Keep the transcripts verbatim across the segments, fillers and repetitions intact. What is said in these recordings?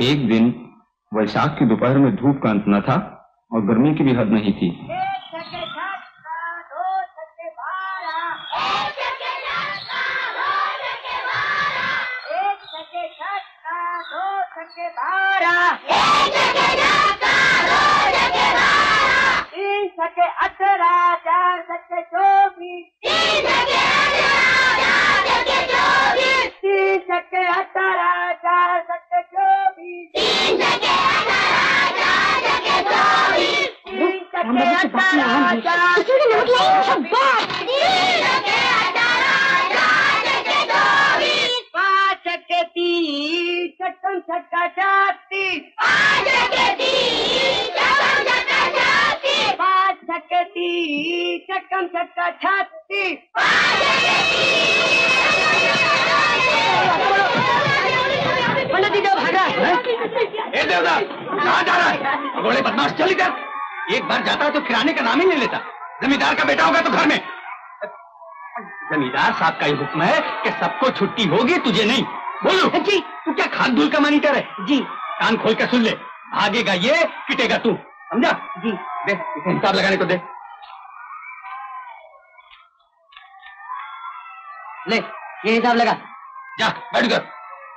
एक दिन वैशाख की दोपहर में धूप का अंत न था और गर्मी की भी हद नहीं थी। एक बार जाता तो किराने का नाम ही नहीं लेता। जमींदार का बेटा होगा तो घर में। जमींदार साहब का ही हुक्म है कि सबको छुट्टी होगी, तुझे नहीं। बोलो जी, तू क्या खान धूल का मॉनिटर है? जी। कान खोल कर सुन ले, भागेगा ये, पिटेगा तू, समझा? जी। दे इसे हिसाब लगाने को दे। ले ये हिसाब लगा। जा बैठ कर।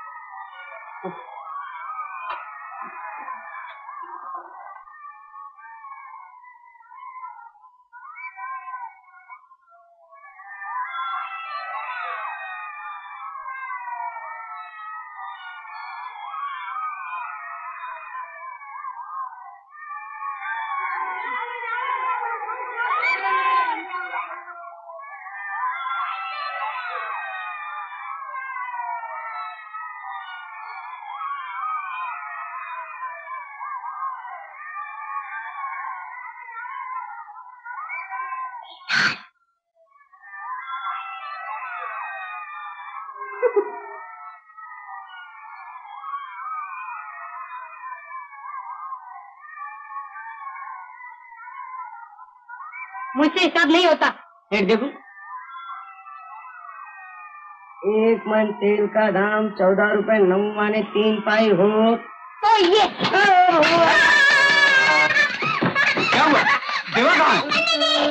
मुझसे हिसाब नहीं होता। एक देखो, एक मन तेल का दाम चौदह रुपए नवाने तीन पाई हो तो ये क्या हुआ? देवा कहाँ है?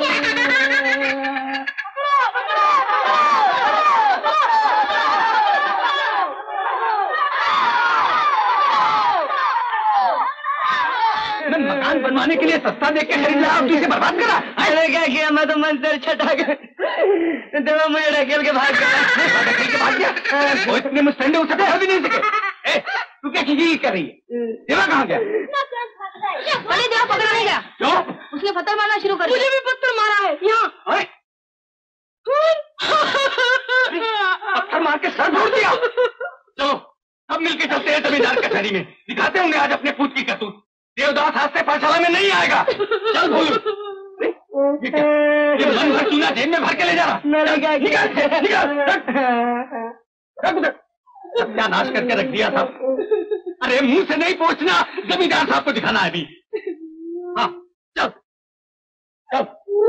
मकान बनवाने के लिए सस्ता देख के खरीद लिया और तुझे बर्बाद करा। अरे क्या किया, मैं तो मंदिर छटा गया। देवा मुझे ढकेल के भाग गया। ढकेल के भाग गया? वो इतने मुस्तैद उसे पकड़ भी नहीं सके। ए, तू क्या खिखी कर रही है? देवा कहाँ गया? अरे देवा पकड़ा नहीं गया। क्यों? उसने पत्थर मारना शुरू कर दिया। मुझे भी पत्थर मारा है यहाँ। पत्थर मार के सर फोड़ दिया। चलो सब मिलके चलते हैं जमींदार कचहरी में, दिखाते होंगे आज अपने पूत की करतूत। देवदास आज से पाठशाला में नहीं आएगा। चल भूल। ये क्या? ये मन भर चूना जेब में भर के ले जा रहा। निकाल निकाल सत्यानाश करके रख दिया सब। अरे मुंह से नहीं पूछना, जमींदार साहब को दिखाना है अभी। हाँ चल चल।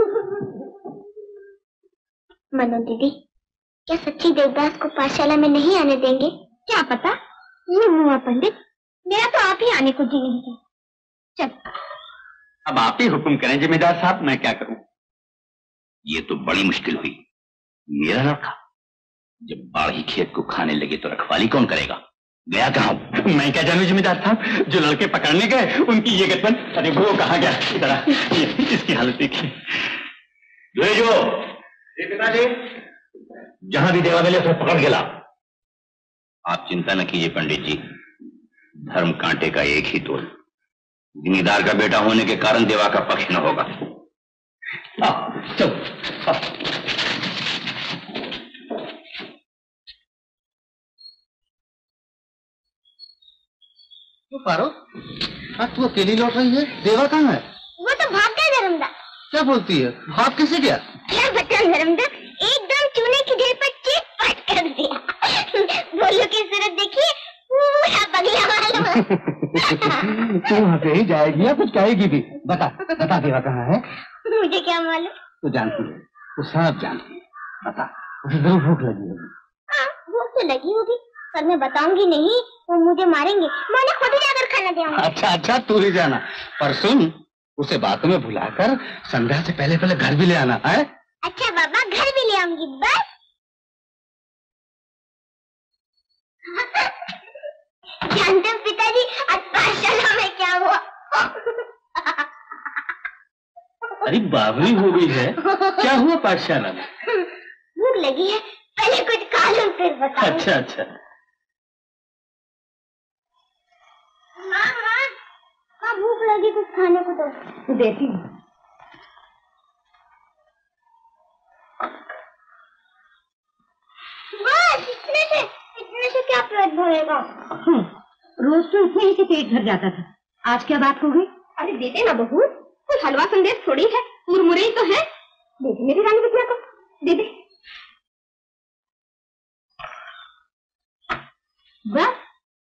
मनो दीदी, क्या सच्ची देवदास को पाठशाला में नहीं आने देंगे? क्या पता, ये मुआ पंडित, मेरा तो आप ही आने को जी नहीं है। चल अब आप ही हुक्म करें जमींदार साहब, मैं क्या करूं? ये तो बड़ी मुश्किल हुई। मेरा लड़का जब बाढ़ी खेत को खाने लगे तो रखवाली कौन करेगा? गया कहाँ? मैं क्या जानू जमींदार साहब, जो लड़के पकड़ने गए उनकी ये गठबन। अरे वो कहाँ गया? इधर इसकी हालत देखिए। जो जो पिताजी, जहां भी देवा मिले उसे पकड़ के ला। आप चिंता न कीजिए पंडित जी, धर्म कांटे का एक ही तोल। जिम्मेदार का बेटा होने के कारण देवा का पक्ष न होगा। चल तो पारो, आज तू अकेली लौट रही है? देवा कहाँ है? वो तो भाग गया धर्मदा। क्या बोलती है? भाग कैसे गया? क्या बता धर्मदा, एकदम चूने की ढेर पर चिपट कर दिया। बोलो की सूरत देखिए, पूरा बगला वाला। तू वहाँ से ही जाएगी या कुछ कहेगी भी? बता बता, देवा कहाँ है? मुझे क्या मालूम? तू जानती है, तू सब जानती है। बता, उसे जरूर भूख लगी होगी। हाँ भूख तो लगी होगी, पर मैं बताऊंगी नहीं, वो मुझे मारेंगे। मैं उन्हें खुद ही जाकर खाना दे आऊंगी। अच्छा अच्छा, तू ही जाना, पर सुन, उसे बातों में भुलाकर संध्या से पहले पहले घर भी ले आना है। अच्छा बाबा, घर भी ले आऊंगी बस। जानते हो पिताजी, आज पाठशाला में क्या हुआ? अरे बावली हो गई है, क्या हुआ पाठशाला में? भूख लगी है, पहले कुछ खा लो फिर बताऊं। अच्छा अच्छा। माँ माँ, माँ भूख लगी, कुछ खाने को दो। देती हूँ। बस इतने से, इतने से क्या पेट भरेगा? रोज तो इतने ही से पेट भर जाता था, आज क्या बात हो गई? अरे देते ना बहू, कोई हलवा संदेश थोड़ी है, मुरमुरे ही तो है। दे दे मेरी रानी बिटिया को, दे दे बस।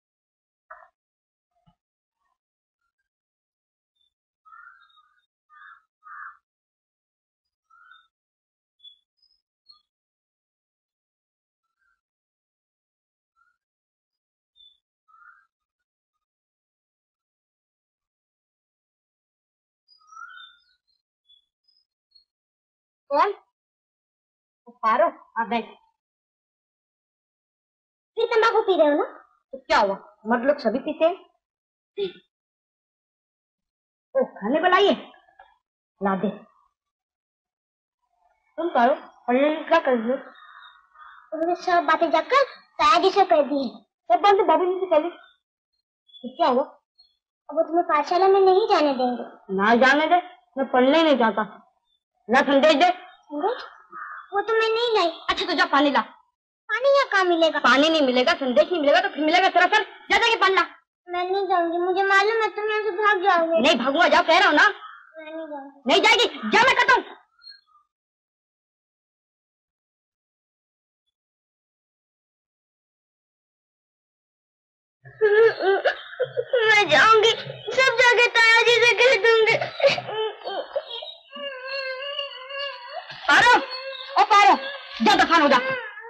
कौन? पारो, आप बैठ। फिर तंबाकू पी रहे हो ना? तो क्या हुआ, मर्द लोग सभी पीते हैं। ओ, खाने बनाइए, ला दे। तुम पारो, पढ़ने क्या कर रही हो? उन्होंने सब बातें जाकर ताया जी से कह दी है। सब बातें बाबू जी से पहले। तो क्या हुआ? अब वो तुम्हें पाठशाला में नहीं जाने देंगे। ना जाने दे, मैं पढ़ने नहीं जाता। ला संदेश दे। संदेश? वो तो मैं नहीं लाई। अच्छा तो जा पानी ला। पानी यहाँ कहाँ मिलेगा? पानी नहीं मिलेगा, संदेश नहीं मिलेगा, तो फिर मिलेगा तेरा सर। जा जाके पानी ला। मैं नहीं जाऊंगी, मुझे मालूम है तुम यहाँ से भाग जाओगे। नहीं भागूंगा, जाओ कह रहा हूँ ना। मैं नहीं जाऊंगी। नहीं जाएगी, जा मैं कहता हूँ। मैं जाऊंगी, सब जगह ताया जी से कह दूंगी। पारो, ओ पारो, जा दफान हो जा।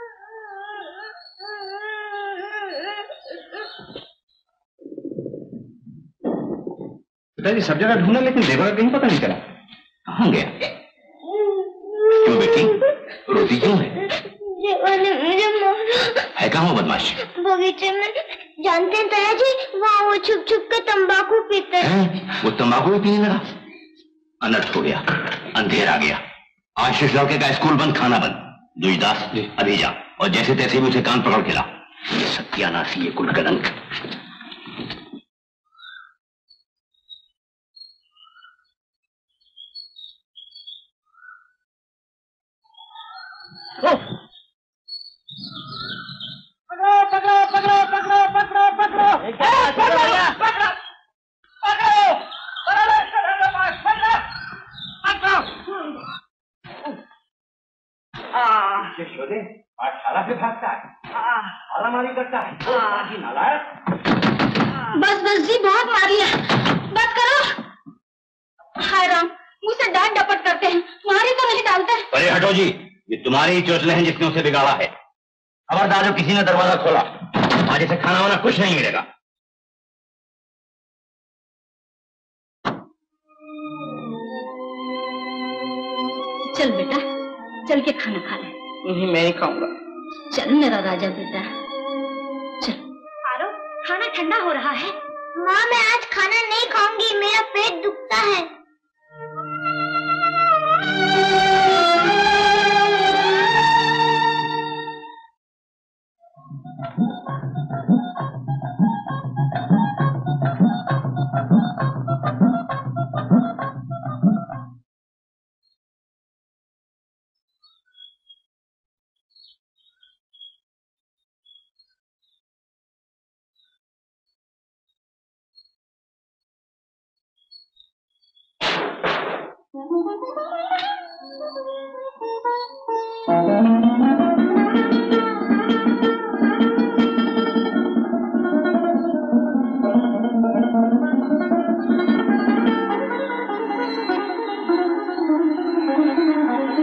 पिताजी सब जगह ढूंढा, लेकिन देवर कहीं पता नहीं चला। कहाँ गया? क्यों बेटी, रोती क्यों है? देवर ने मुझे मारा है कहाँ वो बदमाश? बगीचे में। जानते हैं ताया जी, वहाँ वो छुप छुप के तंबाकू पीते हैं। वो तंबाकू भी पीने लगा? अनर्थ हो गया, अंधेर आ गया। आशीष लड़के का स्कूल बंद, खाना बंद। दुईदास अभी जा, और जैसे तैसे भी उसे कान पकड़ के ला। ये सत्यानाशी, ये कुल कलंक। पकड़ो पकड़ो पकड़ो पकड़ो पकड़ो पकड़ो पकड़ो पकड़ो यशोदे, पाठशाला से भागता है, मारामारी करता है, नालायक। बस बस जी, बहुत मार लिया, बस करो। हाय राम, मुझसे डांट डपट करते हैं, मारे तो नहीं डालते। अरे हटो जी, ये तुम्हारी ही चोचले हैं जिसने उसे बिगाड़ा है। खबरदार जो किसी ने दरवाजा खोला, आज से खाना वाना कुछ नहीं मिलेगा। चल बेटा, चल के खाना खा ले। नहीं, मैं नहीं खाऊंगा। चल मेरा राजा बेटा, चल। पारो, खाना ठंडा हो रहा है। माँ, मैं आज खाना नहीं खाऊंगी, मेरा पेट दुखता है।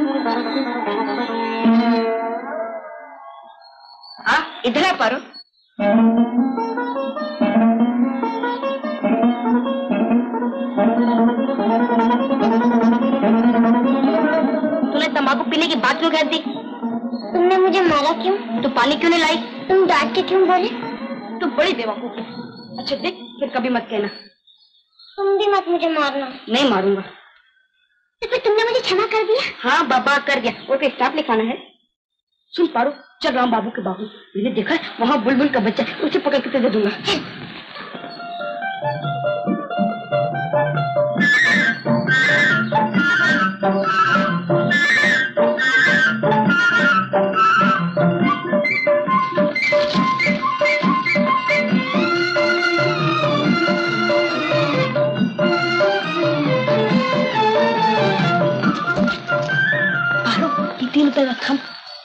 इधर आ पारो, पहनने की बात क्यों कर दी? तुमने मुझे मारा क्यों? तो पानी क्यों नहीं लाई? तुम डांट के क्यों बोले? तुम बड़ी बेवकूफ हो। अच्छा देख, फिर कभी मत कहना। तुम भी मत मुझे मारना। नहीं मारूंगा। तो फिर तुमने मुझे क्षमा कर दिया? हाँ बाबा कर दिया। और कोई स्टाफ लिखाना है? सुन पारो, चल राम बाबू के बाबू, मैंने देखा है वहाँ बुलबुल का बच्चा, उसे पकड़ के दे दूंगा। तीन रुपए रखा।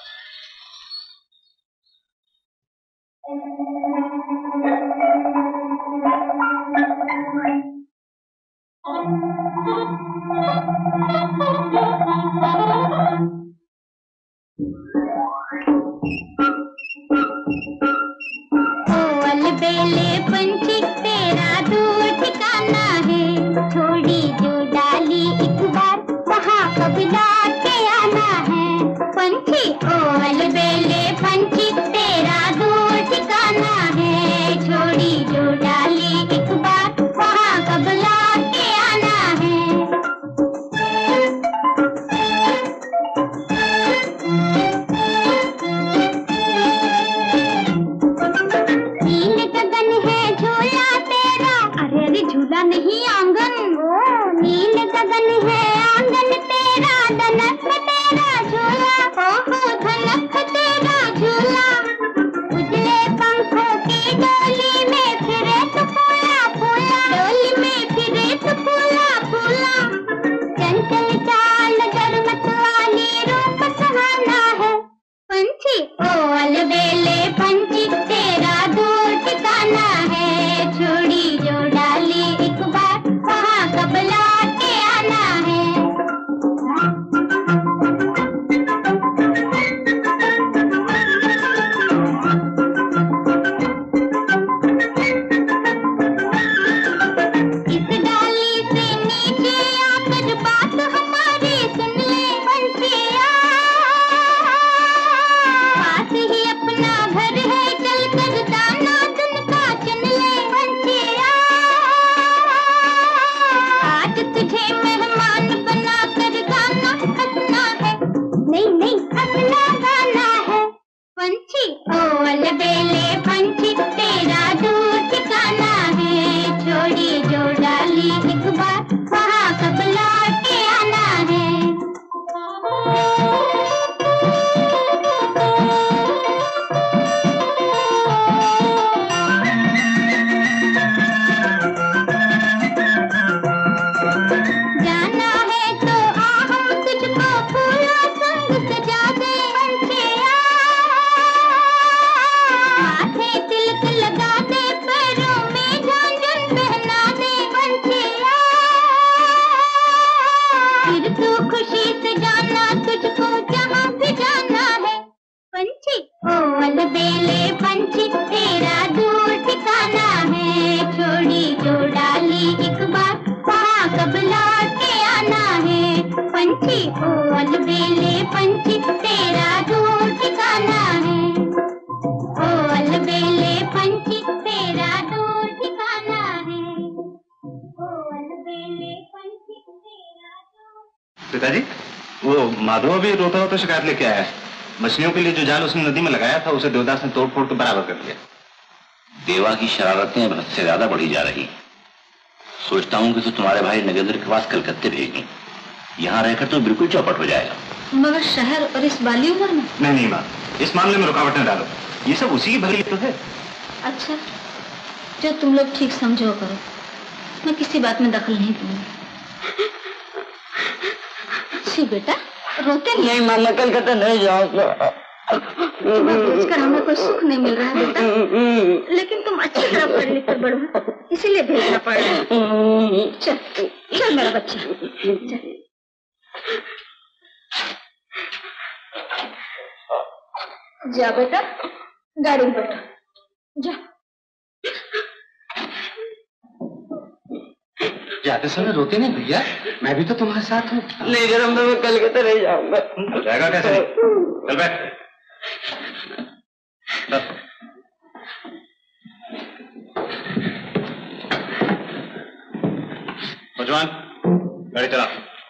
बेले पंछी तेरा दूर ठिकाना है, थोड़ी जो डाली एक बार वहाँ कब लौट के आना है। पंछी ओ अलबेले पंछी तेरा दूर ठिकाना है, थोड़ी जो डाली एक बार वहाँ कब लौट के आना है। झूला नहीं आंगन, ओ नील गगन है आंगन तेरा, धनक तेरा झूला, ओहो धनक तेरा झूला। उजले पंखों की डोली में फिरे तो फूला फूला, डोली में फिरे तो फूला फूला। चंचल चाल डर मत वाली रूप सुहाना है। पंछी ओ अलबेले पंछी तेरा दूर ठिकाना है, छोड़ी जो डाली एक बार वहाँ कब लौट के आना है। इस डाली से नीचे आकर बात हमारी सुन ले पंछिया, पास ही अपना घर है चल कर दाना तुनका चुन ले पंछिया। आज तुझे मेहमान बना कर गाना हंसना है, नहीं नहीं हंसना गाना है। पंछी ओ अलबेले पंछी तेरा दूर ठिकाना है, छोड़ी जो डाली एक बार वहाँ कब लौट के आना है। जाना है तो आ हम तुझको फूलों संग सजा दे पंछिया, माथे तिलक लगा दे पैरों में झांझन पहना दे पंछिया। फिर तू खुशी से जाना तुझको जहाँ भी जाना है। पंछी ओ अलबेले पंछी तेरा दूर ठिकाना है, छोड़ी जो डाली एक बार वहाँ कब लौट के आना है। पंछी ओ अलबेले पंछी तेरा दूर ठिकाना है, ओ अलबेले पंछी तेरा दूर ठिकाना है, ओ अलबेले पंछी तेरा दूर। पिताजी, वो माधव भी रोता रोता शिकायत लेके आया है। मछलियों के लिए जो जाल उसने नदी में लगाया था उसे देवदास ने तोड़ फोड़ के बराबर कर दिया। देवा की शरारतें अब हद से ज्यादा बढ़ी जा रही। सोचता हूँ कि तो तुम्हारे भाई नगेंद्र के पास कलकत्ते भेज दूं। यहाँ रहकर तो बिल्कुल चौपट हो जाएगा। मगर शहर और इस बाली उम्र में? नहीं नहीं माँ, इस मामले में रुकावट न डालो, ये सब उसी की भली तो है। अच्छा, जो तुम लोग ठीक समझो करो, मैं किसी बात में दखल नहीं दूंगी। जी बेटा, रोते नहीं? नहीं मामा, कलकत्ता नहीं जाओ। तुम्हें भेजकर हमें कोई सुख नहीं मिल रहा है बेटा, लेकिन तुम अच्छी तरह पढ़ लिख कर बढ़ो, इसीलिए भेजना पड़ रहा है। चल चल मेरा बच्चा, चल। जा बेटा, गाड़ी में बैठो, जा। जाते समय रोते नहीं भैया, मैं भी तो तुम्हारे साथ हूँ। नहीं जन्म तो मैं कलकत्ता रह जाऊंगा। जाएगा कैसे? चल बैठ। नौजवान गाड़ी चला।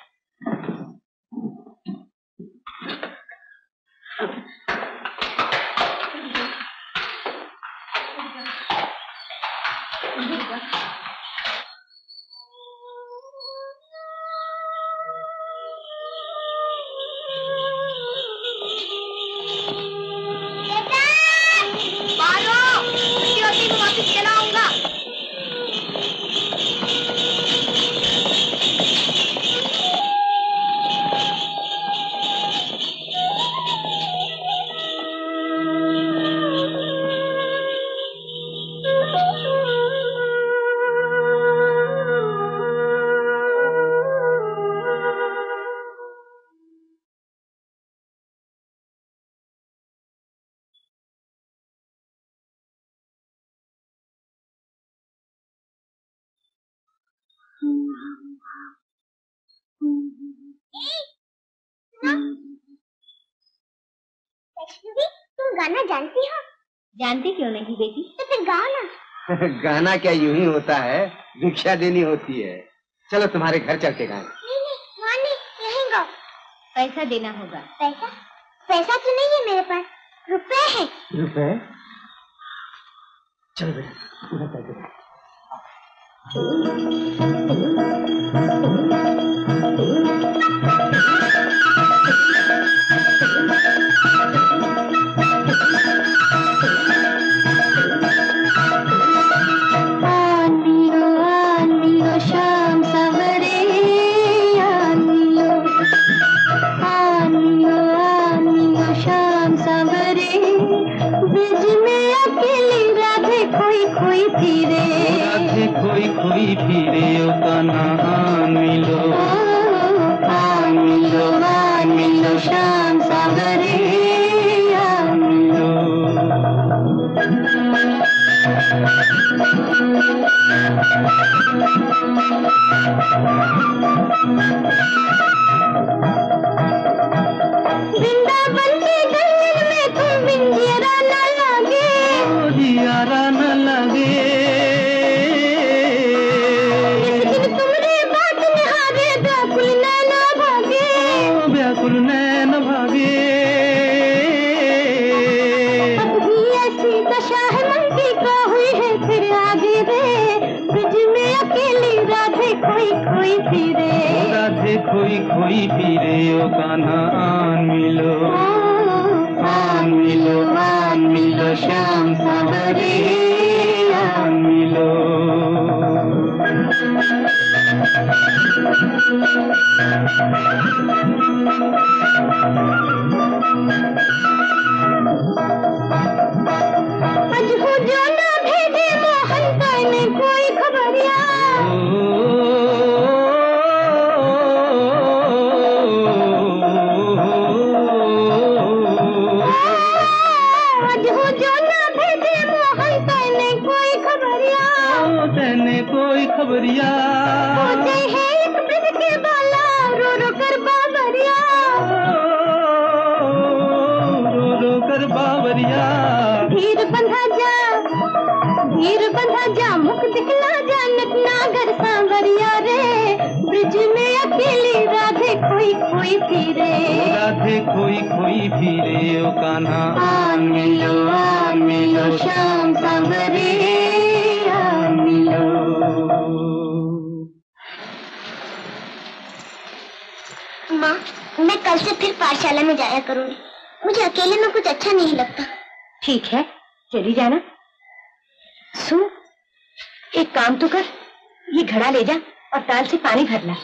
तुम गाना जानती हो? जानती क्यों नहीं बेटी? तो फिर गाओ ना। गाना क्या यूं ही होता है, भिक्षा देनी होती है। चलो तुम्हारे घर चल के गाएं। नहीं नहीं वहाँ नहीं, यहीं गाओ। पैसा देना होगा। पैसा? पैसा तो नहीं है मेरे पास, रुपए है। रुपए? चलो बेटा इधर चल के। शाम सवरे आनियो, आनियो आनियो शाम सवरे, ब्रिज में अकेली राधे खोई खोई फिरे, राधे खोई खोई फिरे ओ कान्हा आन मिलो, आन मिलो आन मिलो शाम सवरे आन मिलो। वृंदावन के गंगन में तुम विंजियरा न लगे, जियारा न लगे, इस दिन तुमरे बात निहारे व्याकुल नैन भागे, व्याकुल नैन भागे। अब भी ऐसी दशा है मन की का हुई है फिर आगे रे, ब्रिज में अकेली राधे खोई खोई फिरे, राधे खोई खोई फिरे ओ कान्हा आन मिलो, आन मिलो आन मिलो शाम सवरे आन मिलो। आज हो जो ना भेजे मोहन करने कोई खबरिया, आज हो जो ना भेजे मोहन करने कोई खबरिया, तेने कोई खबरिया, होते हैं एक ब्रिज के बाला रो रो कर बाबरिया, रो रो कर बावरिया। धीर बंधा जा धीर बंधा जा मुख दिखला जा नटनागर सांवरिया रे, ब्रिज में अकेली राधे खोई खोई फिरे, राधे खोई खोई फिरे ओ कान्हा आन मिलो आन मिलो शाम सवरे आन मिलो। माँ मैं कल से फिर पाठशाला में जाया करूंगी, मुझे अकेले में कुछ अच्छा नहीं लगता। ठीक है चली जाना। सुन एक काम तो कर, ये घड़ा ले जा और ताल से पानी भर ला।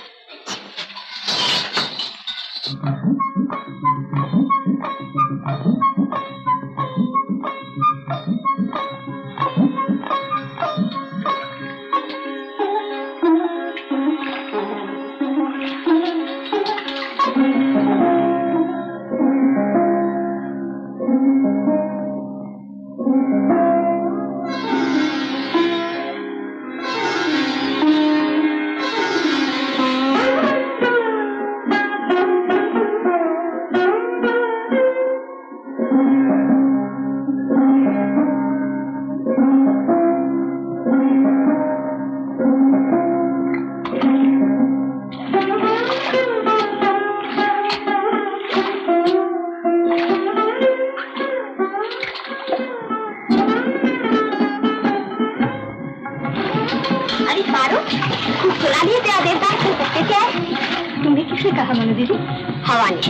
कुछ सुना दिए तेरा देवदास के सत्य क्या है? तुमने किसने कहा मनु दीदी? हवा ने।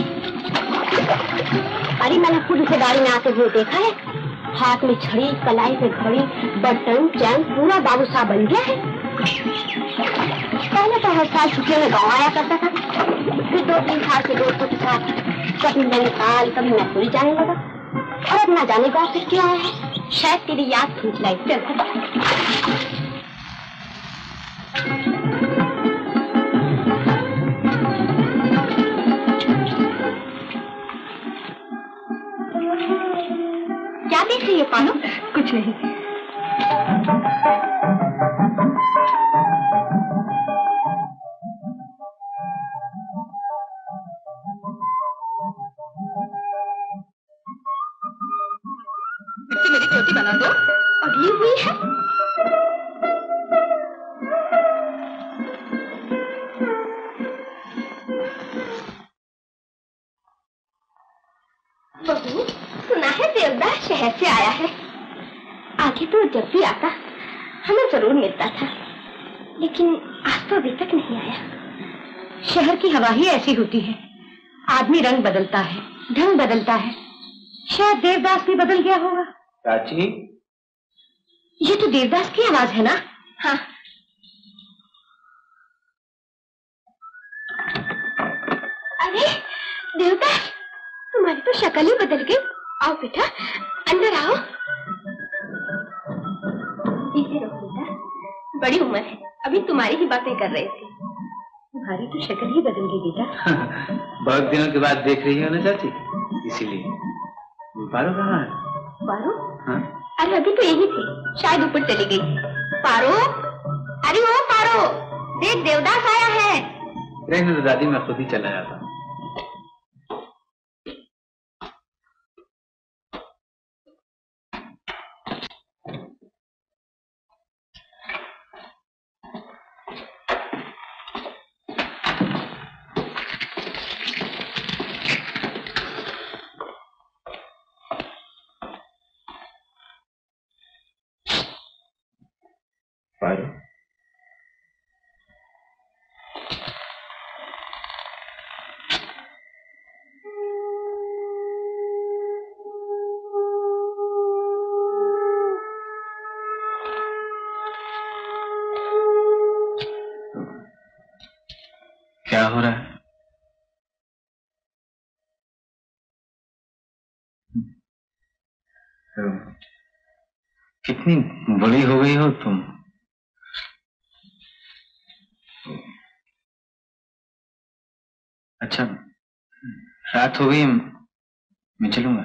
अरे मैंने खुद उसे गाड़ी में आते हुए देखा है। हाथ में छड़ी, कलाई पे घड़ी, बर्तन, चैन, पूरा बाबू साहब बन गया है। पहले तो हर साल छुट्टियों में गाँव आया करता था, फिर दो तीन साल से दोस्तों के साथ कभी नैनीताल कभी मसूरी जाने लगा, और अब ना जाने गाँव से क्यों आया है। शायद तेरी याद खींच लाई। क्या देख रही है पानो? कुछ नहीं। मेरी चोटी बना दो। अगली हुई है। बहू, सुना है देवदास शहर से आया है। आगे तो जब भी आता हमें जरूर मिलता था, लेकिन आज तो अभी तक नहीं आया। शहर की हवा ही ऐसी होती है, आदमी रंग बदलता है, ढंग बदलता है। शायद देवदास भी बदल गया होगा। चाची, ये तो देवदास की आवाज है ना? हाँ। अरे देवदास, तुम्हारी तो शक्ल ही बदल गई। आओ बेटा, अंदर आओ। देखते रहो बेटा, बड़ी उम्र है, अभी तुम्हारी ही बातें कर रहे थे। तुम्हारी तो शक्ल ही बदल गई बेटा। बहुत दिनों के बाद देख रही हो ना चाची, इसीलिए। पारो कहाँ है? पारो? हाँ? अरे अभी तो यही थी, शायद ऊपर चली गई। पारो, अरे ओ पारो, देख देवदास आया है। रहने दो दादी, मैं खुद ही चला जाता हूँ। क्या हो रहा है? कितनी बड़ी हो गई हो तुम। अच्छा, रात हो गई, मैं चलूंगा।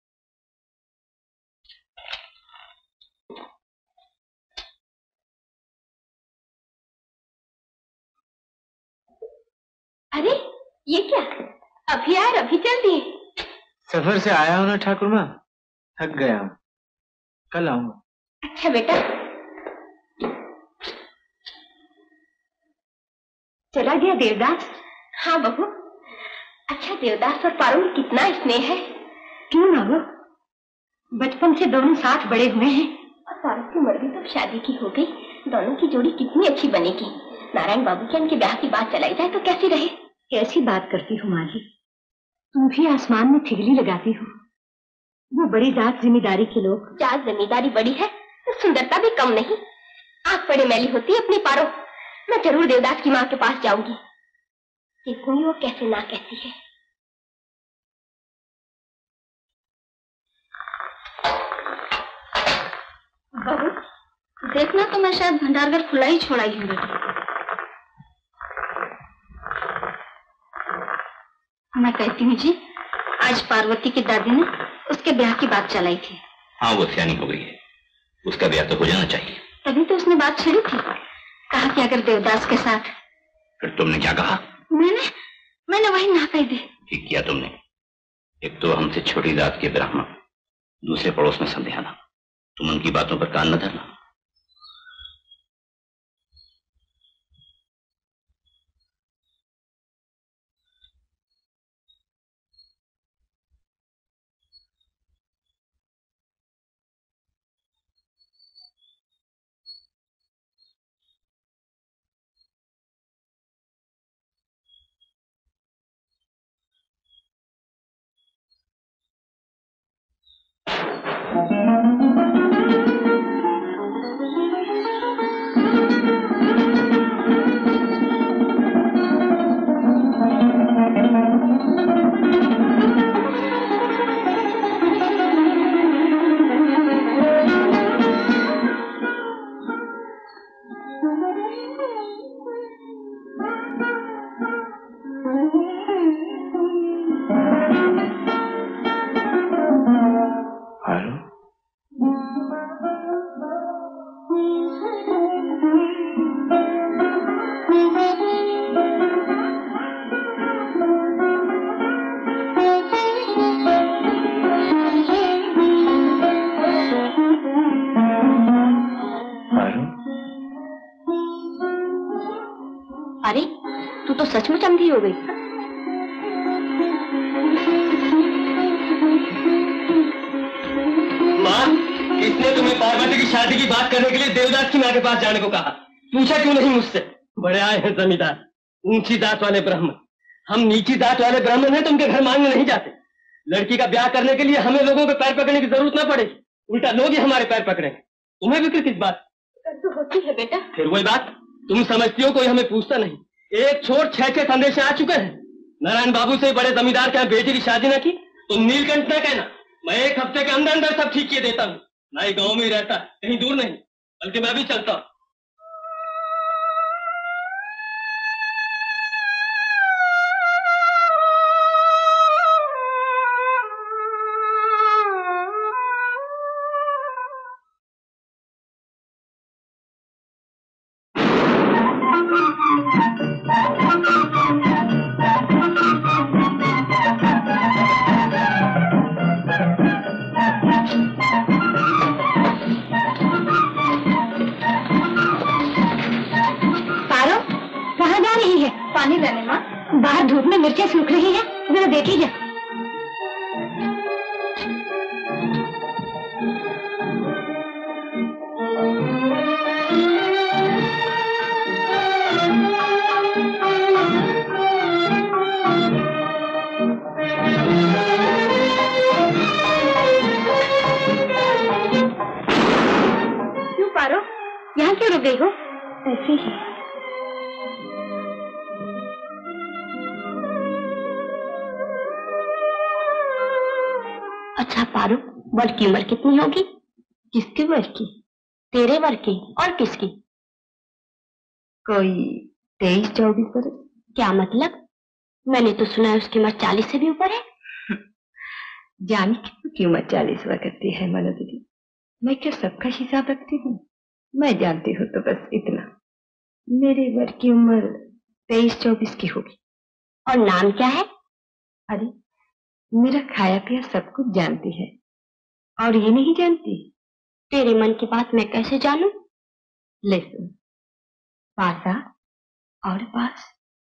अरे ये क्या, अभी यार अभी चल दिए? सफर से आया हूं ना ठाकुर माँ, थक गया हूँ, कल आऊंगा। अच्छा बेटा। चला गया देवदास? हाँ बहू। अच्छा, देवदास और पारो में कितना स्नेह है। क्यों ना हो, बचपन से दोनों साथ बड़े हुए हैं। और पारो की उम्र भी तो शादी की हो गई, दोनों की जोड़ी कितनी अच्छी बनेगी। नारायण बाबू के इनके ब्याह की बात चलाई जाए तो कैसी रहे। कैसी बात करती हो माँ जी, तुम भी आसमान में ठिगली लगाती हो। वो बड़ी जात जिम्मेदारी के लोग। जात जिम्मेदारी बड़ी है तो सुंदरता भी कम नहीं। आंख बड़े मैली होती है अपनी पारो। मैं जरूर देवदास की माँ के पास जाऊंगी, देखूंगी वो कैसे ना कहती है। बहू, देखना तो मैं शायद भंडारघर खुला ही छोड़ाई हूँ बेटा। मैं कहती हूँ जी, आज पार्वती की दादी ने उसके ब्याह की बात चलाई थी। हाँ, वो सियानी हो गई है, उसका ब्याह तो हो जाना चाहिए। तभी तो उसने बात छेड़ी थी, कहा कि अगर देवदास के साथ। फिर तुमने क्या कहा? मैंने मैंने वही ना कह दी। ठीक किया तुमने। एक तो हमसे छोटी जात के ब्राह्मण, दूसरे पड़ोस में संध्याना, तुम उनकी बातों पर कान न धरना। अरे तू तो सचमुच अंधी हो गई। माँ, किसने तुम्हें पार्वती की शादी की बात करने के लिए देवदास की माँ के पास जाने को कहा? पूछा क्यों नहीं मुझसे? बड़े आए हैं जमींदार, ऊंची दांत वाले ब्राह्मण। हम नीची दांत वाले ब्राह्मण हैं तो उनके घर मांगने नहीं जाते। लड़की का ब्याह करने के लिए हमें लोगों के पैर पकड़ने की जरूरत ना पड़ेगी, उल्टा लोग ही हमारे पैर पकड़ेंगे। तुम्हें फिक्र किस बात? तो होती है बेटा। फिर वही बात, तुम समझती हो कोई हमें पूछता नहीं। एक छोड़ छह छह संदेश आ चुके हैं। नारायण बाबू से बड़े जमींदार के यहाँ बेटी की शादी ना की तो नीलकंठ ना कहना। मैं एक हफ्ते के अंदर अंदर सब ठीक किए देता हूँ। ना ही गाँव में ही रहता, कहीं दूर नहीं, बल्कि मैं भी चलता हूँ। पानी लाने माँ। बाहर धूप में मिर्चें सूख रही है, जरा देखी जा। क्यों पारो, यहाँ क्यों रुक गई हो? ऐसे ही। अच्छा पारो, बड़ की उम्र कितनी होगी? किसकी वर्ष की? तेरे वर्ष की। और किसकी? कोई तेईस चौबीस वर्ष। क्या मतलब? मैंने तो सुना है उसकी उम्र चालीस से भी ऊपर है। जानी क्यों की उम्र चालीस हुआ करती है मनो दीदी। मैं क्या सबका हिसाब रखती हूँ? मैं जानती हूँ तो बस इतना, मेरे वर्ष की उम्र तेईस चौबीस की होगी। और नाम क्या है? अरे मेरा खाया पिया सब कुछ जानती है, और ये नहीं जानती? तेरे मन की बात मैं कैसे जानूं? ले सुन, पासा और पास।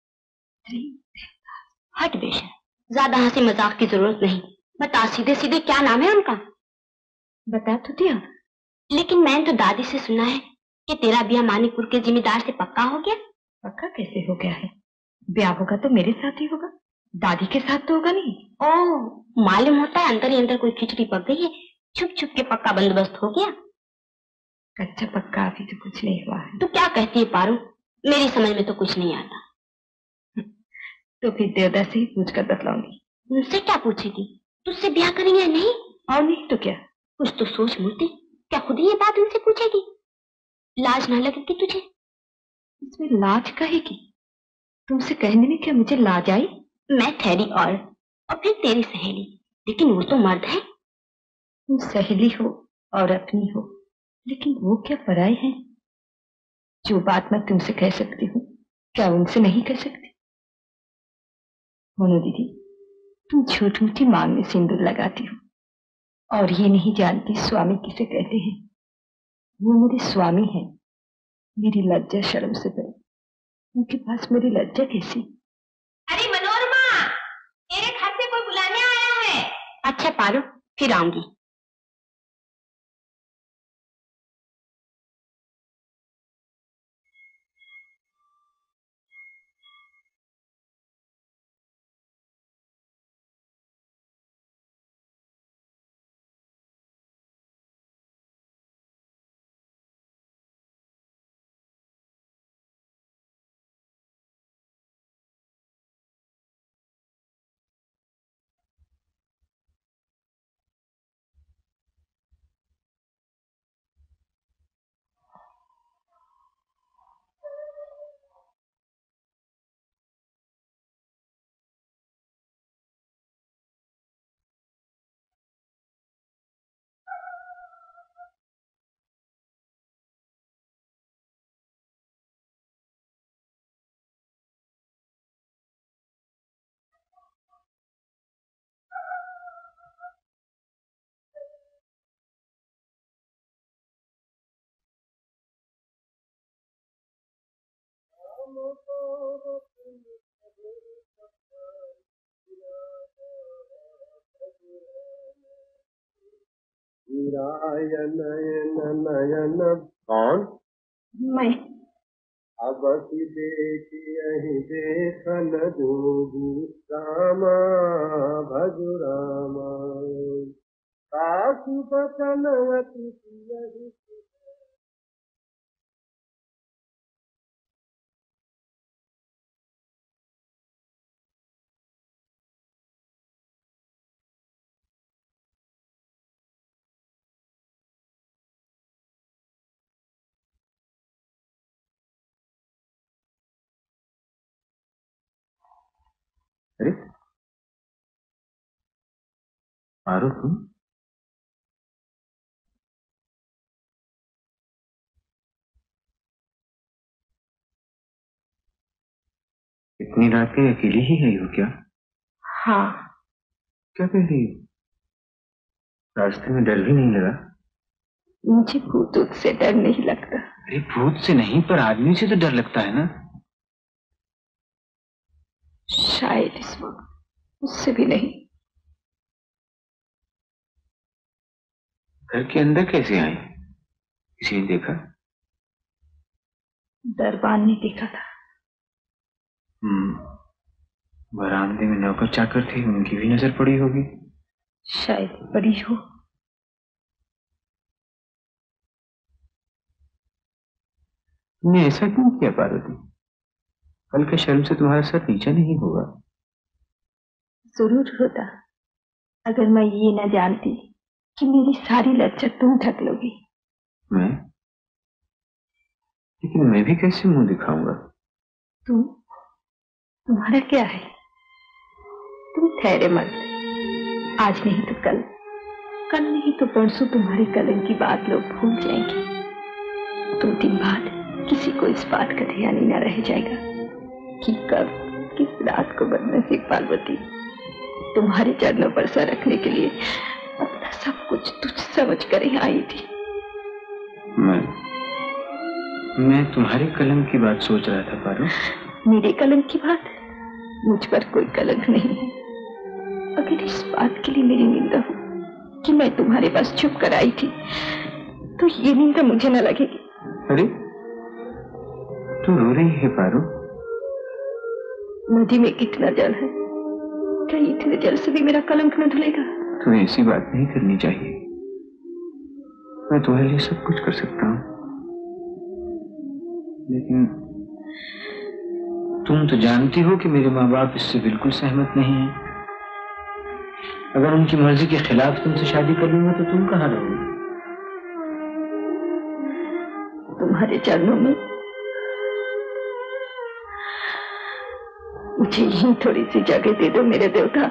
हट बेशर, ज्यादा हंसी मजाक की जरूरत नहीं। बता सीधे सीधे क्या नाम है उनका? बता तो दिया, लेकिन मैंने तो दादी से सुना है कि तेरा ब्याह मानिकपुर के जिम्मेदार से पक्का हो गया। पक्का कैसे हो गया है? ब्याह होगा तो मेरे साथ ही होगा, दादी के साथ तो होगा नहीं। ओह, मालूम होता है अंदर ही अंदर कोई खिचड़ी पक गई है, छुप छुप के पक्का बंदोबस्त हो गया। कच्चा पक्का अभी तो कुछ नहीं हुआ है। तो क्या कहती है पारू? मेरी समझ में तो कुछ नहीं आता। तो फिर देवदास से ही पूछ कर बतलाऊंगी। मुझसे क्या पूछेगी? तुझसे ब्याह करेंगे या नहीं? और नहीं तो क्या? कुछ तो सोच मूर्ति, क्या खुद ही ये बात उनसे पूछेगी? लाज ना लगेगी तुझे? इसमें लाज कहेगी? तुमसे कहने में क्या मुझे लाज आई? मैं ठहरी और और फिर तेरी सहेली, लेकिन वो तो मर्द है। तुम सहेली हो और अपनी हो, लेकिन वो क्या पराए हैं? जो बात मैं तुमसे कह सकती हूँ क्या उनसे नहीं कह सकती? मोनो दीदी, तुम झूठ मूठी मांग में सिंदूर लगाती हो और ये नहीं जानती स्वामी किसे कहते हैं। वो मेरे स्वामी हैं, मेरी लज्जा शर्म से बड़ी, उनके पास मेरी लज्जा कैसी? अरे मनोरमा, तेरे घर से कोई बुलाने आया है। अच्छा पारो, फिर आऊंगी। नयन नयन कौन? मैं। अब देख यही देखन जोगी रामा भजु रामा काकु बचन अति यही। अरे मारो तुम? इतनी रात के अकेली ही है हो क्या? हाँ। क्या कह रही हो? रास्ते में डर भी नहीं लगा? मुझे भूत ऊत से डर नहीं लगता। अरे भूत से नहीं, पर आदमी से तो डर लगता है ना। शायद इस वक्त उससे भी नहीं। घर के अंदर कैसे आए? किसी ने देखा? दरबान ने देखा था। हम्म बरामदे में नौकर चाकर थे, उनकी भी नजर पड़ी होगी। शायद पड़ी हो। तुमने ऐसा क्यों किया पार्वती? कल के शर्म से तुम्हारा सर नीचा नहीं होगा। जरूर होता, अगर मैं ये न जानती कि मेरी सारी लज्जत तुम ढक लोगी। मैं? लेकिन मैं भी कैसे मुंह दिखाऊंगा? तुम? तुम्हारा क्या है? तुम ठहरे मत। आज नहीं तो कल, कल नहीं तो परसों तुम्हारे कलंक की बात लोग भूल जाएंगे। दो दिन बाद किसी को इस बात का ध्यान ही न रह जाएगा कि कब किस रात को बदनसीब पार्वती तुम्हारे चरणों पर सर रखने के लिए अपना सब कुछ तुझ समझ कर ही आई थी। मैं मैं तुम्हारे कलंक की बात सोच रहा था पारो। मेरे कलंक की बात? मुझ पर कोई कलंक नहीं है। अगर इस बात के लिए मेरी निंदा हो कि मैं तुम्हारे पास छुप कर आई थी, तो ये निंदा मुझे न लगेगी। अरे तू रो रही है पारो? नदी में कितना जल है, क्या इतने जल से भी मेरा कलंक न धुलेगा? तुम्हें ऐसी बात नहीं करनी चाहिए। मैं तुम्हारे लिए सब कुछ कर सकता हूँ, लेकिन तुम तो जानती हो कि मेरे माँ बाप इससे बिल्कुल सहमत नहीं हैं। अगर उनकी मर्जी के खिलाफ तुमसे शादी कर लूंगा तो तुम कहाँ रहोगे? तुम्हारे चरणों में मुझे यही थोड़ी सी जगह दे दो मेरे देवता।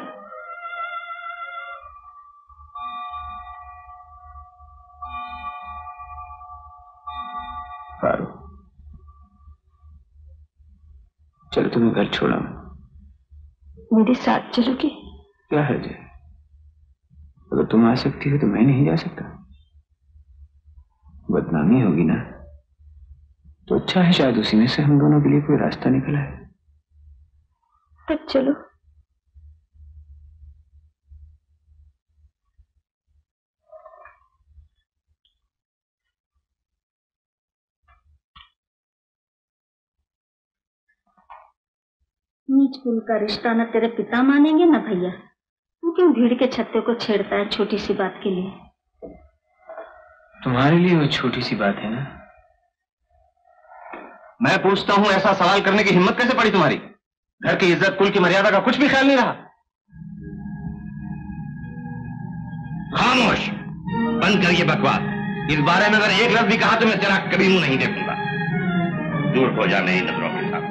पारो, चलो तुम्हें घर छोड़ा। मेरे साथ चलोगे? क्या है जी? अगर तुम आ सकती हो तो मैं नहीं जा सकता। बदनामी होगी ना। तो अच्छा है, शायद उसी में से हम दोनों के लिए कोई रास्ता निकला है। तब चलो। नीच कुल का रिश्ता न तेरे पिता मानेंगे न भैया। तू क्यों भीड़ के छत्ते को छेड़ता है छोटी सी बात के लिए? तुम्हारे लिए वो छोटी सी बात है ना। मैं पूछता हूं, ऐसा सवाल करने की हिम्मत कैसे पड़ी तुम्हारी? घर की इज्जत, कुल की मर्यादा का कुछ भी ख्याल नहीं रहा। खामोश, बंद कर ये बकवास। इस बारे में अगर एक लफ्ज भी कहा तो मैं तेरा कभी मुंह नहीं देखूंगा। दूर हो जा मेरी नजरों के सामने।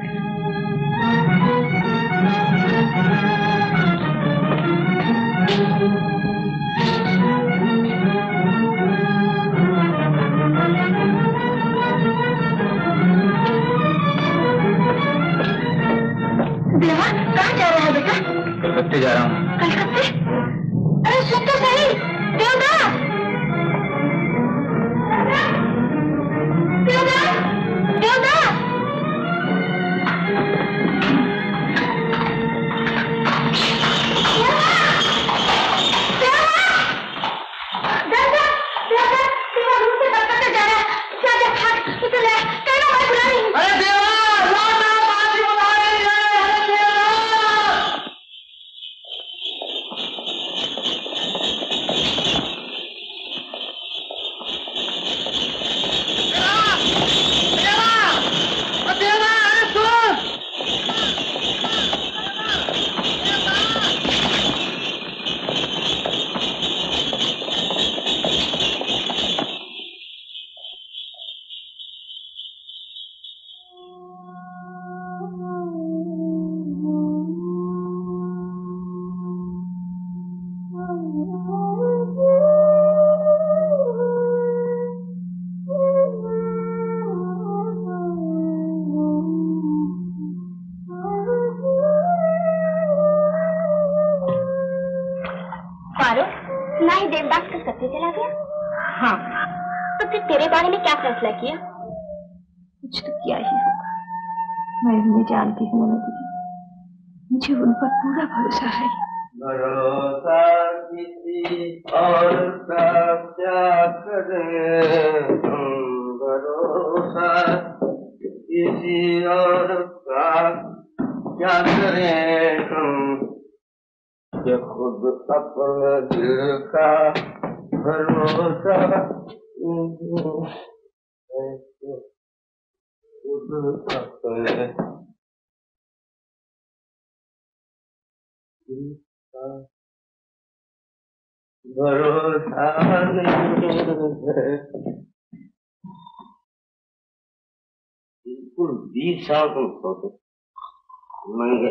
देवा, कहाँ जा रहा है बेटा? कलकत्ते जा रहा हूँ। कलकत्ते? अरे सुन तो सही, देवदास! देवदास! देवदास! सुना है देवदास कल सत्य चला गया। हाँ, तो फिर तेरे बारे में क्या फैसला किया? कुछ तो क्या ही होगा, मैं उन्हें जानती हूँ दीदी, मुझे उन पर पूरा भरोसा है। भरोसा किसी और का क्या करें हम, भरोसा किसी और का क्या करें हम, ये खुद अपने दिल का भरोसा खुद अपने भरोसा नहीं है। बिल्कुल बीस साल तुम सोचो महंगे।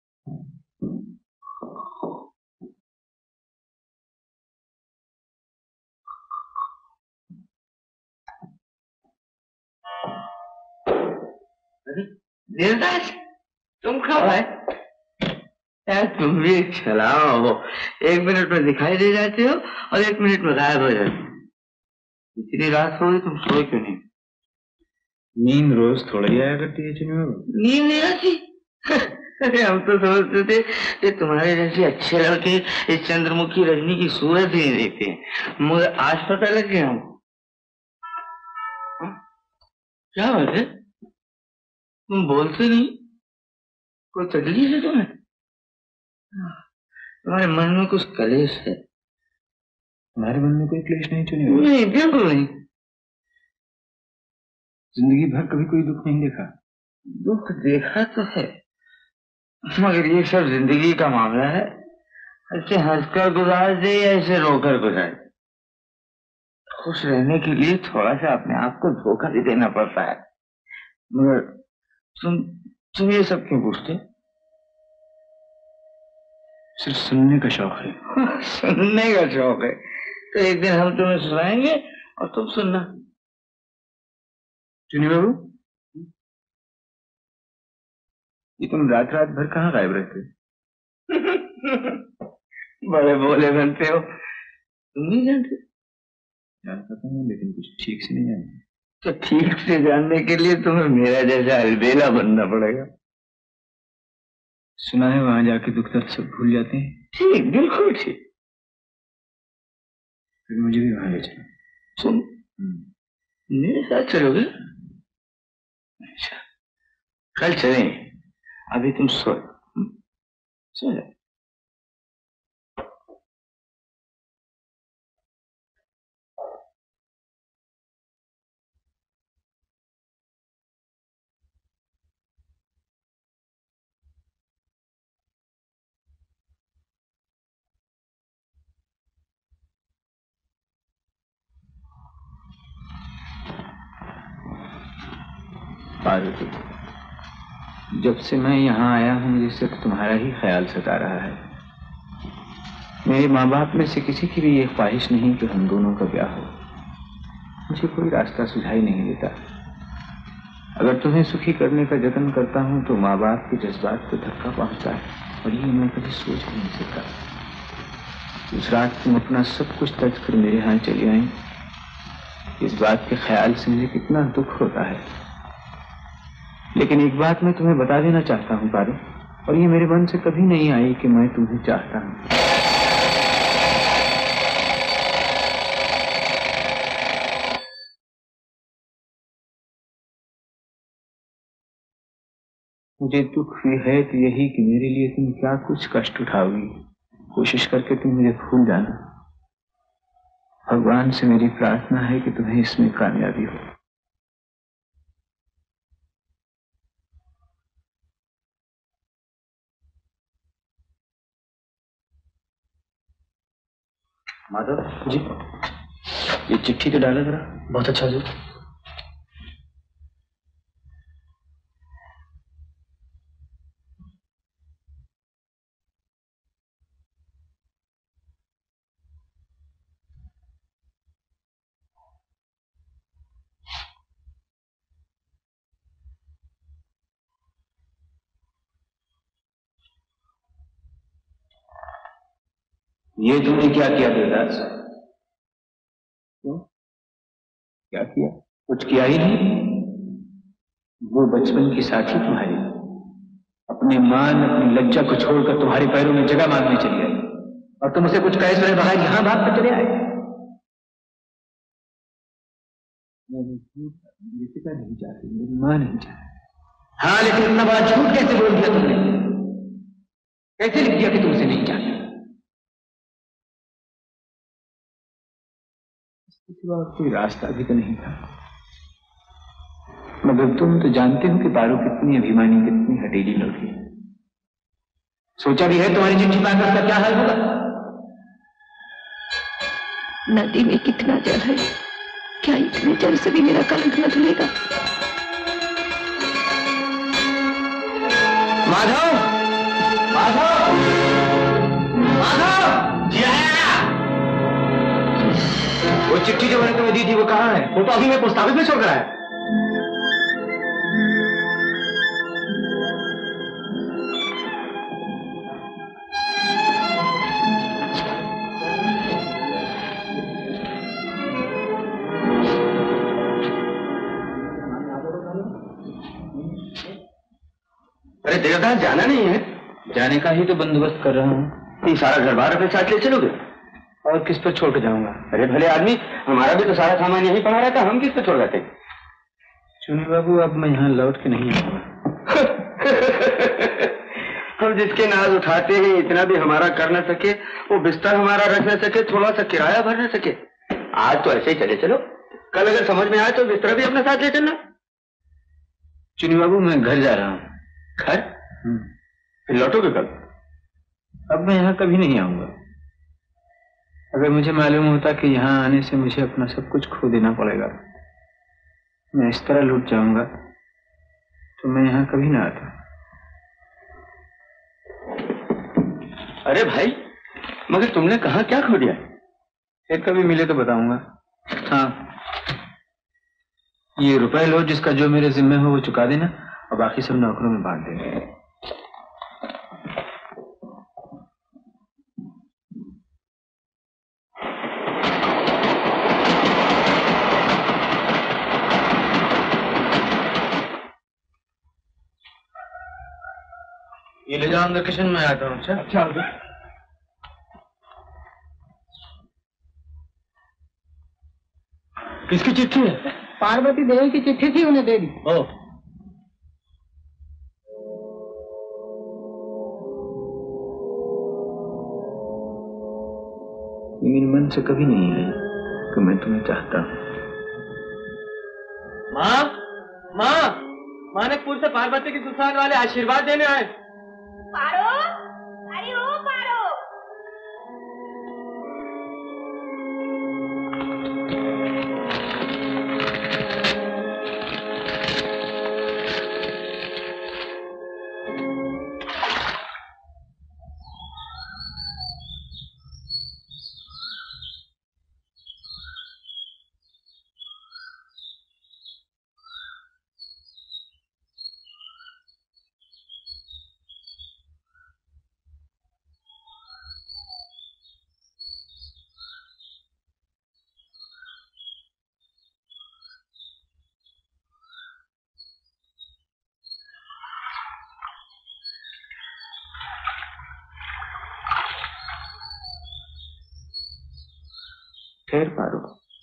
देवदास तुम कब आए? यार तुम भी एक छलावा हो, एक मिनट में दिखाई दे जाते हो और एक मिनट में गायब हो जाते हो। इतनी रात हो गई, तुम सोए क्यों नहीं? नींद रोज थोड़ा ही आया करती है चुनी बाबू। नींद नहीं आती? अरे हम तो सोचते थे कि तुम्हारे जैसे अच्छे लड़के इस चंद्रमुखी रजनी की सूरत ही नहीं देखते हैं, मुझे आज पता लग गया हमको। क्या बात है, तुम बोलते नहीं? कोई तकलीफ है तुम्हें? तुम्हारे मन में कुछ कलेश है? तुम्हारे मन में कोई क्लेश नहीं चुनी? नहीं, बिल्कुल नहीं। जिंदगी भर कभी कोई दुख नहीं देखा? दुख देखा तो है, मगर ये सब जिंदगी का मामला है। ऐसे हंसकर गुजार दे या ऐसे रोकर गुजार दे, खुश रहने के लिए थोड़ा सा अपने आप को धोखा भी देना पड़ता है। मगर तुम तुम ये सब क्यों पूछते? सिर्फ सुनने का शौक है। सुनने का शौक है तो एक दिन हम तुम्हें सुनाएंगे और तुम सुनना। चुनी बाबू, ये तुम रात रात भर कहाँ गायब रहते? बड़े बोले बनते हो, तुम नहीं जानते? जानता तो हूँ लेकिन कुछ ठीक से नहीं जानता। तो ठीक से जानने के लिए तुम्हें मेरा जैसा अलबेला बनना पड़ेगा। सुना है वहां जाके दुख दर्द सब भूल जाते हैं। ठीक, बिल्कुल ठीक। फिर मुझे भी वहां ले चलो। सुन, मेरे साथ चलोगे? अच्छा, कल चलेंगे, अभी तुम सो सो जाओ। पार्वती, जब से मैं यहाँ आया हूँ मुझे सिर्फ तुम्हारा ही ख्याल सता रहा है। मेरे माँ बाप में से किसी की भी ये ख्वाहिश नहीं कि हम दोनों का ब्याह हो। मुझे कोई रास्ता सुझाई नहीं देता। अगर तुम्हें सुखी करने का जतन करता हूँ तो माँ बाप के जज्बात को धक्का पहुँचता है और ये मैं कभी सोच भी नहीं सकता। उस रात तुम अपना सब कुछ त्याग कर मेरे यहाँ चली आई, इस बात के ख्याल से मुझे कितना दुख होता है। लेकिन एक बात मैं तुम्हें बता देना चाहता हूँ पारो, और ये मेरे मन से कभी नहीं आई कि मैं तुम्हें चाहता हूँ। मुझे दुख भी है तो यही कि मेरे लिए तुम क्या कुछ कष्ट उठाओगी। कोशिश करके तुम मुझे भूल जाना। भगवान से मेरी प्रार्थना है कि तुम्हें इसमें कामयाबी हो। माधव जी, ये चिट्ठी तो डाला जरा। बहुत अच्छा जी। ये तुमने क्या किया देवदास? क्यों? क्या किया? कुछ किया ही नहीं। वो बचपन की साथी तुम्हारी अपने मान अपनी लज्जा को छोड़कर तुम्हारे पैरों में जगह मांगने चली आई और तुम उसे कुछ कहे सुने बाहर यहां भाग कर चले आए। मैं नहीं चाहती, मेरी मां नहीं चाहती। हाँ, लेकिन इतना बड़ा झूठ कैसे बोल दिया तुमने? कैसे लिख दिया कि तुमसे नहीं चाहती? इसके सिवा कोई रास्ता भी तो नहीं था। मगर तुम तो जानते हो कि पारो कितनी अभिमानी, कितनी हटेली लड़की है। सोचा भी है तुम्हारी चिट्ठी पाकर उसका क्या हाल होगा? नदी में कितना जल है, क्या इतने जल से भी मेरा कलंक न धुलेगा? माधव, माधव, माधव, जी आया। वो चिट्ठी जो मैंने तुम्हें दी थी वो कहाँ है? वो तो अभी मैं पोस्ट ऑफिस में छोड़ रहा है। अरे देवदास, जाना नहीं है? जाने का ही तो बंदोबस्त कर रहा हूँ। सारा घर बार अपने साथ ले चलोगे? और किस पर छोड़ के जाऊंगा? अरे भले आदमी, हमारा भी तो सारा सामान यहीं पड़ा रहता, हम किस पर छोड़ जाते? चुनी बाबू, अब मैं यहाँ लौट के नहीं आऊंगा। हम जिसके नाज उठाते हैं इतना भी हमारा कर न सके, वो बिस्तर हमारा रख न सके, थोड़ा सा किराया भर न सके। आज तो ऐसे ही चले चलो, कल अगर समझ में आए तो बिस्तर भी अपने साथ ले चलना। चुनी बाबू, मैं घर जा रहा हूँ। घर? फिर लौटोगे कब? अब मैं यहाँ कभी नहीं आऊंगा। अगर मुझे मालूम होता कि यहाँ आने से मुझे अपना सब कुछ खो देना पड़ेगा, मैं इस तरह लुट जाऊंगा, तो मैं यहाँ कभी ना आता। अरे भाई, मगर तुमने कहाँ क्या खो दिया? फिर कभी मिले तो बताऊंगा। हाँ, ये रुपए लो, जिसका जो मेरे जिम्मे हो वो चुका देना और बाकी सब नौकरों में बांट देना। ये ले जाओ अंदर, किचन में आता हूँ। अच्छा अच्छा। किसकी चिट्ठी है? पार्वती देवी की चिट्ठी थी, उन्हें दे दी। ओ, मेरे मन से कभी नहीं आई कि मैं तुम्हें चाहता हूँ। माँ, माँ, मानकपुर से पार्वती की ससुराल वाले आशीर्वाद देने आए। पारो, अरे ओ पारो। खैर पारो,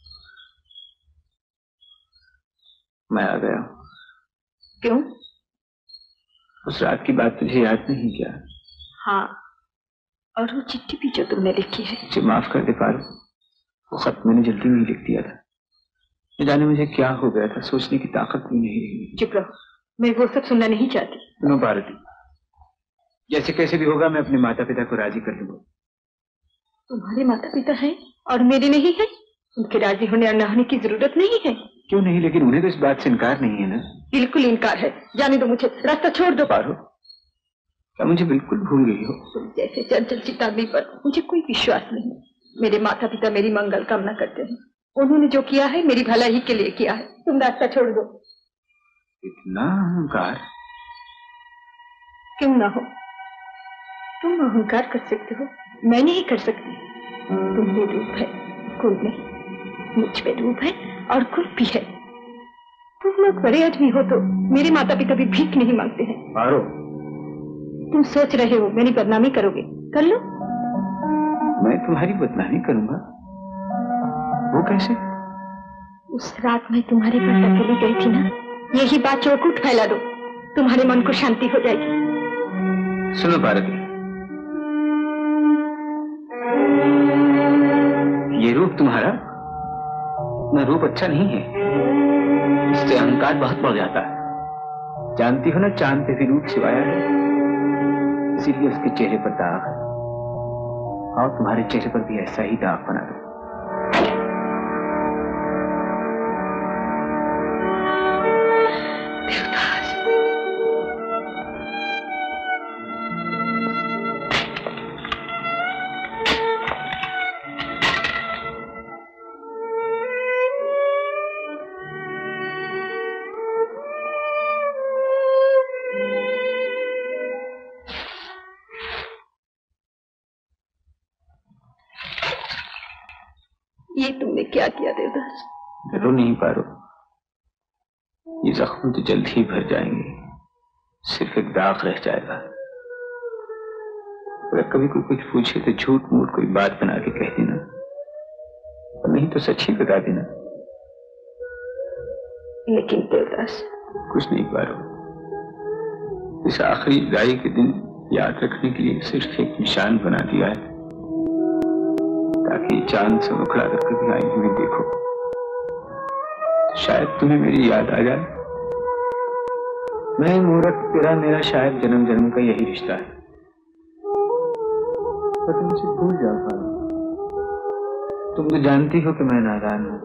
मैं आ गया। क्यों? उस रात की बात तुझे याद नहीं क्या? हाँ, और वो चिट्ठी भी जो तुमने लिखी है। मुझे माफ कर दे पारो, वो खत मैंने जल्दी में ही लिख दिया था। न जाने मुझे क्या हो गया था, सोचने की ताकत भी नहीं रही। चुप रहो, मैं वो सब सुनना नहीं चाहती। सुनो पार्वती, जैसे कैसे भी होगा मैं अपने माता पिता को राजी कर लूंगा। तुम्हारे माता पिता हैं और मेरे नहीं है, उनके राजी होने और न होने की जरूरत नहीं है। क्यों नहीं? लेकिन उन्हें तो इस बात से इनकार नहीं है ना? बिल्कुल इनकार है। जाने दो मुझे, रास्ता छोड़ दो। पारो, क्या मुझे बिल्कुल भूल गई हो? तुम जैसे चंचल चिताग्नि पर मुझे कोई विश्वास नहीं। मेरे माता पिता मेरी मंगल कामना करते हैं, उन्होंने जो किया है मेरी भलाई के लिए किया है। तुम रास्ता छोड़ दो। इतना अहंकार? क्यों ना हो, तुम अहंकार कर सकते हो, मैं नहीं कर सकती। तुम पे रूप है, कुल नहीं। मुझ पे रूप है और कुल भी है। तुम लोग बड़े आदमी हो तो मेरे माता पिता भी भीख नहीं मांगते हैं। मारो। तुम सोच रहे हो मेरी बदनामी करोगे, कर लो। मैं तुम्हारी बदनामी करूंगा? वो कैसे? उस रात मैं तुम्हारे पास अकेली गई थी ना, यही बात चौकूट फैला दो, तुम्हारे मन को शांति हो जाएगी। सुनो पार्वती, ये रूप तुम्हारा ना रूप अच्छा नहीं है। इससे अहंकार बहुत बढ़ जाता है। जानती हो ना, चांद पे भी रूप सिवाया है, इसीलिए उसके चेहरे पर दाग है। और तुम्हारे चेहरे पर भी ऐसा ही दाग बना दो। ये तुमने क्या किया देवदास? रो नहीं पारो, ये जख्म तो जल्द ही भर जाएंगे, सिर्फ एक दाग रह जाएगा। अगर कभी कोई कुछ पूछे तो झूठ मूठ कोई बात बना के कह देना, और नहीं तो सच ही बता देना। लेकिन देवदास, कुछ नहीं पारो, इस आखिरी विदाई के दिन याद रखने के लिए सिर्फ एक निशान बना दिया है, ताकि चांद से मुखड़ा कर कभी आईने में देखो तो शायद तुम्हें मेरी याद आ जाए। मैं मूर्ख, तेरा मेरा शायद जन्म जन्म का यही रिश्ता है। पर तुम मुझे भूल जाओ पारो, तुम तो जानती हो कि मैं नादान हूं,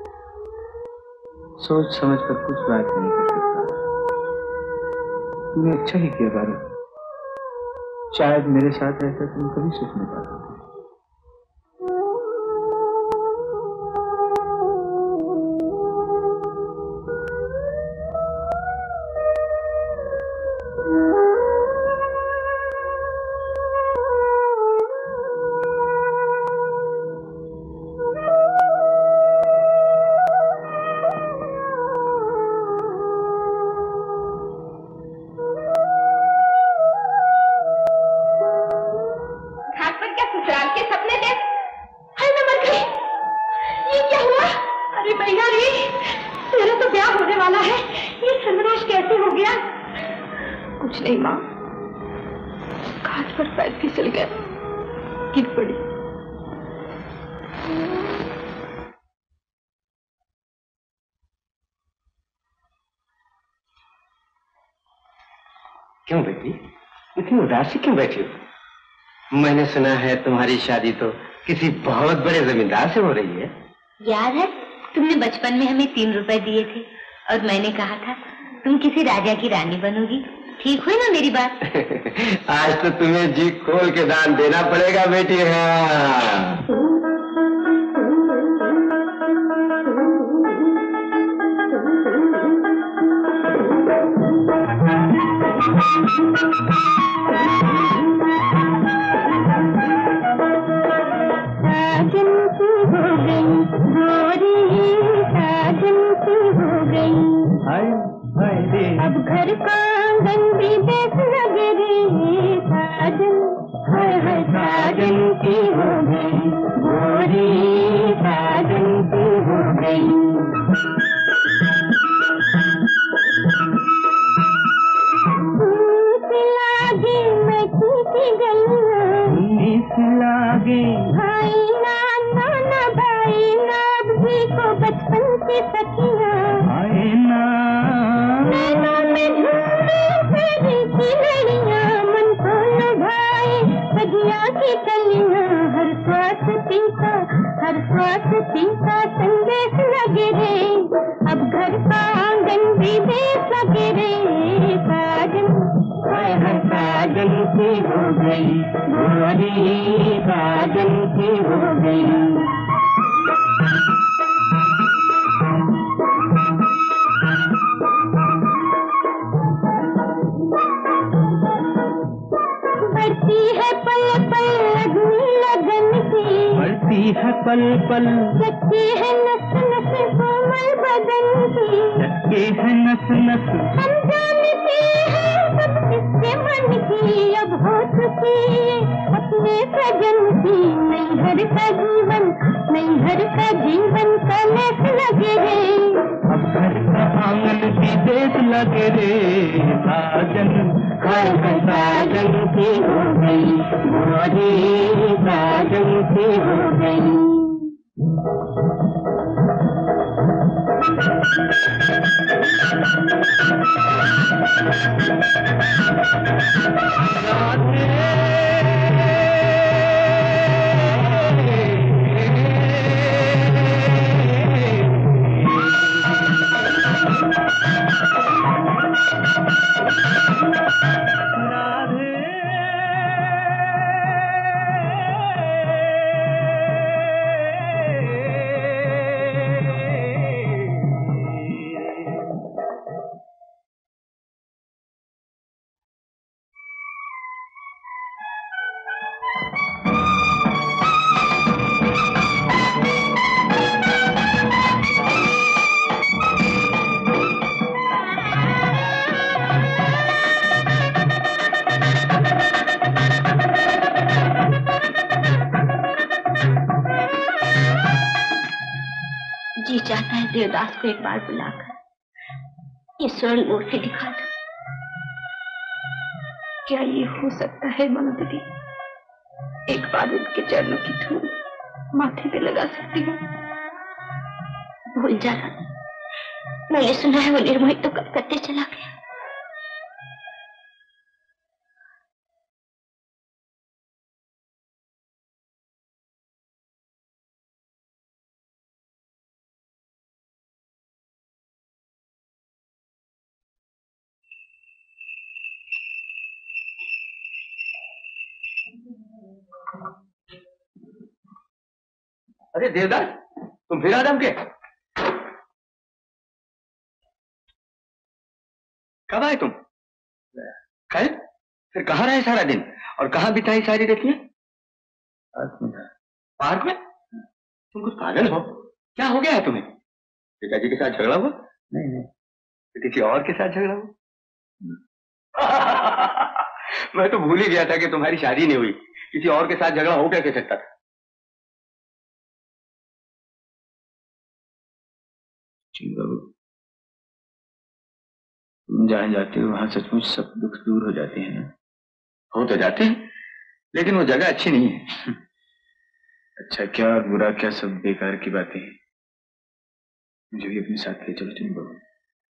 सोच समझ कर कुछ बात नहीं कर सकता। तुमने अच्छा ही किया पारो, शायद मेरे साथ रहकर तुम कभी सुख नहीं पाते। क्यों बेटी, इतनी उदासी क्यों बैठी हो? मैंने सुना है तुम्हारी शादी तो किसी बहुत बड़े जमींदार से हो रही है। याद है तुमने बचपन में हमें तीन रुपए दिए थे और मैंने कहा था तुम किसी राजा की रानी बनोगी। ठीक हुई ना मेरी बात? आज तो तुम्हें जी खोल के दान देना पड़ेगा बेटी। हाँ, साजन की हो गई गोरी, साजन की हो गई, अब घर का आंगन भी बेस लगे रे। साजन हर हर साजन की हो गई गोरी, साजन की हो गई। लागे मैं की गलियां, लागे भाई नाना ना भाई नाबी को बचपन की सखियां, भाई ना नैनों में झूमे तेरी की लड़ियां, मन को लुभाए सजिया की कलियां। हर श्वास पीता हर श्वास पीता संदेश लगे रे, अब घर का आंगन भी बेस लगे रे। साजन हर साजन की हो गई गोरी, साजन की हो गई। बढ़ती है पल पल लगनी लगन की, धड़कती है पल पल, लगती है नस नस कोमल बदन की, लगती है नस नस, हम जानते हैं सब किसके मन की, अब हो चुकी है अपने सजन की, नैहर का जीवन नैहर का जीवन कलश लगे रे, अब घर का आंगन भी देश लगे रे साजन, घर का साजन की हो गई मोरी साजन की हो गई। जी चाहता है देवदास को एक बार बुलाकर ये स्वर्ण मूर्ति दिखा दो। क्या ये हो सकता है मंत्री? एक बार उनके चरणों की धूल माथे पे लगा सकती हूँ। भूल जा रानी, मैंने सुना है वो निर्मोही तो कलकत्ते चला गया। अरे देवदास, तुम फिर आदम के कब आए तुम? कल? फिर कहाँ रहे सारा दिन और कहाँ बिताई सारी रतियां? पार्क में? तुम कुछ पागल हो? क्या हो गया है तुम्हें? पिताजी के साथ झगड़ा हुआ? नहीं नहीं, तो किसी और के साथ झगड़ा हुआ? मैं तो भूल ही गया था कि तुम्हारी शादी नहीं हुई। किसी और के साथ झगड़ा हो कैसे सकता था? बाबू, तुम जहाँ जाते हो वहां सचमुच सब दुख दूर हो जाते हैं ना? हो तो जाते हैं, लेकिन वो जगह अच्छी नहीं है। अच्छा क्या और बुरा क्या, सब बेकार की बातें हैं। मुझे भी अपने साथ ले चलो चुन बाबू।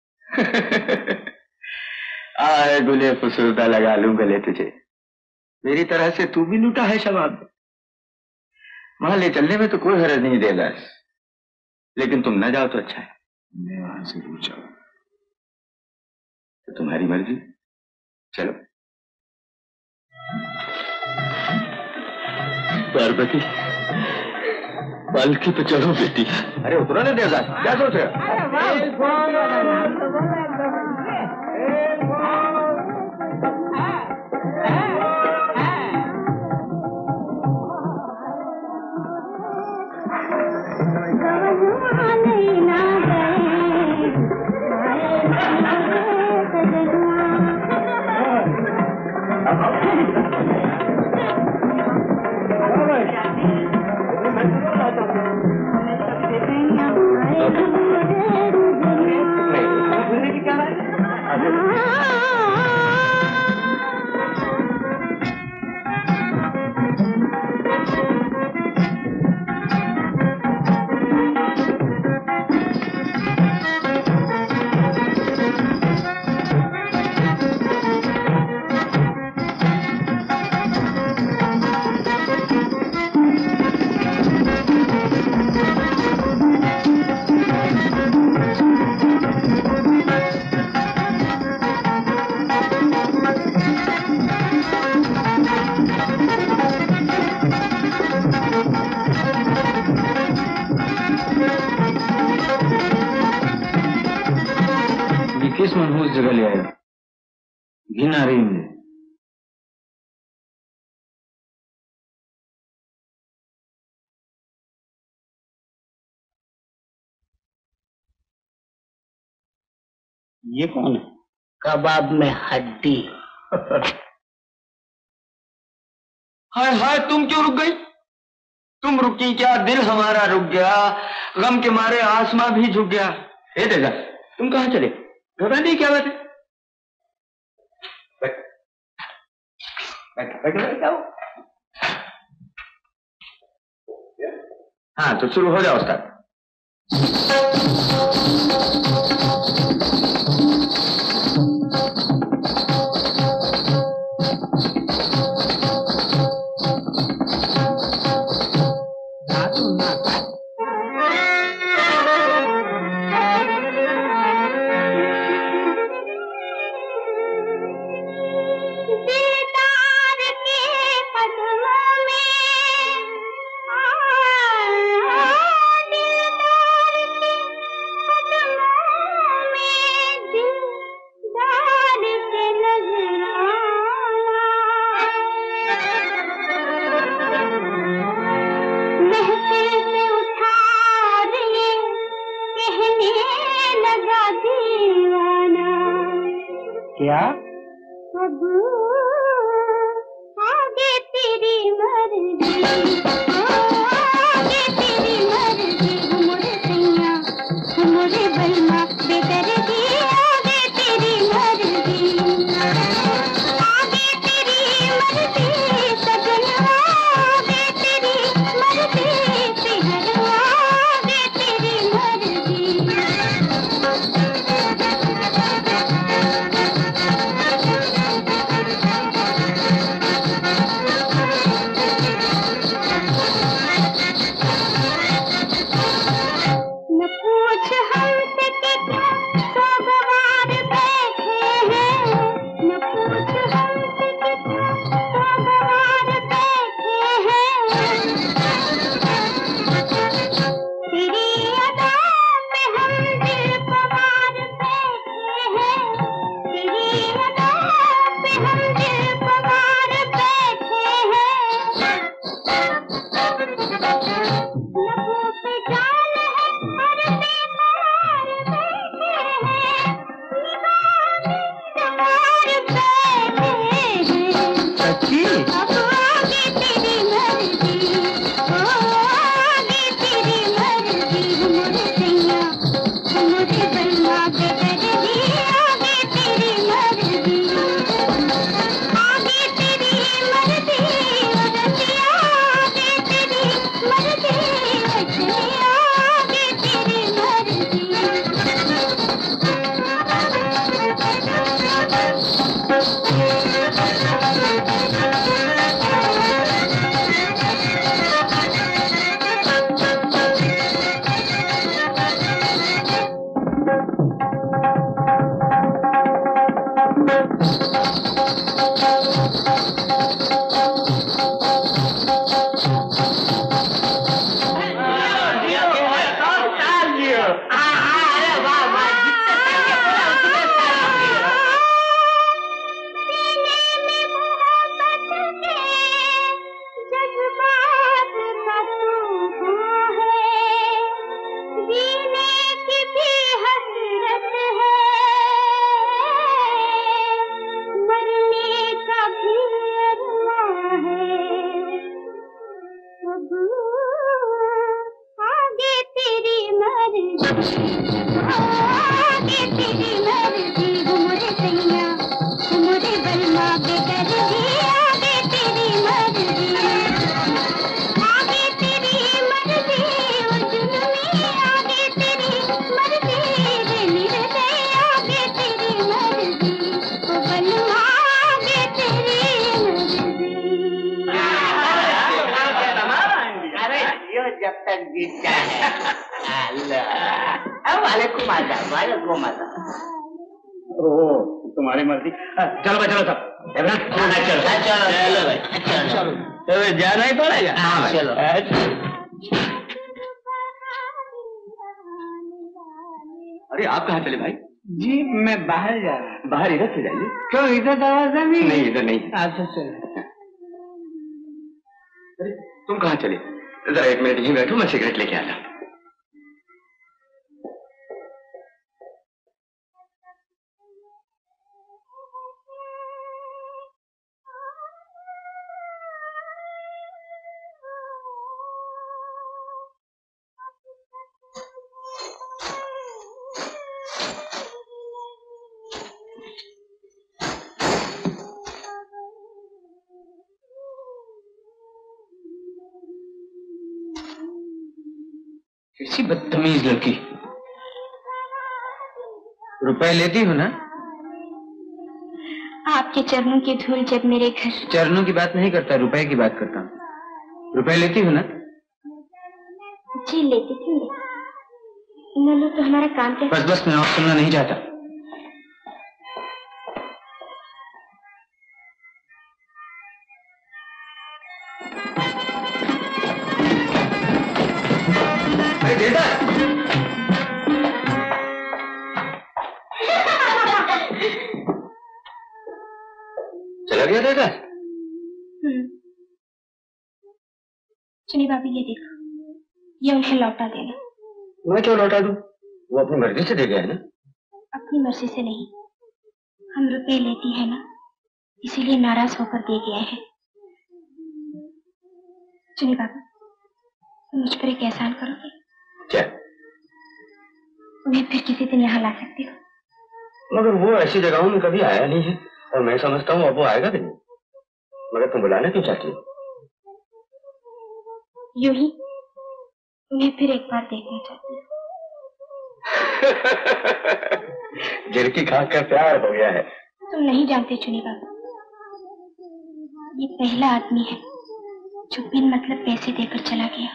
आए गुले फुसुर्दा लगा लूं गले तुझे। मेरी तरह से तू भी लूटा है शबाब। वहां ले चलने में तो कोई हर्ज नहीं देवदास, लेकिन तुम न जाओ तो अच्छा है। मैं वहां से दूर जाऊं तो तुम्हारी मर्जी, चलो। पार्वती, पालकी पे चढ़ो बेटी। अरे उतरो ना देवदास, क्या सोच रहे हो? किस मनहूस जगह ले आया? घिन आ रही मुझे। ये कौन है? कबाब में हड्डी। हाय हाय, तुम क्यों रुक गई? तुम रुकी क्या, दिल हमारा रुक गया, गम के मारे आसमां भी झुक गया। ए देवदास, तुम कहाँ चले? घबरा नहीं, क्या बात है? बैठ बैठ बैठ बैठ जाओ। हाँ तो शुरू हो जाओ उस्ताद। क्या? अब आगे तेरी मर्जी, आगे तेरी मर्जी, मोरे सैया मोरे बलमा बेदर्दी, आगे तेरी मर्जी, आगे तेरी मर्जी सजना, आगे तेरी मर्जी सिहरवा, आगे तेरी मर्जी। तुम्हारी मर्जी। चलो भाई, चलो सब चलो चलो चलो भाई, चलो चलो जाना ही पड़ेगा। हाँ भाई चलो। अरे आप कहाँ चले भाई? जी मैं बाहर जा रहा हूँ। बाहर इधर से जाइए। क्यों, इधर दरवाजा भी नहीं, इधर नहीं। अच्छा चलो। अरे तुम कहाँ चले? जरा एक मिनट यहीं बैठो, मैं सिगरेट लेके आता हूँ। कैसी बदतमीज लड़की। रुपए लेती हो ना? आपके चरणों की धूल जब मेरे घर। चरणों की बात नहीं करता, रुपए की बात करता हूँ। रुपए लेती हो ना? जी लेती थी। न लो तो हमारा काम क्या? बस बस, मैं और सुनना नहीं चाहता। चला गया देवदास? चलिए भाभी, ये देखो, ये उन्हें लौटा देना। मैं क्यों लौटा दूं? वो अपनी मर्जी से दे गया है ना। अपनी मर्जी से नहीं, हम रुपए लेती है ना, इसीलिए नाराज होकर दे गया है। चलिए बाबा, तुम मुझ पर एक एहसान करोगे? क्या? उन्हें फिर किसी दिन यहाँ ला सकती हो। मगर वो ऐसी जगहों में कभी आया नहीं है, और मैं समझता हूँ अब वो आएगा भी नहीं। मगर तुम बुलाना क्यों चाहती हो? यूं ही उन्हें फिर एक बार देखना चाहती हूँ। झिड़की खा कर प्यार हो गया है। तुम नहीं जानते चुनी बाबा, ये पहला आदमी है जो बिन मतलब पैसे देकर चला गया।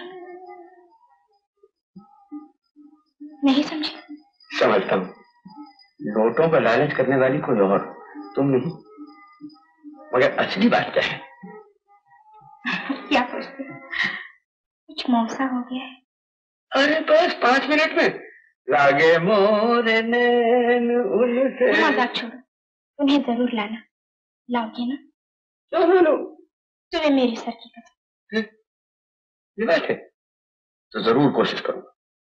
नहीं समझे? समझता हूँ, नोटों का लालच करने वाली कोई और, तुम नहीं। मगर असली बात क्या है? क्या पूछते? कुछ मौसा हो गया है। अरे बस पांच मिनट में लागे मोरे नैन उनसे। मजाक छोड़ो, उन्हें जरूर लाना। लाओगे ना? क्यों ना लो? तुम्हें मेरी सर की कसम। ये बात है तो जरूर कोशिश करूंगा।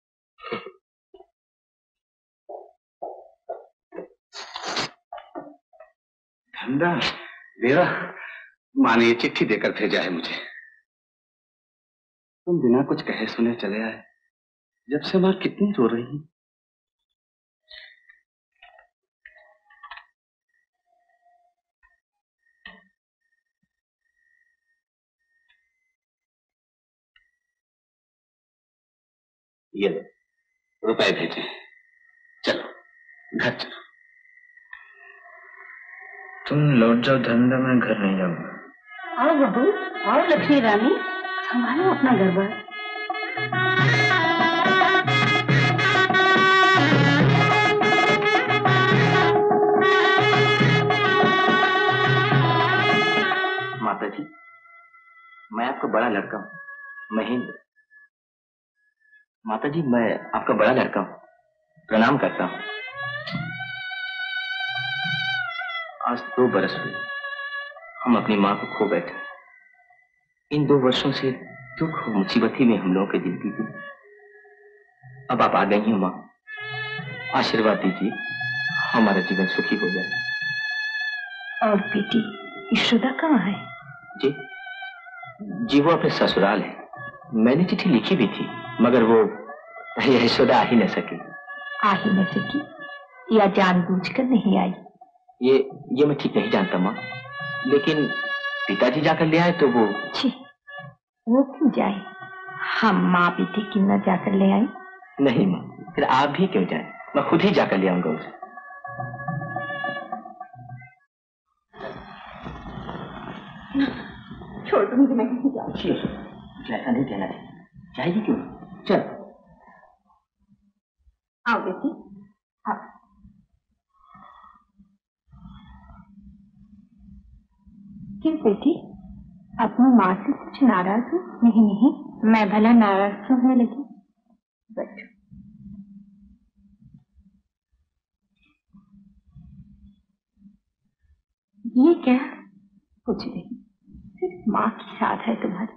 धंधा देवा, माँ ने ये चिट्ठी देकर भेजा है मुझे। तुम बिना कुछ कहे सुने चले आए। जब से माँ कितनी रो रही है। ये लो, रुपए भेजे। चलो घर चलो। तुम लौट जाओ धंधा, मैं घर नहीं जाऊंगा। आओ बहू, आओ लक्ष्मी रानी, संभालो अपना घर बार। माता जी, मैं आपका बड़ा लड़का हूँ, महेंद्र। माता जी, मैं आपका बड़ा लड़का हूँ, प्रणाम करता हूँ। आज दो बरस हुए हम अपनी माँ को खो बैठे। इन दो वर्षों से दुख और मुसीबत ही में हम लोगों की जिंदगी थी। अब आप आ गई हैं माँ, आशीर्वाद दीजिए, हमारा जीवन सुखी हो जाए। और बेटी यशोदा कहाँ है? जी जी वो अपने ससुराल है। मैंने चिट्ठी लिखी भी थी, मगर वो यशोदा आ ही न सकी। आ ही न सकी या जानबूझकर नहीं आई? ये ये मैं ठीक नहीं जानता माँ, लेकिन पिताजी जाकर ले आए तो वो। छी, वो क्यों जाए? हम माँ बेटी क्यों न जाकर ले आए? नहीं माँ, फिर आप भी क्यों जाए, मैं खुद ही जाकर ले आऊंगा उसे। छोड़ दूंगी, मैं नहीं जाऊँ। ऐसा नहीं कहना चाहिए, चाहिए क्यों? चल आओ बेटी, आओ। क्यों बेटी, अपनी माँ से कुछ नाराज हो? नहीं नहीं, मैं भला नाराज क्यों होने लगी? बैठो। ये क्या? कुछ नहीं, सिर्फ माँ की याद है तुम्हारी।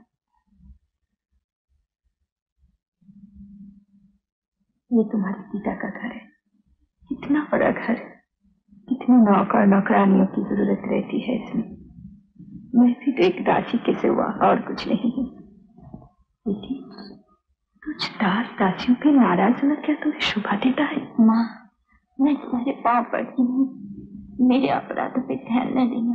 ये तुम्हारे पिता का घर है, इतना बड़ा घर, कितनी नौकर नौकरानियों की जरूरत रहती है इसमें। मैं भी तो एक दासी के सिवा और कुछ नहीं हूँ। बेटी, कुछ दास दासियों पे नाराज होना क्या तुम्हें शोभा देता है? माँ, मैं तुम्हारे पाँव पड़ती हूँ, मेरे अपराधों पे ध्यान न देना।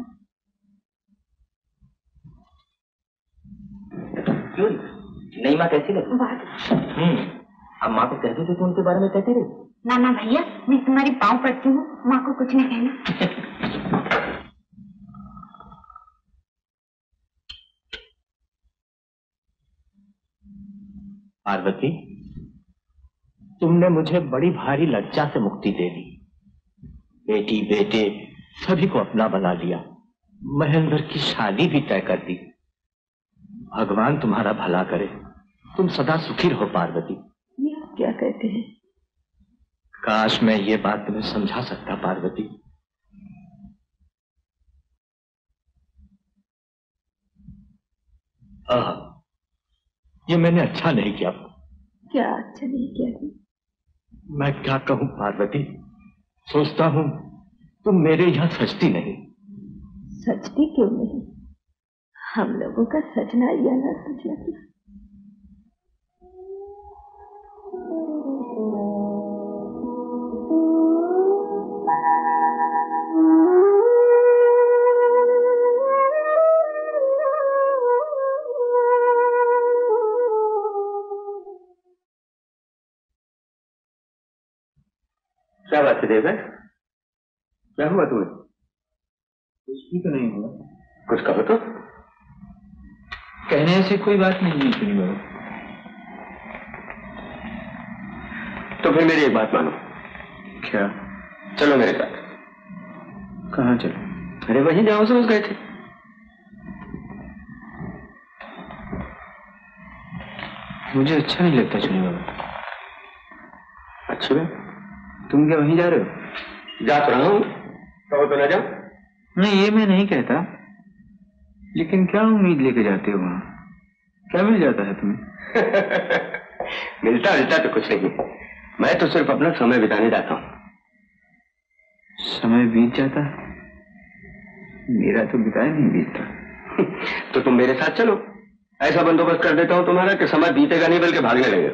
क्यों नहीं माँ, कैसी लगी? बात अब माँ को कहते थे तो उनके बारे में कहती रही। ना ना भैया, मैं तुम्हारी पाँव पड़ती हूँ, माँ को कुछ नहीं कहना। पार्वती, तुमने मुझे बड़ी भारी लज्जा से मुक्ति दे दी। बेटी बेटे सभी को अपना बना लिया, महेंद्र की शादी भी तय कर दी। भगवान तुम्हारा भला करे, तुम सदा सुखी रहो पार्वती। ये आप क्या कहते हैं? काश मैं ये बात तुम्हें समझा सकता पार्वती। आह, ये मैंने अच्छा नहीं किया। क्या अच्छा नहीं किया? मैं क्या कहूँ पार्वती, सोचता हूँ तुम मेरे यहाँ सचती नहीं। सचती क्यों नहीं? हम लोगों का सजना या ना सजना क्या? क्या बात है देवदास, क्या हुआ तुम्हें? कुछ भी तो नहीं हुआ। कुछ कहो तो। कहने से कोई बात नहीं है सुनी बाबू। तो फिर मेरी एक बात मानो। क्या? चलो मेरे साथ। कहाँ चलो? अरे वहीं जहाँ से उस गए थे। मुझे अच्छा नहीं लगता सुनी बाबू। अच्छी बात। तुम क्या वहीं जा रहे हो? जा तो रहा हूँ, कहो तो ना जाओ। नहीं, ये मैं नहीं कहता, लेकिन क्या उम्मीद लेके जाते हो वहां? क्या मिल जाता है तुम्हें? मिलता मिलता तो कुछ नहीं, मैं तो सिर्फ अपना समय बिताने जाता हूँ। समय बीत जाता है? मेरा तो बिताया नहीं बीतता। तो तुम मेरे साथ चलो, ऐसा बंदोबस्त कर देता हूँ तुम्हारा कि समय बीतेगा नहीं बल्कि भागने लगेगा।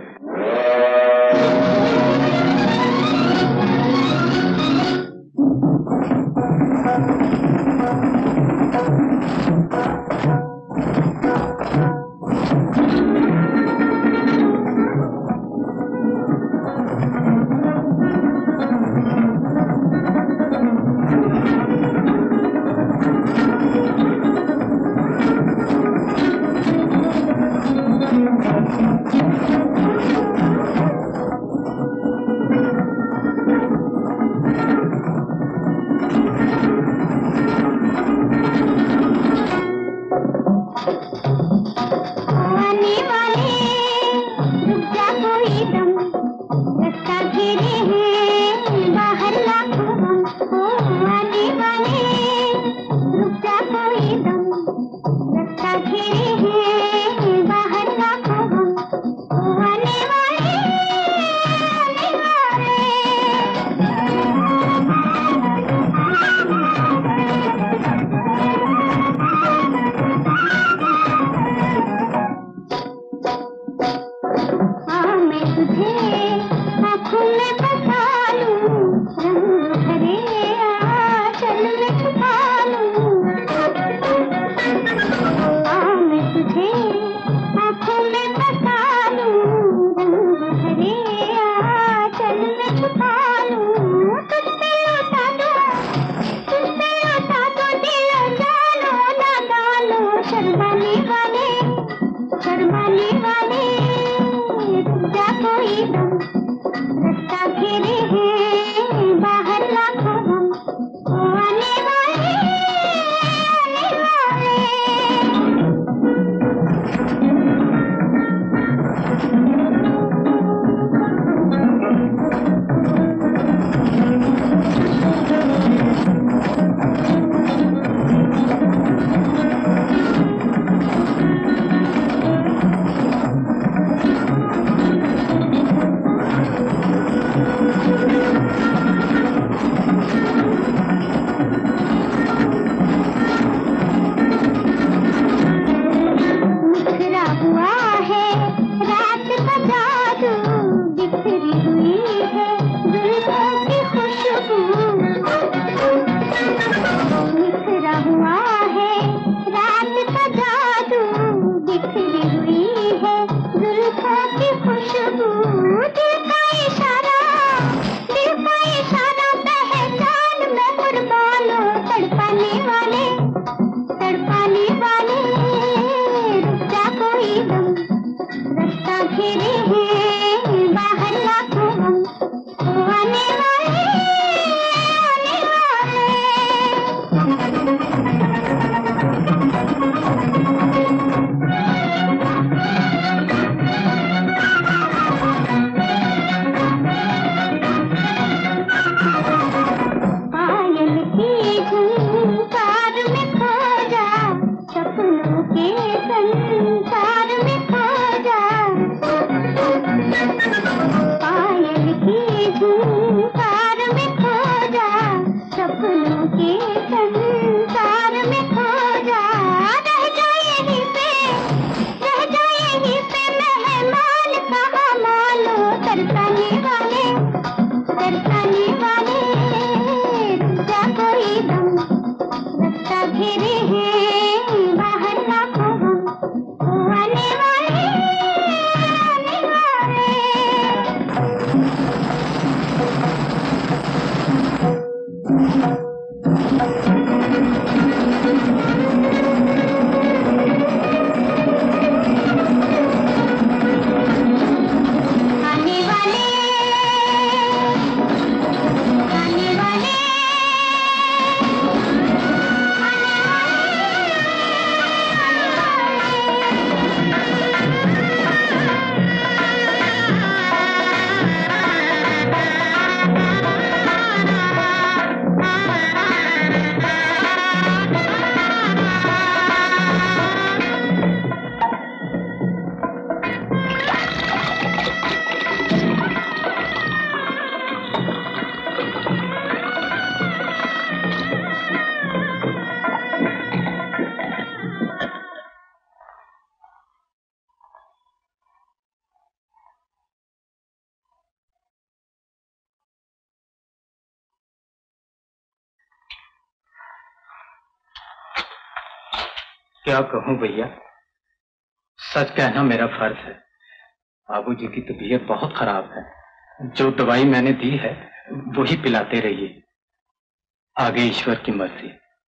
क्या कहूं भैया, सच कहना मेरा फर्ज है। बाबूजी की तबीयत बहुत खराब है। जो दवाई मैंने दी है वही पिलाते रहिए, आगे ईश्वर की मर्जी।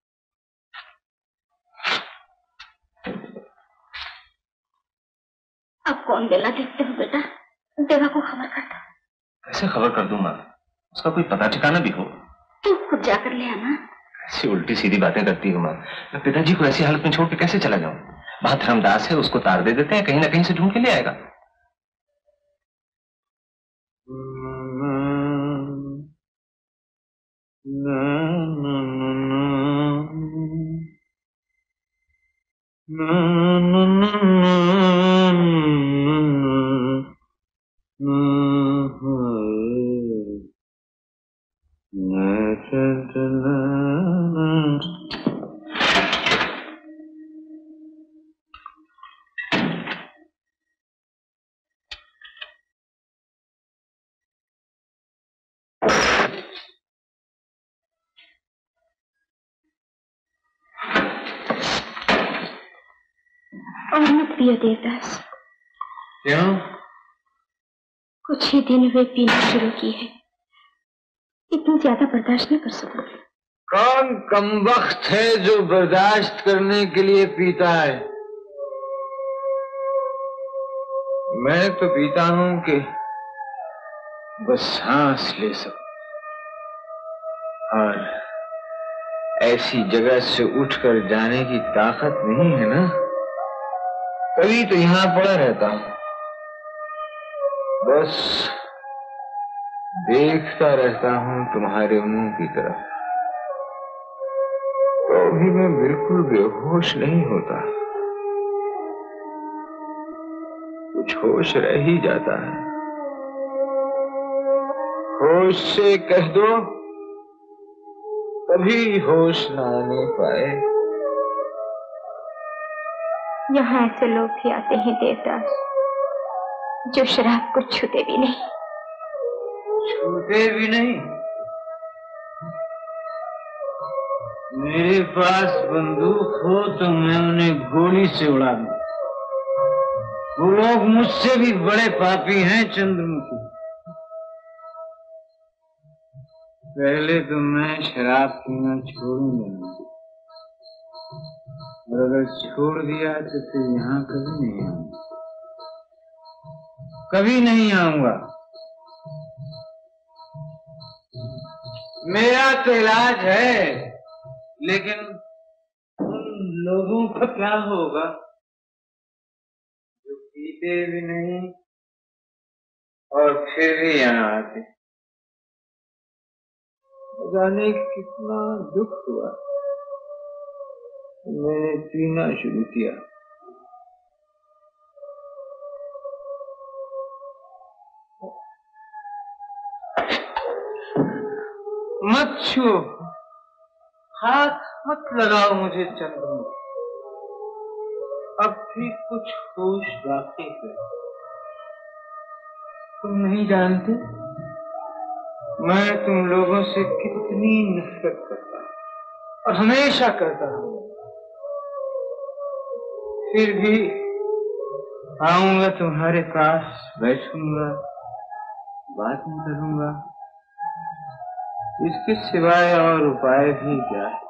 अब कौन बेला देखते हो बेटा? देवा को खबर कर दो। कैसे खबर कर दूं माँ? उसका कोई पता ठिकाना भी हो? तू खुद जाकर ले आना। ऐसी उल्टी सीधी बातें करती हो माँ। मैं पिताजी को ऐसी हालत में छोड़ के कैसे चला जाऊं? वहां धर्मदास है, उसको तार दे देते हैं, कहीं ना कहीं से ढूंढ के ले आएगा। और मत पियो देवदास। क्यों? कुछ ही दिन हुए पीना शुरू की है, इतनी ज्यादा बर्दाश्त नहीं कर सकूंगी। कौन कमबख्त है जो बर्दाश्त करने के लिए पीता है? मैं तो पीता हूं कि बस सांस ले सकूं, और ऐसी जगह से उठकर जाने की ताकत नहीं है ना, तभी तो यहां पड़ा रहता हूं, बस देखता रहता हूं तुम्हारे मुंह की तरफ। तो भी मैं बिल्कुल बेहोश नहीं होता, कुछ होश रह ही जाता है। होश से कह दो कभी होश ना आने पाए। यहाँ ऐसे लोग भी आते हैं देवदास, जो शराब को छूते भी नहीं। छूते भी नहीं? मेरे पास बंदूक हो तो मैं उन्हें गोली से उड़ा दूं। वो लोग मुझसे भी बड़े पापी हैं चंद्रमुखी। पहले तो मैं शराब पीना छोड़ूंगा, और अगर छोड़ दिया तो फिर यहाँ कभी नहीं आऊंगा, कभी नहीं आऊंगा। मेरा तो इलाज है, लेकिन उन लोगों का क्या होगा जो पीते भी नहीं और फिर भी यहाँ आते? जाने कितना दुख हुआ मैंने पीना शुरू किया। मत छू, हाथ मत लगाओ मुझे चंद्रमुखी, अब भी कुछ होश बाकी है। तुम नहीं जानते मैं तुम लोगों से कितनी नफरत करता हूं, और हमेशा करता हूं। फिर भी आऊंगा तुम्हारे पास, बैठूंगा, बात नहीं करूंगा, इसके सिवाय और उपाय भी क्या है?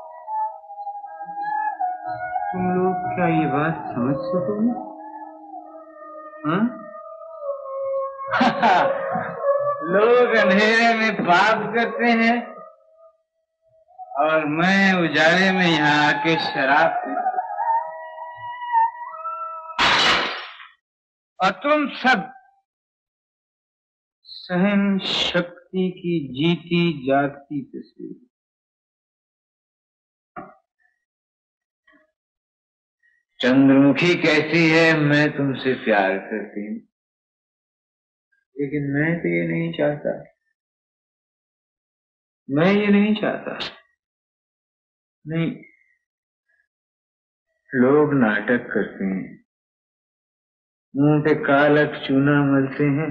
तुम लोग क्या ये बात समझ सकोगे? हाँ? लोग अंधेरे में पाप करते हैं और मैं उजाले में यहाँ आके शराब पीता, और तुम सब सहन शक्ति की जीती जागती तस्वीर। चंद्रमुखी कहती है मैं तुमसे प्यार करती हूँ, लेकिन मैं तो ये नहीं चाहता, मैं ये नहीं चाहता। नहीं, लोग नाटक करते हैं, मुंह पे कालक चूना मलते हैं,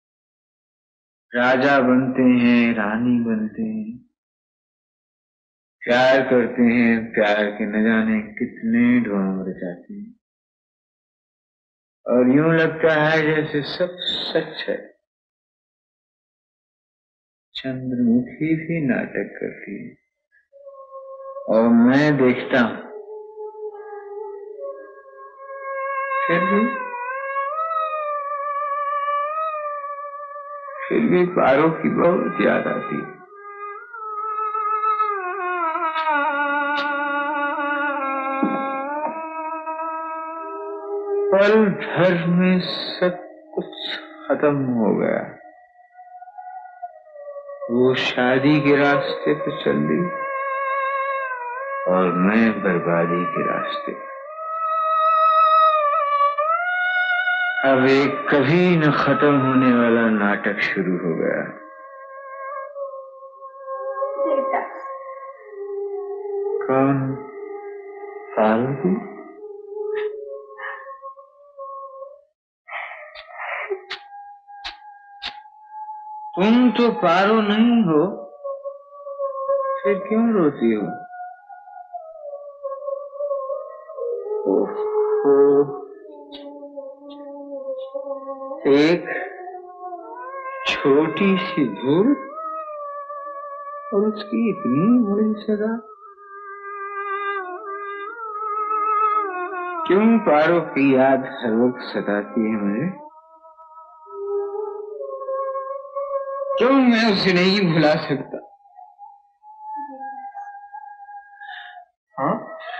राजा बनते हैं, रानी बनते हैं, प्यार करते हैं, प्यार के न जाने कितने ढोंग रचाते हैं, और यूं लगता है जैसे सब सच है। चंद्रमुखी भी नाटक करती है और मैं देखता हूं, फिर भी फिर भी पारो की बहुत याद आती है। पल भर में सब कुछ खत्म हो गया। वो शादी के रास्ते पे चल दी और मैं बर्बादी के रास्ते। अब एक कभी न खत्म होने वाला नाटक शुरू हो गया। कौन? फालतू? तुम तो पारो नहीं हो, फिर क्यों रोती हो? ओहो, एक छोटी सी धूल और उसकी इतनी बड़ी सजा। क्यों पारो की याद हर वक्त सताती है मुझे? क्यों मैं उसे नहीं भुला सकता? हाँ,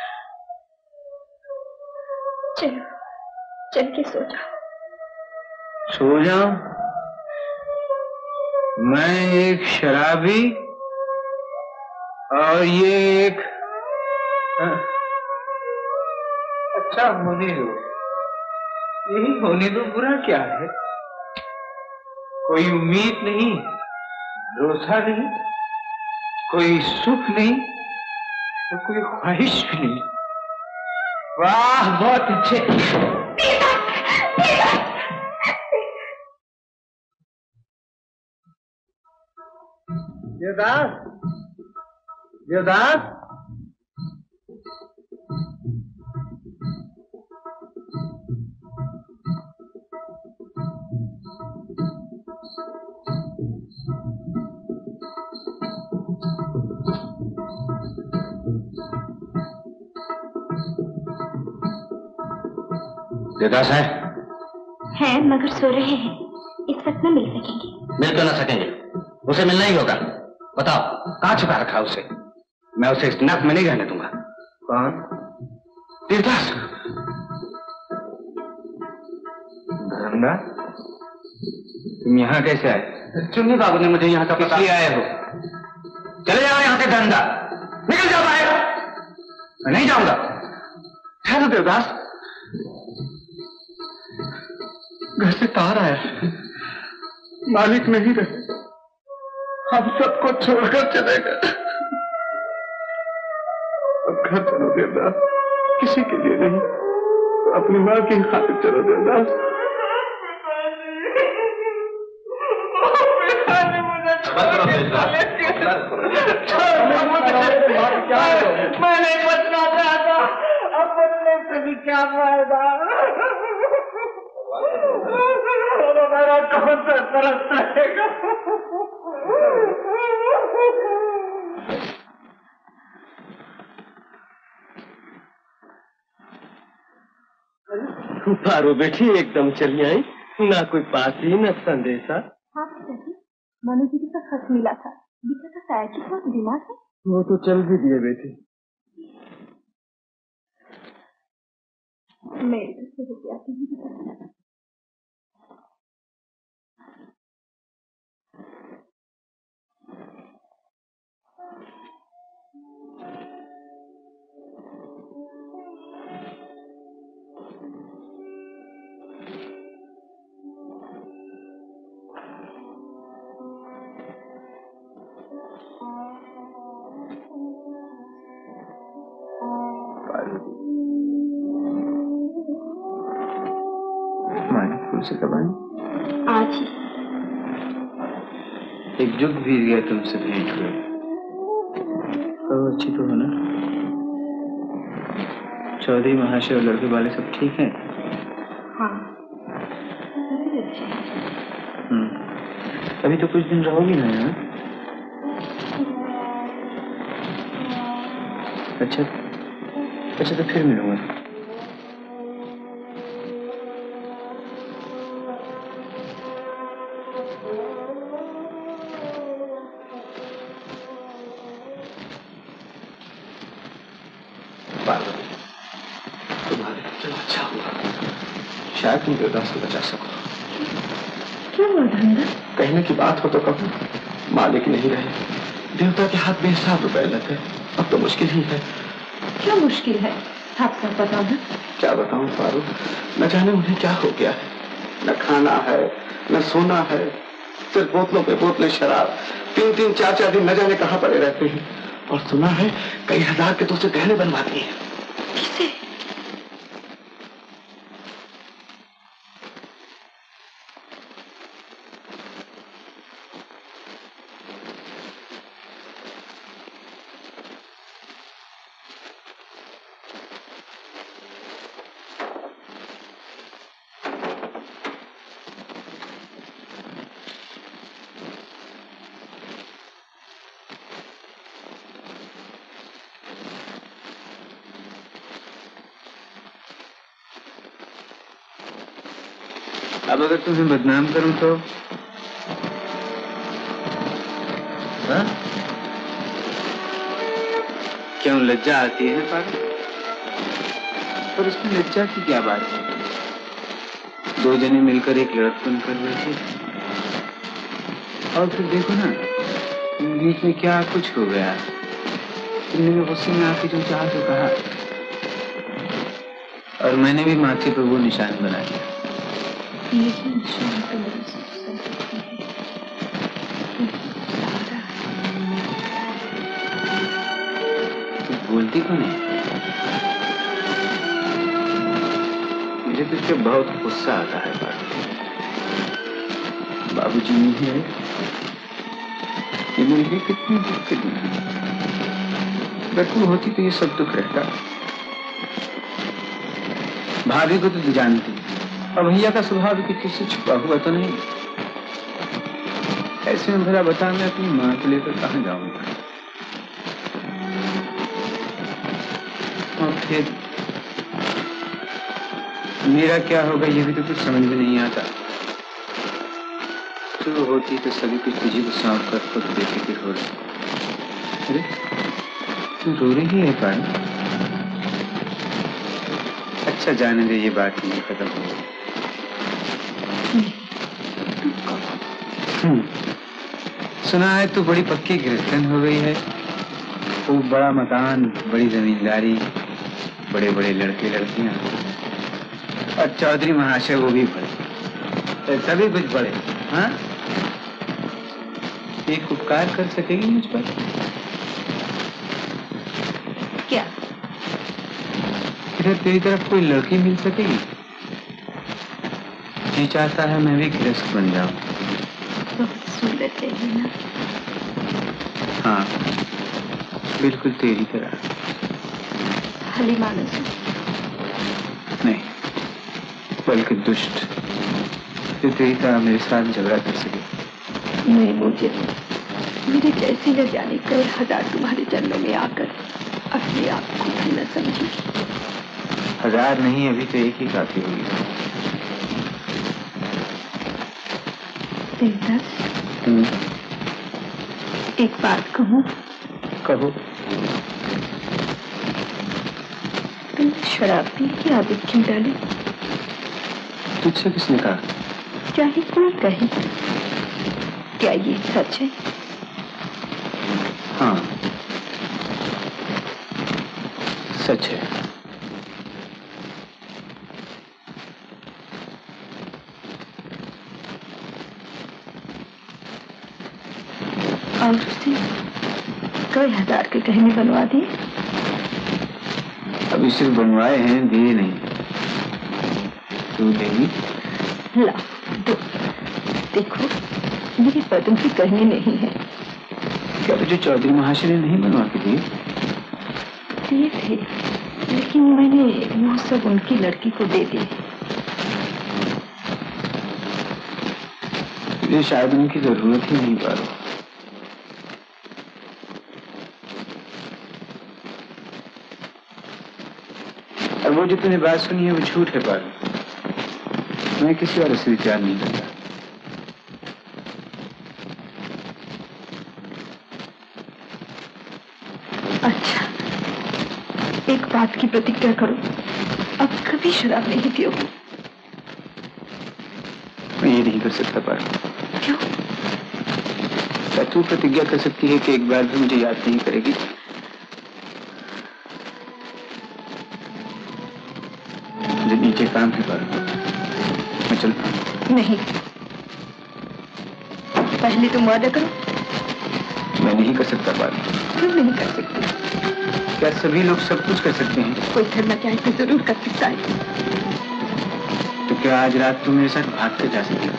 चलो चल के सो जाओ। सो जाऊं? मैं एक शराबी और ये एक हाँ? अच्छा होने दो, यही होने दो, बुरा क्या है? कोई उम्मीद नहीं, भरोसा नहीं, कोई सुख नहीं, तो कोई ख्वाहिश भी नहीं। वाह, बहुत अच्छे। देवदास, देवदास, देवदास है? हैं, मगर सो रहे हैं, इस वक्त में मिल सकेंगे? मिल तो ना सकेंगे, उसे मिलना ही होगा। बताओ कहाँ छुपा रखा उसे? मैं उसे इस नाक में नहीं रहने दूंगा। कौन? देवदास। धरमदा, तुम यहाँ कैसे आए? चुन्नी बाबू ने मुझे यहाँ का पता। इसलिए आए हो? चले जाओ यहाँ से धरमदा, निकल जाओ बाहर। मैं नहीं जाऊंगा। ठहरो देवदास, घर से तार आया, मालिक नहीं रहे, हम सबको छोड़कर चले गए। अब घर चलो देवदास, किसी के लिए नहीं, अपनी माँ की खातिर चलो देवदास। मैं नहीं बचना चाहता, अब बचने से भी क्या फायदा? मेरा कौन सा तरस रहेगा? पारो बेटी एकदम चली आई, ना कोई पाती न संदेशा। हाँ पिताजी, मनु दीदी का खत मिला था, दिखा था शायद कि बहुत बीमार है। वो तो चल भी दिए बेटी। मेरी तो से आती ही से कब आई? आज ही। एक जुग बीत गया तुमसे भेंट हुए, और अच्छी तो हो ना? चौधरी महाशय और लड़के वाले सब ठीक हैं? हाँ, सभी अच्छे हैं। हम्म, अभी तो कुछ दिन रहोगी ना यहाँ? अच्छा, अच्छा तो फिर मिलूंगा। अच्छा हुआ, शायद तुम देवदास को बचा सको। क्या हुआ धंधा? कहने की बात हो तो कहो। मालिक नहीं रहे, देवता के हाथ में हिसाब रुपए लगे, अब तो मुश्किल ही है। क्या मुश्किल है? आप सब बताओ ना। क्या बताऊं फारूक, न जाने उन्हें क्या हो गया है। न खाना है, न सोना है, सिर्फ बोतलों पे बोतलें शराब। तीन तीन चार चार दिन न जाने कहाँ पड़े रहते हैं। और सुना है कई हजार के तो उसे गहने बनवाती है। किसे? अब अगर तुम्हें बदनाम करूं तो? हाँ? क्यों लज्जा आती है पागल? पर इसमें लज्जा की क्या बात है? दो जने मिलकर एक लड़कपन कर रहे थे और फिर देखो ना बीच में क्या कुछ हो गया। तुमने गुस्से में आके जो चाहा तो कहा और मैंने भी माथे पर वो निशान बना दिया। लेकिन निशान तो मेरी सबसे है। बोलती क्यों नहीं? मुझे तुझसे बहुत गुस्सा आता है बात। बाबूजी नहीं है, ये मेरे कितनी दुख दी। अगर तू होती तो ये सब दुख रहता। भाभी को तो तू जानती और भैया का स्वभाव भी किसी से छुपा हुआ तो नहीं। ऐसे में भला बता मैं अपनी माँ को लेकर कहाँ जाऊंगा? और फिर मेरा क्या होगा ये भी तो कुछ समझ में नहीं आता। तू होती तो सभी कुछ तुझे को सौंप कर खुद देखे फिर हो रही। अरे तू रो रही है पानी? अच्छा जाने दे, ये बात नहीं खत्म हो गई। सुना है तू बड़ी पक्की गिरफ्तार हो गई है। खूब बड़ा मकान, बड़ी जमींदारी, बड़े बड़े लड़के लड़कियां और चौधरी महाशय वो भी बड़े, सभी कुछ बड़े। हाँ, एक उपकार कर सकेगी मुझ पर? क्या? इधर तेरी तरफ कोई लड़की मिल सकेगी? जी चाहता है मैं भी गृहस्थ बन जाऊं। बहुत सुंदर चाहिए ना? हाँ, बिल्कुल तेरी तरह। भली मानस नहीं, बल्कि दुष्ट, जो तेरी तरह मेरे साथ झगड़ा कर सके। नहीं, मुझे मेरे जैसी न जाने कई हजार तुम्हारे जन्म में आकर अपने आप को भी न समझी। हजार नहीं, अभी तो एक ही काफी होगी। देवदास, एक बात कहूँ? कहो। तुमने शराब पीने की आदत क्यों डाली? तुझसे किसने कहा? चाहे कोई कहे, क्या ये सच है? हाँ, सच है। और उससे कई हजार के गहने बनवा दिए? अभी सिर्फ बनवाए हैं, दिए नहीं। तू देगी? ला दो। देखो मेरे पदम के गहने नहीं है। क्या तुझे चौधरी महाशय ने नहीं बनवा के दिए? दिए थे, लेकिन मैंने वो सब उनकी लड़की को दे दिए। ये शायद उनकी जरूरत ही नहीं पारो। और वो जो तूने बात सुनी है वो झूठ है पारो। मैं किसी और से विचार नहीं करता। अच्छा, एक बात की प्रतिज्ञा करो, अब कभी शराब नहीं पियोगे। मैं ये नहीं कर सकता पारो। क्यों? क्या तू प्रतिज्ञा कर सकती है कि एक बार भी मुझे याद नहीं करेगी? मुझे नीचे काम है पारो, मैं चलता हूँ। नहीं, पहले तुम वादा करो। मैं नहीं कर सकता पारो। क्यों नहीं कर सकते? क्या सभी लोग सब कुछ कर सकते हैं? कोई करना चाहे तो जरूर कर सकता है। तो क्या आज रात तुम मेरे साथ भाग कर जा सकती हो?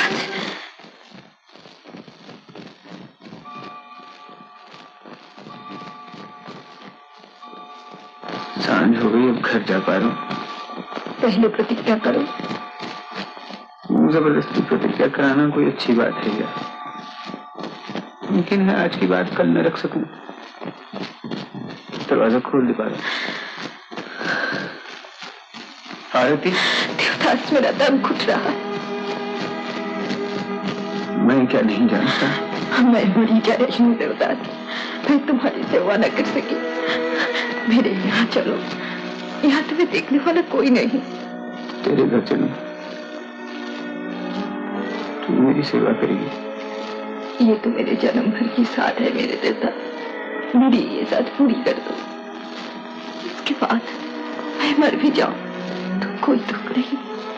सांझ हो गई, अब घर जा पा रहा हूँ। पहले प्रतिज्ञा करो। जबरदस्ती प्रतिज्ञा कराना कोई अच्छी बात है क्या? मुमकिन है आज की बात कल न रख सकूं। दरवाजा खोल दे पारो। आरती, देवदास, मेरा दम घुट रहा है। मैं क्या नहीं जानता? मैं बुरी क्या रही हूँ देवदास, मैं तुम्हारी सेवा न कर सकी। मेरे यहाँ चलो, यहाँ तुम्हें देखने वाला कोई नहीं। तेरे घर चलो, तू मेरी सेवा करेगी। ये तो मेरे जन्म भर की साथ है मेरे देवता, मेरी ये साथ पूरी कर दो। इसके बाद मैं मर भी जाऊं तो कोई दुख नहीं।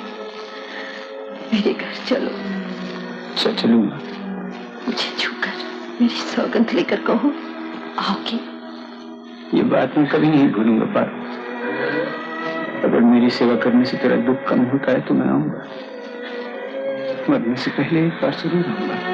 मेरे घर चलो। अच्छा चलूंगा। मुझे छूकर मेरी सौगंध लेकर कहो आओगी। ये बात मैं कभी नहीं भूलूंगा पारो। अगर मेरी सेवा करने से तेरा दुख कम होता है तो मैं आऊंगा, मरने से पहले एक बार जरूर आऊंगा।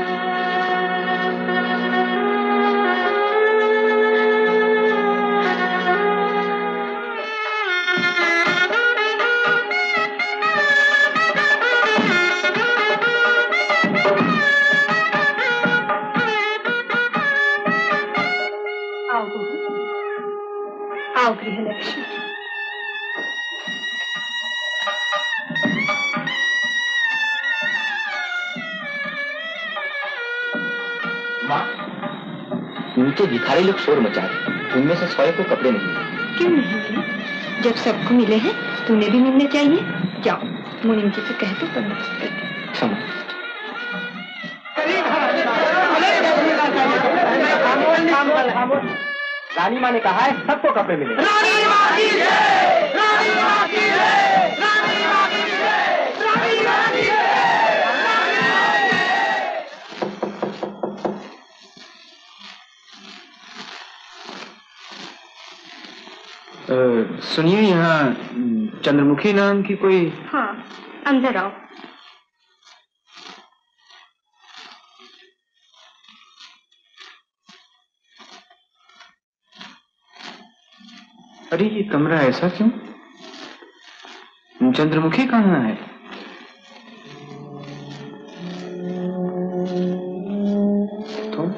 आओ गृहलक्ष्मी। नीचे भिखारी लोग शोर मचा रहे, उनमें से सौ को कपड़े नहीं मिले। क्यों नहीं मिले? जब सबको मिले हैं तो तुम्हें भी मिलने चाहिए। जाओ मुनिम जी से कह दो बंदोबस्त कर दो। क्षमा। रानी माँ ने कहा है सबको कपड़े मिले। रानी माँ की जय, रानी माँ की जय, रानी माँ की जय, रानी माँ की जय। सुनिए, यहाँ चंद्रमुखी नाम की कोई? हाँ, अंदर आओ। अरे ये कमरा ऐसा क्यों? चंद्रमुखी कहाँ है? तुम?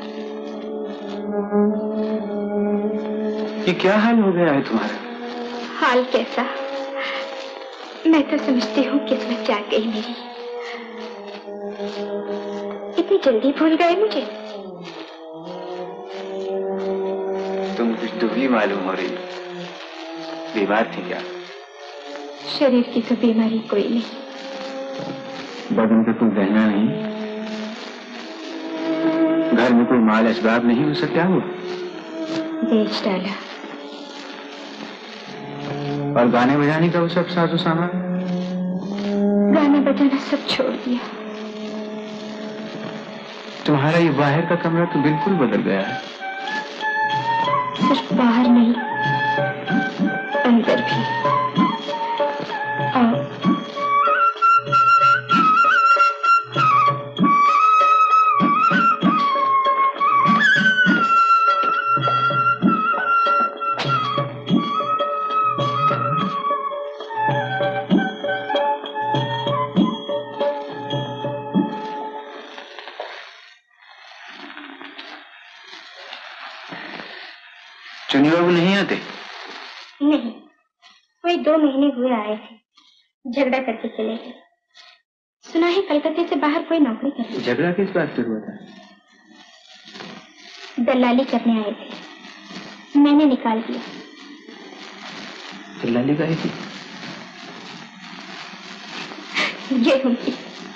ये क्या हाल हो गया है तुम्हारा? हाल कैसा? मैं तो समझती हूँ किस्मत जाग गई मेरी। इतनी जल्दी भूल गए मुझे। तुम कुछ दुबली मालूम हो रही, बीमार थी क्या? शरीर की तो बीमारी कोई नहीं। बदन पे कोई गहना नहीं, घर में कोई माल असबाब नहीं, हो सकता वो बेच डाला। और गाने बजाने का वो सब साजो सामान? गाना बजाना सब छोड़ दिया। तुम्हारा ये बाहर का कमरा तो बिल्कुल बदल गया है। सिर्फ बाहर नहीं, अंदर भी। आओ। नहीं आते? नहीं, कोई दो महीने हुए आए थे, झगड़ा करके चले गए। सुना है कलकत्ते से बाहर कोई नौकरी कर। झगड़ा किस बात पे हुआ था? दलाली करने आए थे, मैंने निकाल दिया। दलाली का ही थी? गेहूं की।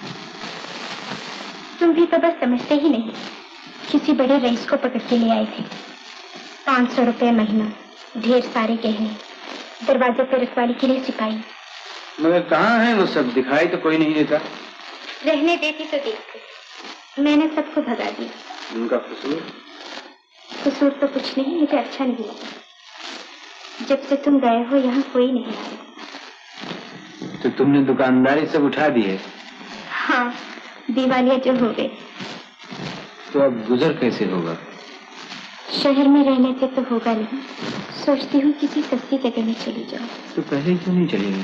तुम भी तो बस समझते ही नहीं। किसी बड़े रईस को पकड़ के ले आए थे। पांच सौ रुपए महीना, ढेर सारे गहने, दरवाजे पर रखवाली के लिए सिपाही। मगर कहाँ है वो सब? दिखाई तो कोई नहीं देता। रहने देती तो देखते, मैंने सबको भगा दिया। उनका कसूर? कसूर तो कुछ नहीं, मुझे अच्छा नहीं लगा। जब से तुम गए हो यहाँ कोई नहीं आया। तो तुमने दुकानदारी सब उठा दी है? हाँ, दिवालिया जो हो गए। तो अब गुजर कैसे होगा? शहर में रहने से तो होगा नहीं। सोचती हूँ किसी सस्ती जगह में चली जाओ। तो पहले क्यों नहीं चली गई?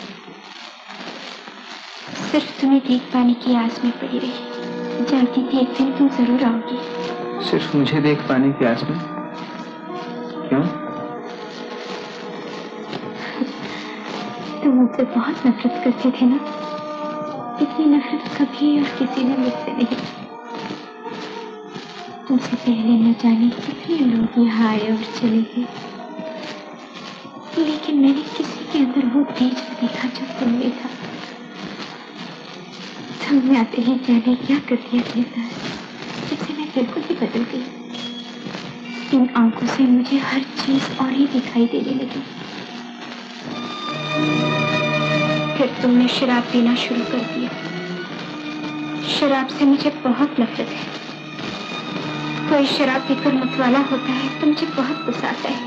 सिर्फ तुम्हें देख पाने की आस में पड़ी रही। जानती थी एक दिन तुम जरूर आओगी। सिर्फ मुझे देख पाने की आस में? क्यों? तुम मुझसे बहुत नफरत करते थे ना? इतनी नफरत कभी और किसी ने मुझसे नहीं। तुमसे पहले न जाने कितने लोग यहाँ आए और चले गए, लेकिन मैंने किसी के अंदर वो तेज देखा जो तुमने था। तुमने आते ही जाने क्या कर दिया देता, जिससे मैं बिल्कुल ही बदल गई। इन आंखों से मुझे हर चीज और ही दिखाई देने लगी। फिर तुमने शराब पीना शुरू कर दिया। शराब से मुझे बहुत नफरत है। कोई शराब पीकर मतवाला होता है तो मुझे बहुत गुस्सा आता है।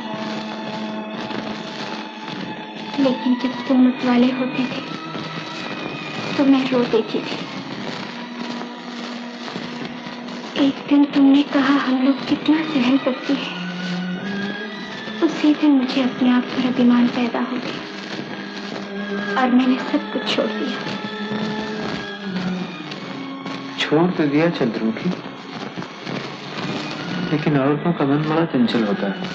लेकिन जब तुम मतवाले होते थे तो मैं रो देती थी। एक दिन तुमने कहा हम लोग कितना सहन करते हैं। उसी दिन मुझे अपने आप पर अभिमान पैदा हो गया और मैंने सब कुछ छोड़ दिया। छोड़ तो दिया चंद्रमुखी, लेकिन औरतों का मन बड़ा चंचल होता है।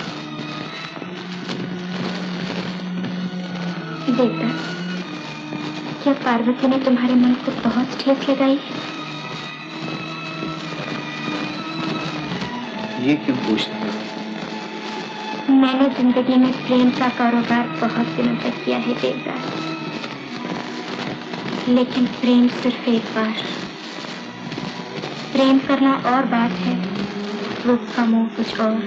देवदास, क्या पार्वती ने तुम्हारे मन को बहुत ठेस लगाई? ये क्यों पूछते हो? मैंने जिंदगी में प्रेम का कारोबार बहुत दिनों तक किया है देवदास, लेकिन प्रेम सिर्फ एक बार। प्रेम करना और बात है, रूप का मोह कुछ और।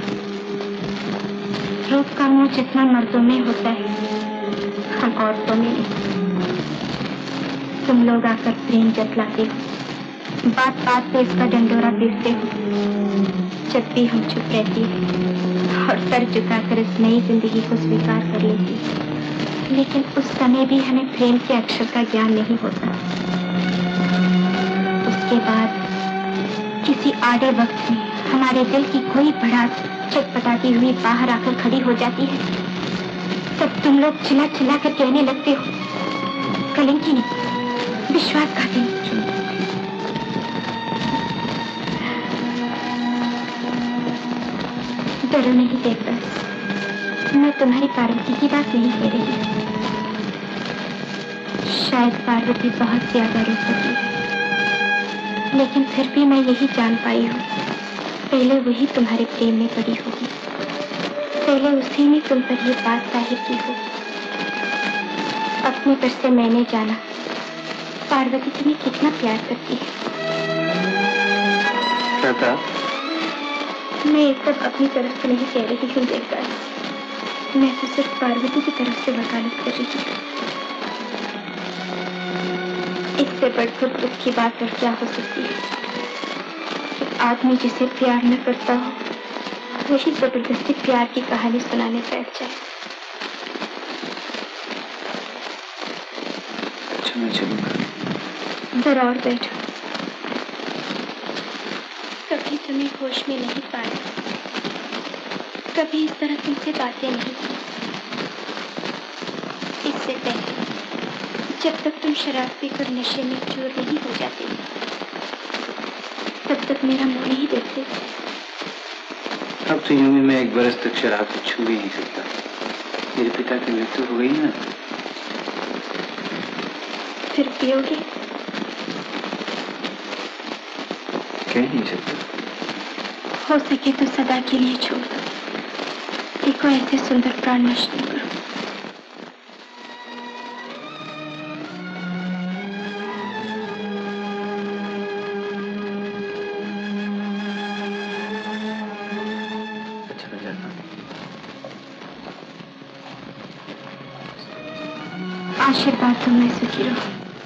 रूप का मोह जितना मर्दों में होता है, हम औरतों में नहीं। तुम लोग आकर प्रेम जतलाते हो, बात बात पे इसका डंडोरा पीटते हो। जब भी हम चुप रहती है और सर झुकाकर इस नई जिंदगी को स्वीकार कर लेती है, लेकिन उस समय भी हमें प्रेम के अक्षर का ज्ञान नहीं होता। उसके बाद किसी आड़े वक्त में हमारे दिल की कोई भड़ास चटपटाती हुई बाहर आकर खड़ी हो जाती है। तब तुम लोग चिल्ला चिल्ला कर कहने लगते हो, कलंकी नहीं, विश्वासघाती। डरो नहीं देवदास, मैं तुम्हारी पार्वती की बात नहीं कह रही। शायद पार्वती बहुत ज्यादा रो सकी है, लेकिन फिर भी मैं यही जान पाई हूँ, पहले वही तुम्हारे प्रेम में पड़ी होगी। पहले उसी ने तुम पर ये बात जाहिर की हो। अपने पर से मैंने जाना पार्वती तुम्हें कितना प्यार करती है। क्या कहा? मैं ये सब अपनी तरफ से नहीं कह रही हूँ देवदास, मैं तो सिर्फ पार्वती की तरफ से वकालत कर रही हूँ। इससे बढ़कर दुख की बात और क्या हो सकती है कि आदमी जिसे प्यार न करता हो वही जबरदस्ती प्यार की कहानी सुनाने बैठ जाए। अच्छा, मैं चलूंगा। जरा और बैठो। कभी तुम्हें होश में नहीं पाया, कभी इस तरह तुमसे बातें नहीं की। इससे पहले जब तक तुम शराब पीकर नशे में चूर नहीं हो जाते, तब तक मेरा मुंह नहीं देखते। अब तो यूं ही मैं एक बरस तक शराब को छू भी नहीं सकता। मेरे पिता की मृत्यु हो गई ना, फिर पियोगे? कह नहीं सकता। हो सके तो सदा के लिए छोड़ दो। देखो ऐसे सुंदर प्राण नष्ट न करो। अच्छा मैं जाता हूँ। आशीर्वाद तुम में सुखी रहो।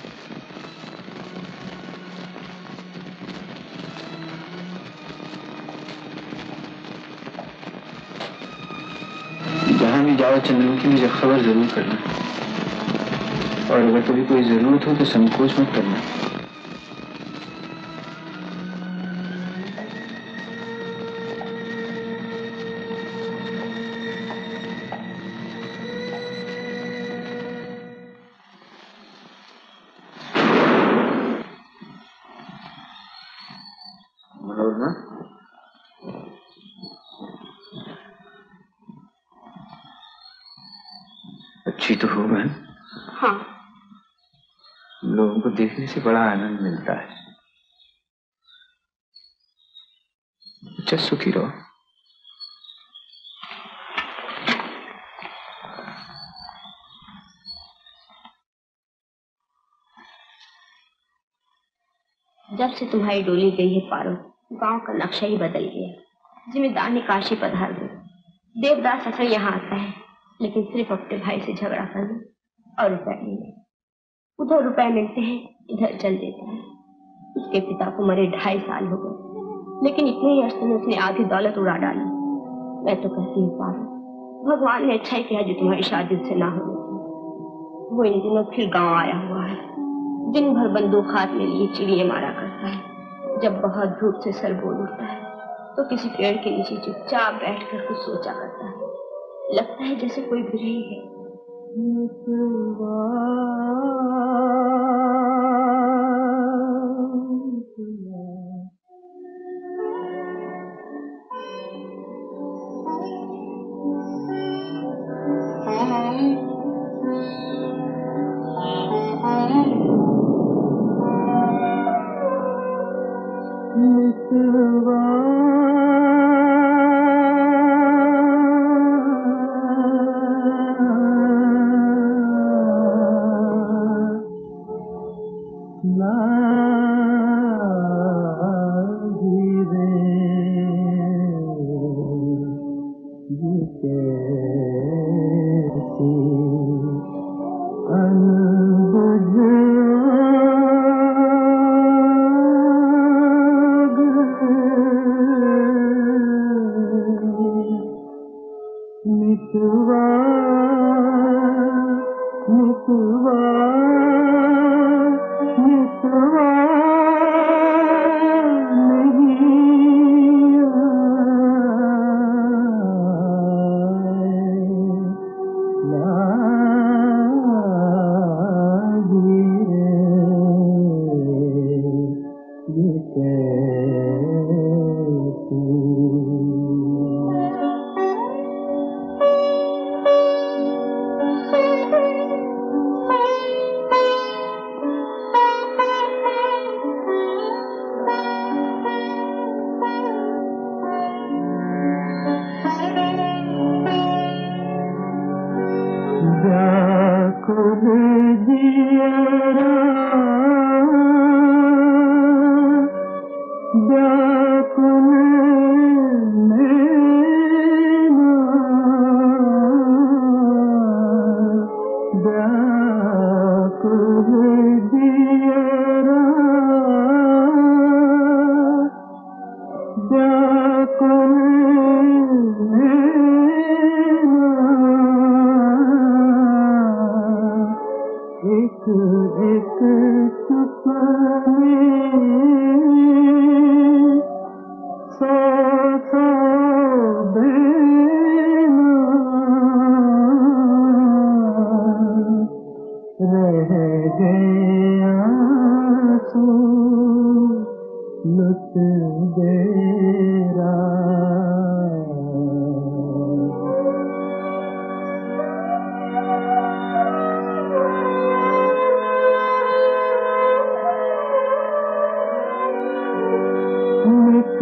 जहां भी जाओ चंद्रमुखी की मुझे खबर जरूर करना, और अगर कभी कोई जरूरत हो तो संकोच मत करना। मनोरमा, अच्छी तो हो बहन। हाँ। लोगों को देखने से बड़ा आनंद मिलता है। अच्छा सुखी रहो। जब से तुम्हारी डोली गई है पारो, गांव का नक्शा ही बदल गया। जिम्मेदार ने काशी पधार दी। देवदास अक्सर यहाँ आता है, लेकिन सिर्फ अपने भाई से झगड़ा करने और रुपए लेने। उधर रुपए मिलते हैं, इधर चल देता है। उसके पिता को मरे ढाई साल हो गए, लेकिन इतने ही अर्थ में उसने आधी दौलत उड़ा डाली। मैं तो कहती हूँ पारो, भगवान ने अच्छा ही किया जो तुम्हारी शादी उससे ना होने थी। वो इन दिनों फिर गाँव आया हुआ है। दिन भर बंदूक हाथ में लिए चिड़िए मारा करता है। जब बहुत धूप से सर बोल उठता है तो किसी पेड़ के नीचे चुपचाप बैठकर कुछ सोचा करता है। लगता है जैसे कोई बुझी है।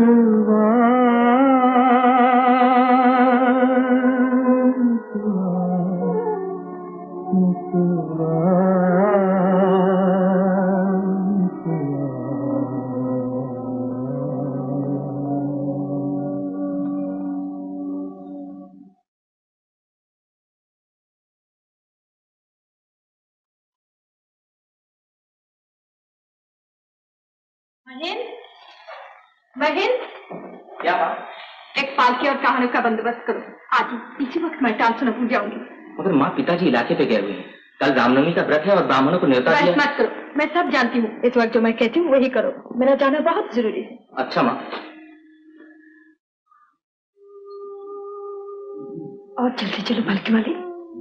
महेन, महेन, क्या बात? एक पालकी और कहानियों का बंदोबस्त करो। आज इसी वक्त मैं टाल सुना पूछ जाऊंगी। मगर माँ, पिताजी इलाके पे गए हुए हैं। कल रामनवमी का व्रत है और ब्राह्मणों को न्योता दिया। मत करो, मैं सब जानती हूँ। इस वक्त जो मैं कहती हूँ वही करो। मेरा जाना बहुत जरूरी है। अच्छा माँ। और जल्दी चलो पालकी वाली।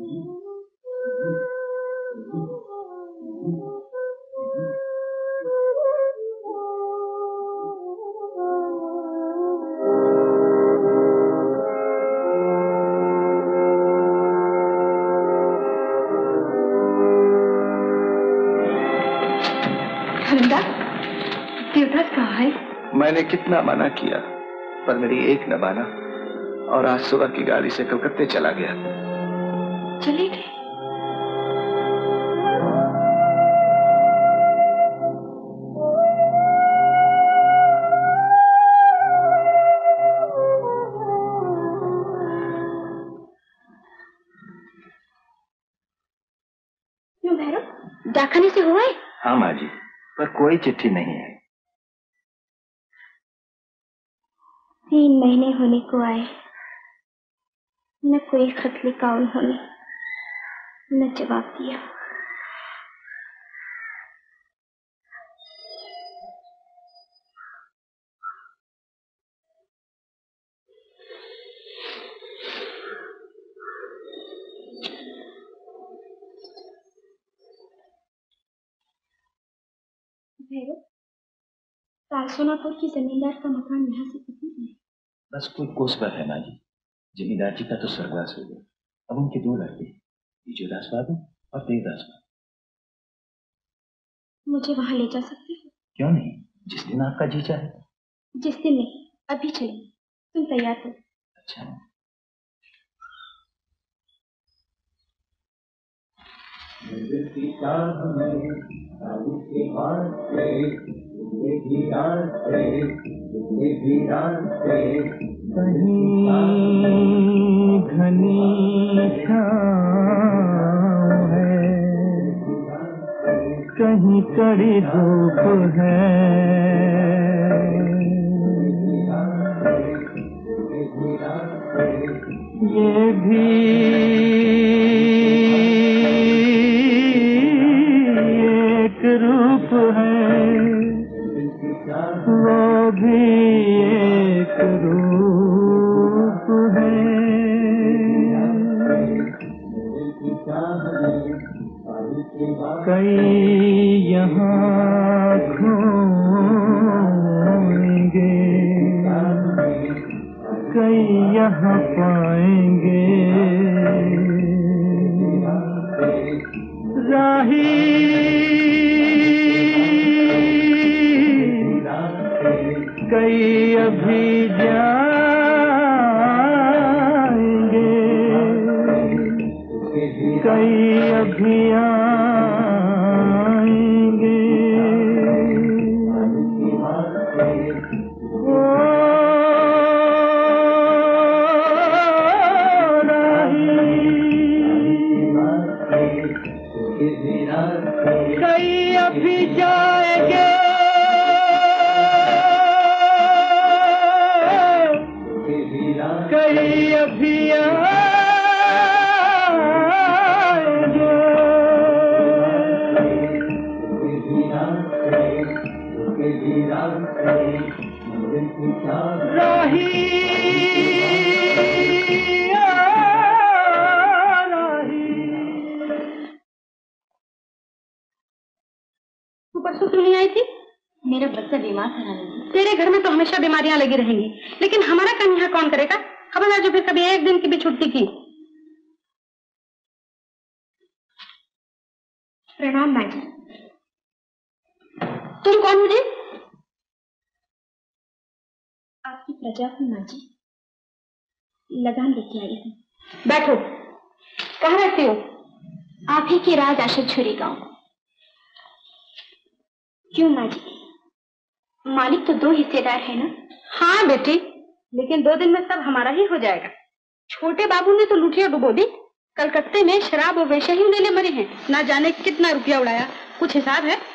देवदास कहाँ है? मैंने कितना मना किया पर मेरी एक न माना और आज सुबह की गाड़ी से कलकत्ते चला गया। चले गए? क्यों भैरव, डाकखाने से हुआ है? हाँ माँ जी, पर कोई चिट्ठी नहीं है। तीन महीने होने को आए, न कोई खत लिखा उन्होंने, न जवाब दिया। सोनापुर की जमींदार का मकान यहाँ से कितनी है? बस कोई कोस पर है माँ जी। जमींदार जी का तो स्वर्गवास हो गया। अब उनके दो लड़के, विजयदास बाबू और देवदास बाबू। मुझे वहां ले जा सकते हो? क्यों नहीं, जिस दिन आपका जी चाहे। जिस दिन नहीं, अभी चलो। तुम तैयार हो? अच्छा। कहीं घनी छाँव है, कहीं कड़ी धूप है, ये भी एक रूप है, वो भी एक रूप है। कई यहाँ खोएंगे, कई यहाँ पाएंगे। राही कई अभी जाएंगे, कई अभी आएंगे। ओ राही कई अभी जाएंगे, कई अभी आएंगे। राही तू परसों क्यों नहीं आई थी? मेरा बच्चा बीमार था रानी। तेरे घर में तो हमेशा बीमारियां लगी रहेंगी, लेकिन हमारा काम यहाँ कौन करेगा? खबरदार जो फिर कभी एक दिन की भी छुट्टी की। प्रणाम माँ जी। तुम कौन मुझे? आपकी प्रजा हूँ माँ जी, लगान लेके आई हूँ। बैठो। कहाँ रहते हो? आप ही के राज आशा छुरी गांव। क्यों माँ जी, मालिक तो दो हिस्सेदार है ना? हाँ बेटी, लेकिन दो दिन में सब हमारा ही हो जाएगा। छोटे बाबू ने तो लुटिया डुबो दी। कलकत्ते में शराब और वेश्या ही लेने मरे हैं, ना जाने कितना रुपया उड़ाया। कुछ हिसाब है?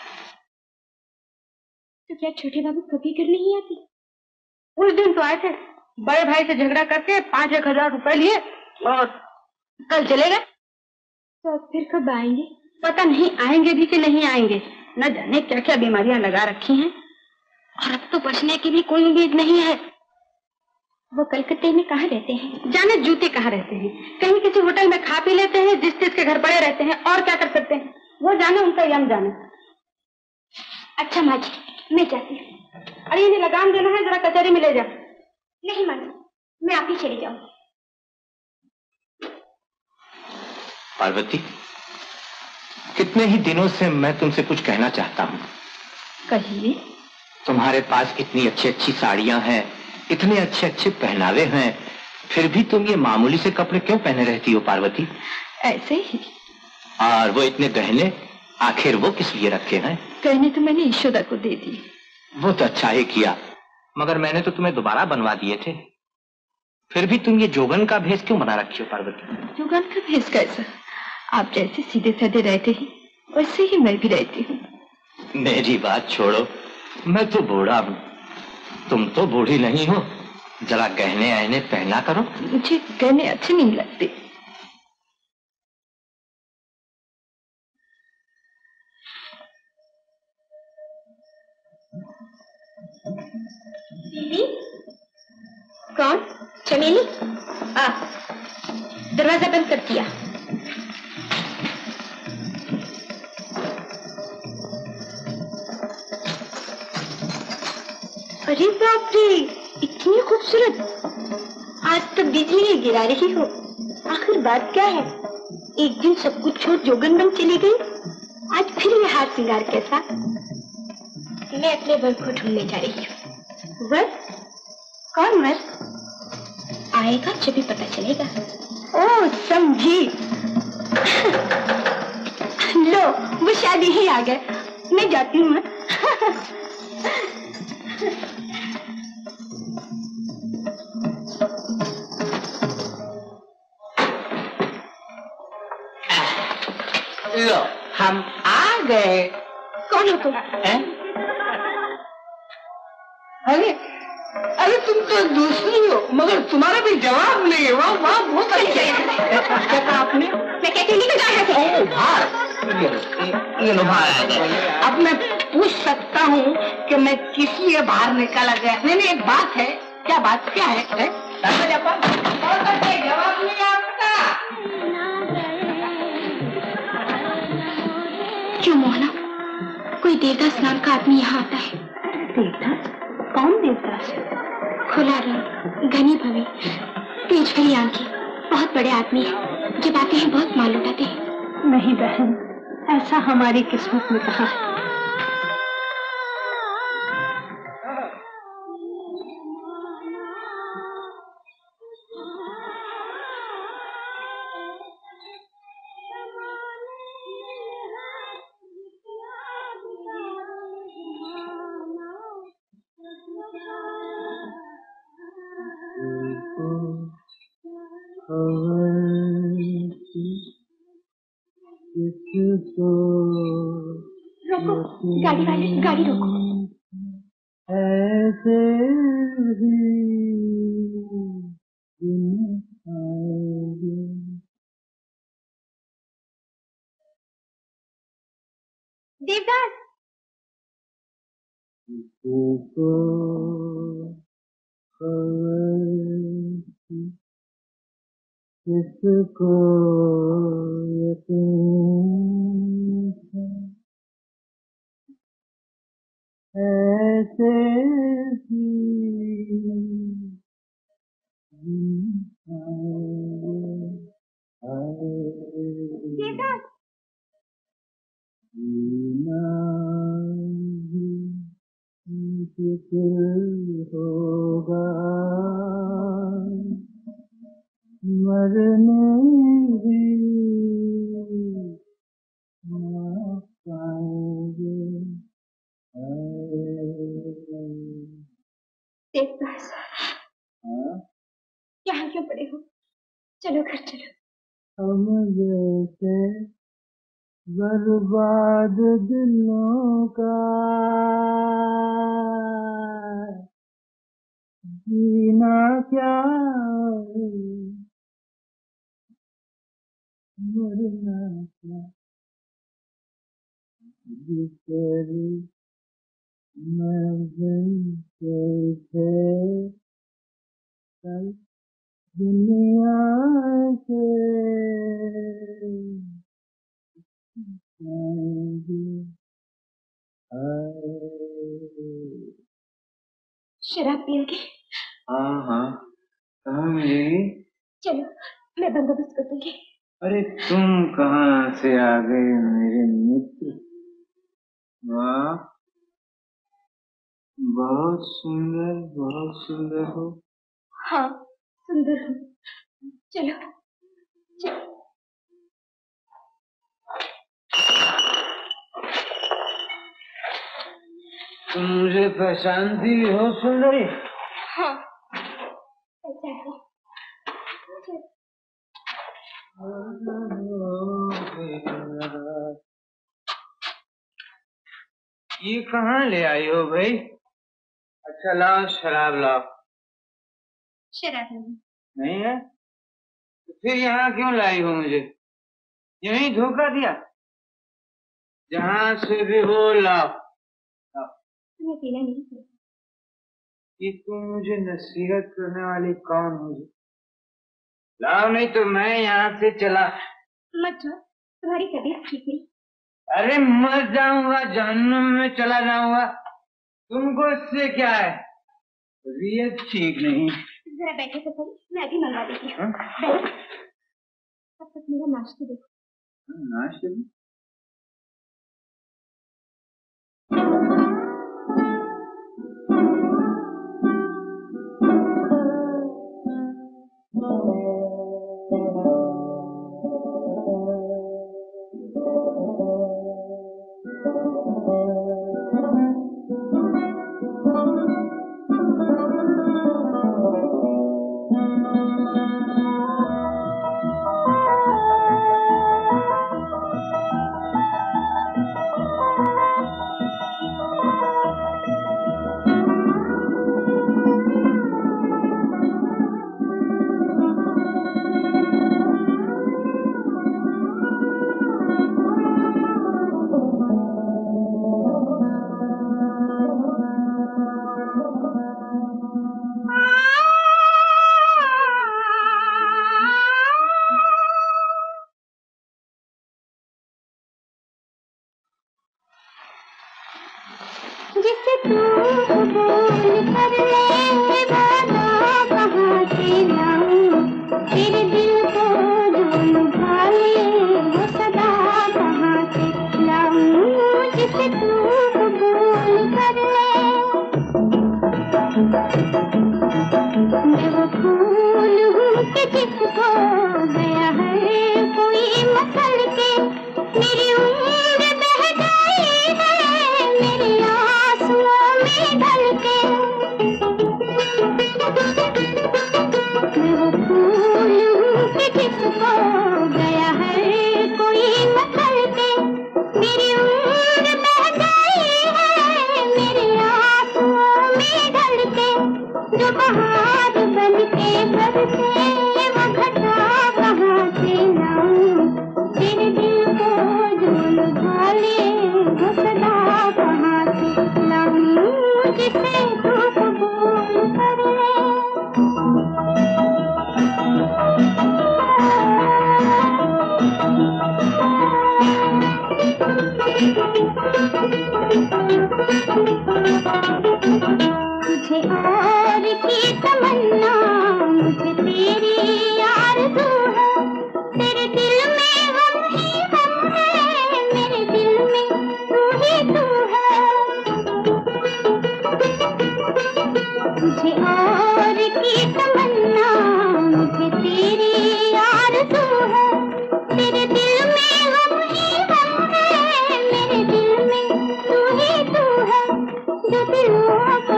तो क्या छोटे बाबू कभी घर नहीं आते? उस दिन तो आए थे, बड़े भाई से झगड़ा करके पांच एक हजार रुपए लिए और कल चले गए। तो फिर कब आएंगे? पता नहीं आएंगे भी कि नहीं आएंगे। न जाने क्या क्या बीमारियां लगा रखी हैं, और अब तो बचने की भी कोई उम्मीद नहीं है। वो कलकत्ते में कहाँ रहते हैं? जाने जूते कहाँ रहते हैं, कहीं किसी होटल में खा पी लेते हैं, जिस जिस के घर पड़े रहते हैं, और क्या कर सकते हैं। वो जाने, उनका यम जाने। अच्छा माँ जी, मैं जाती हूँ। अरे इन्हें लगान देना है, जरा कचहरी में ले जा। नहीं माँ जी, मैं आप ही चली जाऊँ। पार्वती, कितने ही दिनों से मैं तुमसे कुछ कहना चाहता हूँ। कहिए। तुम्हारे पास इतनी अच्छी अच्छी साड़ियां हैं, इतने अच्छे अच्छे पहनावे हैं, फिर भी तुम ये मामूली से कपड़े क्यों पहने रहती हो पार्वती? ऐसे ही। और वो इतने गहने, आखिर वो किस लिए रखे हैं? गहने तो मैंने यशोदा को दे दिए। वो तो अच्छा ही किया, मगर मैंने तो तुम्हें दोबारा बनवा दिए थे। फिर भी तुम ये जोगन का भेष क्यों बना रखी हो पार्वती? जोगन का भेष कैसा? आप जैसे सीधे साधे रहते हैं, वैसे ही मैं भी रहती हूँ। मेरी बात छोड़ो, मैं तो बूढ़ा हूँ, तुम तो बूढ़ी नहीं हो। जरा गहने आहने पहना करो। मुझे गहने अच्छे नहीं लगते। दीदी, कौन? चमेली? आ, दरवाजा बंद कर दिया। अरे बाप रे, इतनी खूबसूरत! आज तो बिजली ही गिरा रही हो। आखिर बात क्या है? एक दिन सब कुछ छोड़ जोगन बन चली गई, आज फिर ये हार सिंगार कैसा? मैं अपने वर को ढूंढने जा रही हूँ। वर? कौन वर? आएगा जब भी पता चलेगा। ओह समझी। लो, वो शादी ही आ गए। मैं जाती हूँ। लो, हम आ गए। कौन हो तुम? अरे अरे तुम तो दूसरी हो, मगर तुम्हारा भी जवाब नहीं है। वाह वाह, बहुत अच्छा है। क्या कहा आपने? मैं कहती नहीं कहा है। ये, ये लो बाहर। अब मैं पूछ सकता हूँ कि मैं किस लिए बाहर निकाला गया? नहीं नहीं, एक बात है। क्या बात क्या है? है? जवाब नहीं आपका। क्यों मोहना, कोई देवदास नाम का आदमी यहाँ आता है। देवदास? कौन देवदास? खुला रंग, घनी भवी, तेज भरी आंखें, बहुत बड़े आदमी है। जब आते हैं बहुत माल उठाते हैं। नहीं बहन, ऐसा हमारी किस्मत में कहाँ है। रोको, गाड़ी वाले, गाड़ी रोको। ऐसे ही देवदास, किसको किसको यकीन ऐसे ही देवदास, होगा मरने भी ना पाएंगे। देवदास, यहाँ क्यों पड़े हो? चलो घर चलो। हम जैसे बर्बाद दिलों का जीना क्या मरना क्या, तेरी मंजिल से कल दुनिया से शराब पियोगे? हाँ हाँ, कहाँ मिलेगी? चलो मैं बंदोबस्त कर दूंगी। अरे तुम कहाँ से आ गए मेरे मित्र? वाह, बहुत सुंदर, बहुत सुंदर हो। हाँ सुंदर हूँ। चलो चलो। तुम मुझे पहचानती हो सुंदरी? हाँ पहचानती। ये कहाँ ले आई हो भाई? अच्छा लाओ शराब लाओ। शराब नहीं। नहीं है तो फिर यहाँ क्यों लाई हो मुझे? यहीं धोखा दिया? जहाँ से भी हो लाओ। तुम्हें पीना नहीं है? कि तुम मुझे नसीहत करने वाली कौन हो? लाओ नहीं तो मैं यहाँ से चला। मत जाओ, तुम्हारी तबीयत ठीक नहीं। अरे मर जाऊंगा, जहन्नुम में चला जाऊंगा, तुमको इससे क्या है? तबीयत ठीक नहीं। जरा बैठे तो सही, मैं अभी मंगवा देती हूँ। तब तक मेरा नाश्ता देखो। नाश्ते में मुझे और की तमन्ना, मुझे तेरी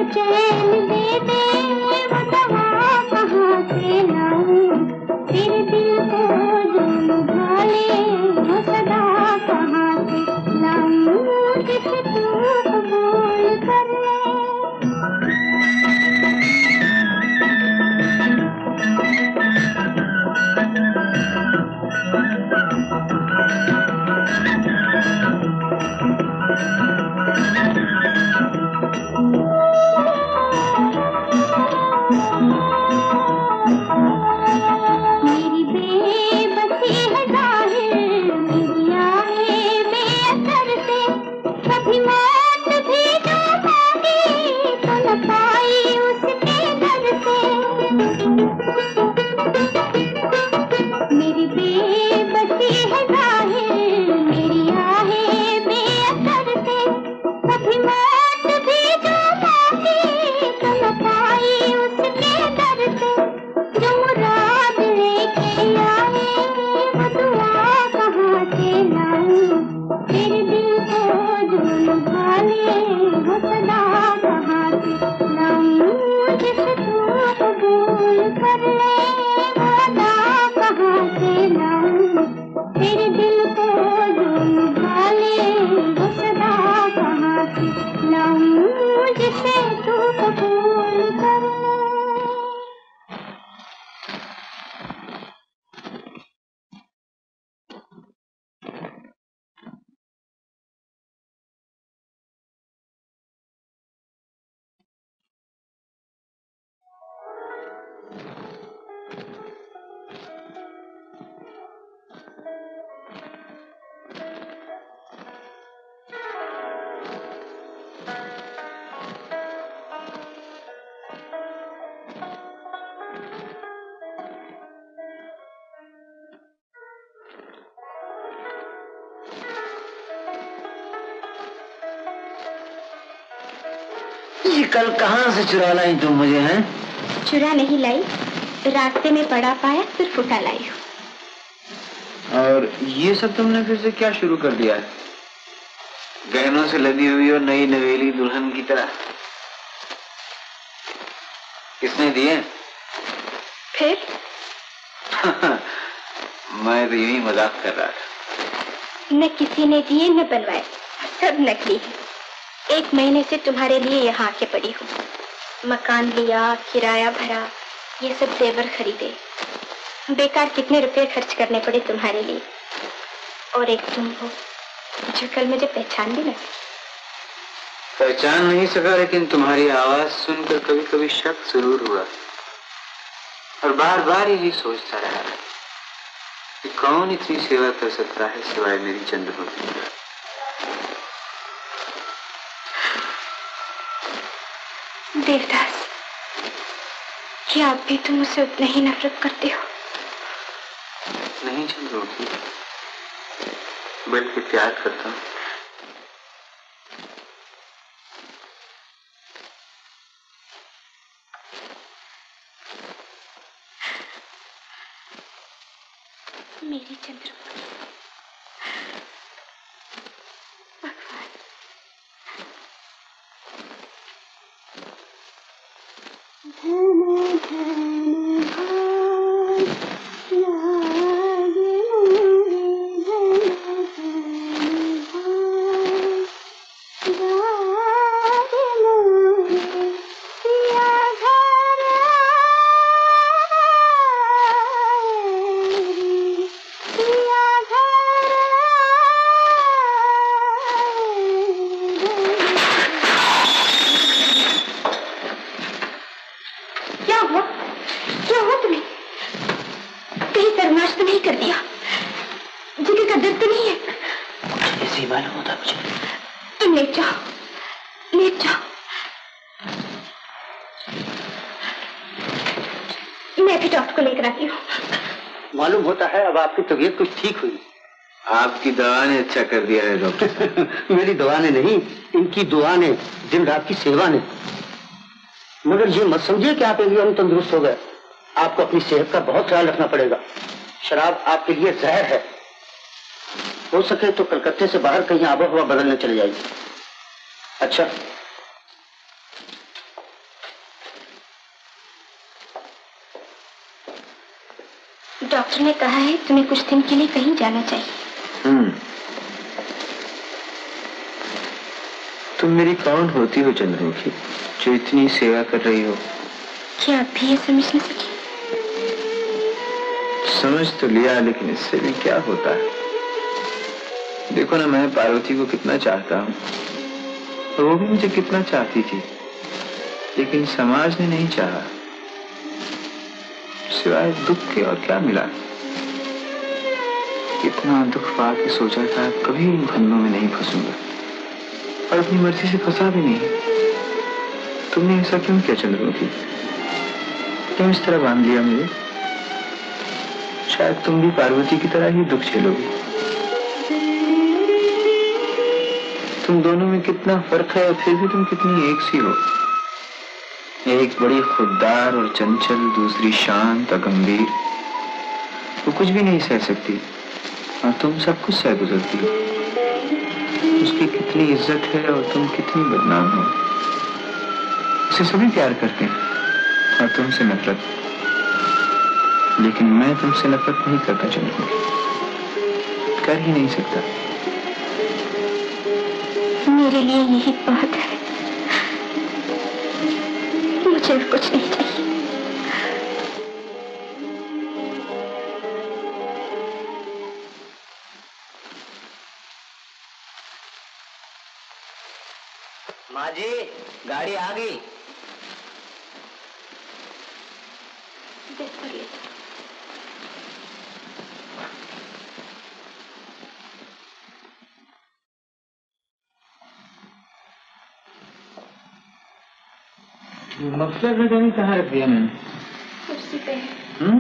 चैन दे दे वो दवा कहाँ से लाऊं, तेरे दिल को जो लुभा ले वो सदा कहाँ से लाऊं, जिसे तू कबूल कर ले। मेरी बेबसी है जाहिर, मेरी आहें बेअसर से, कभी मौत भी जो मांगी तो न पाई उसके दर से। मेरी बेबसी है जाहिर, मेरी आहें बेअसर से, कभी मौत भी जो मांगी तो न पाई उसके दर से। जो मुराद लेके आए वो दुआ कहाँ से लाऊं, तेरे दिल को जो लुभा ले वो सदा कहाँ से लाऊं, जिसे तू कबूल कर ले वो अदा कहाँ से लाऊं, तेरे दिल को जो लुभा ले वो सदा कहाँ से लाऊं, जिसे तू कबूल कर ले। ये कल कहाँ से चुरा लाई तुम मुझे? हैं? चुरा नहीं लाई, रास्ते में पड़ा पाया सिर्फ उठा लाई हूँ। और ये सब तुमने फिर से क्या शुरू कर दिया है? गहनों से लदी हुई और नई नवेली दुल्हन की तरह। किसने दिए? फिर मैं तो यही मजाक कर रहा था। न किसी ने दिए न बनवाए, सब नकली है। एक महीने से तुम्हारे लिए यहाँ आके पड़ी हूँ। मकान लिया, किराया भरा, ये सब जेवर खरीदे, बेकार कितने रुपए खर्च करने पड़े तुम्हारे लिए। और एक तुम हो जो कल मुझे पहचान भी नहीं। पहचान नहीं सका, लेकिन तुम्हारी आवाज सुनकर कभी कभी शक जरूर हुआ और बार बार यही सोचता रहा कि कौन इतनी सेवा कर सकता है सिवाय मेरी चंद्रमती। देवदास, क्या आप भी तुम मुझसे उतना ही नफरत करते हो? नहीं चंद्रमती, बल्कि प्यार करता हूँ। मेरी चंद्रमती, भगवान, धन धन भाग लागे मुझे, धन धन भाग लागे मुझे, पिया घर आए, पिया घर आए। क्या हुआ? क्या हुआ तुम्हें? कहीं सर्वनाश तो नहीं कर दिया? जिगर का दर्द तो नहीं है? ऐसे ही मालूम होता मुझे। तुम लेट जाओ, लेट जाओ, मैं भी डॉक्टर को लेकर आती हूँ। मालूम होता है अब आपकी तबीयत कुछ ठीक हुई। आपकी दवा ने अच्छा कर दिया है डॉक्टर। मेरी दवा ने नहीं, इनकी दुआ ने, दिन रात की सेवा ने। मगर ये मत समझिए कि आप एकदम तंदुरुस्त हो गए। आपको अपनी सेहत का बहुत ख्याल रखना पड़ेगा। शराब आपके लिए जहर है। हो सके तो कलकत्ते से बाहर कहीं आबो हवा बदलने चले जाइए। अच्छा, डॉक्टर ने कहा है तुम्हें कुछ दिन के लिए कहीं जाना चाहिए। हम्म। तुम मेरी कौन होती हो चंद्रमुखी, जो इतनी सेवा कर रही हो? क्या आप भी ये समझ न सके? समझ तो लिया, लेकिन इससे भी क्या होता है? देखो ना, मैं पार्वती को कितना चाहता हूँ और वो भी मुझे कितना चाहती थी, लेकिन समाज ने नहीं चाहा। सिवाय दुख के और क्या मिला? कितना दुख पा के सोचा था कभी इन फंदों में नहीं फंसूंगा, और अपनी मर्जी से फंसा भी नहीं। तुमने ऐसा क्यों किया चंद्रमुखी? क्यों इस तरह बांध लिया मुझे? शायद तुम भी पार्वती की तरह ही दुख झेलोगी। तुम दोनों में कितना फर्क है और फिर भी तुम कितनी एक सी हो। एक बड़ी खुददार और चंचल, दूसरी शांत और गंभीर। वो कुछ भी नहीं सह सकती और तुम सब कुछ सह गुजरती हो। उसकी कितनी इज्जत है और तुम कितनी बदनाम हो। उसे सभी प्यार करते हैं और तुमसे नफरत, लेकिन मैं तुमसे नफरत नहीं करता चंद्रमुखी, कर ही नहीं सकता। मेरे लिए यही बहुत है, मुझे कुछ नहीं चाहिए। माँ जी, गाड़ी आ गई। देख ले। मफलर लगाने कहाँ रख दिया मैंने? कुर्सी पे। हम्म?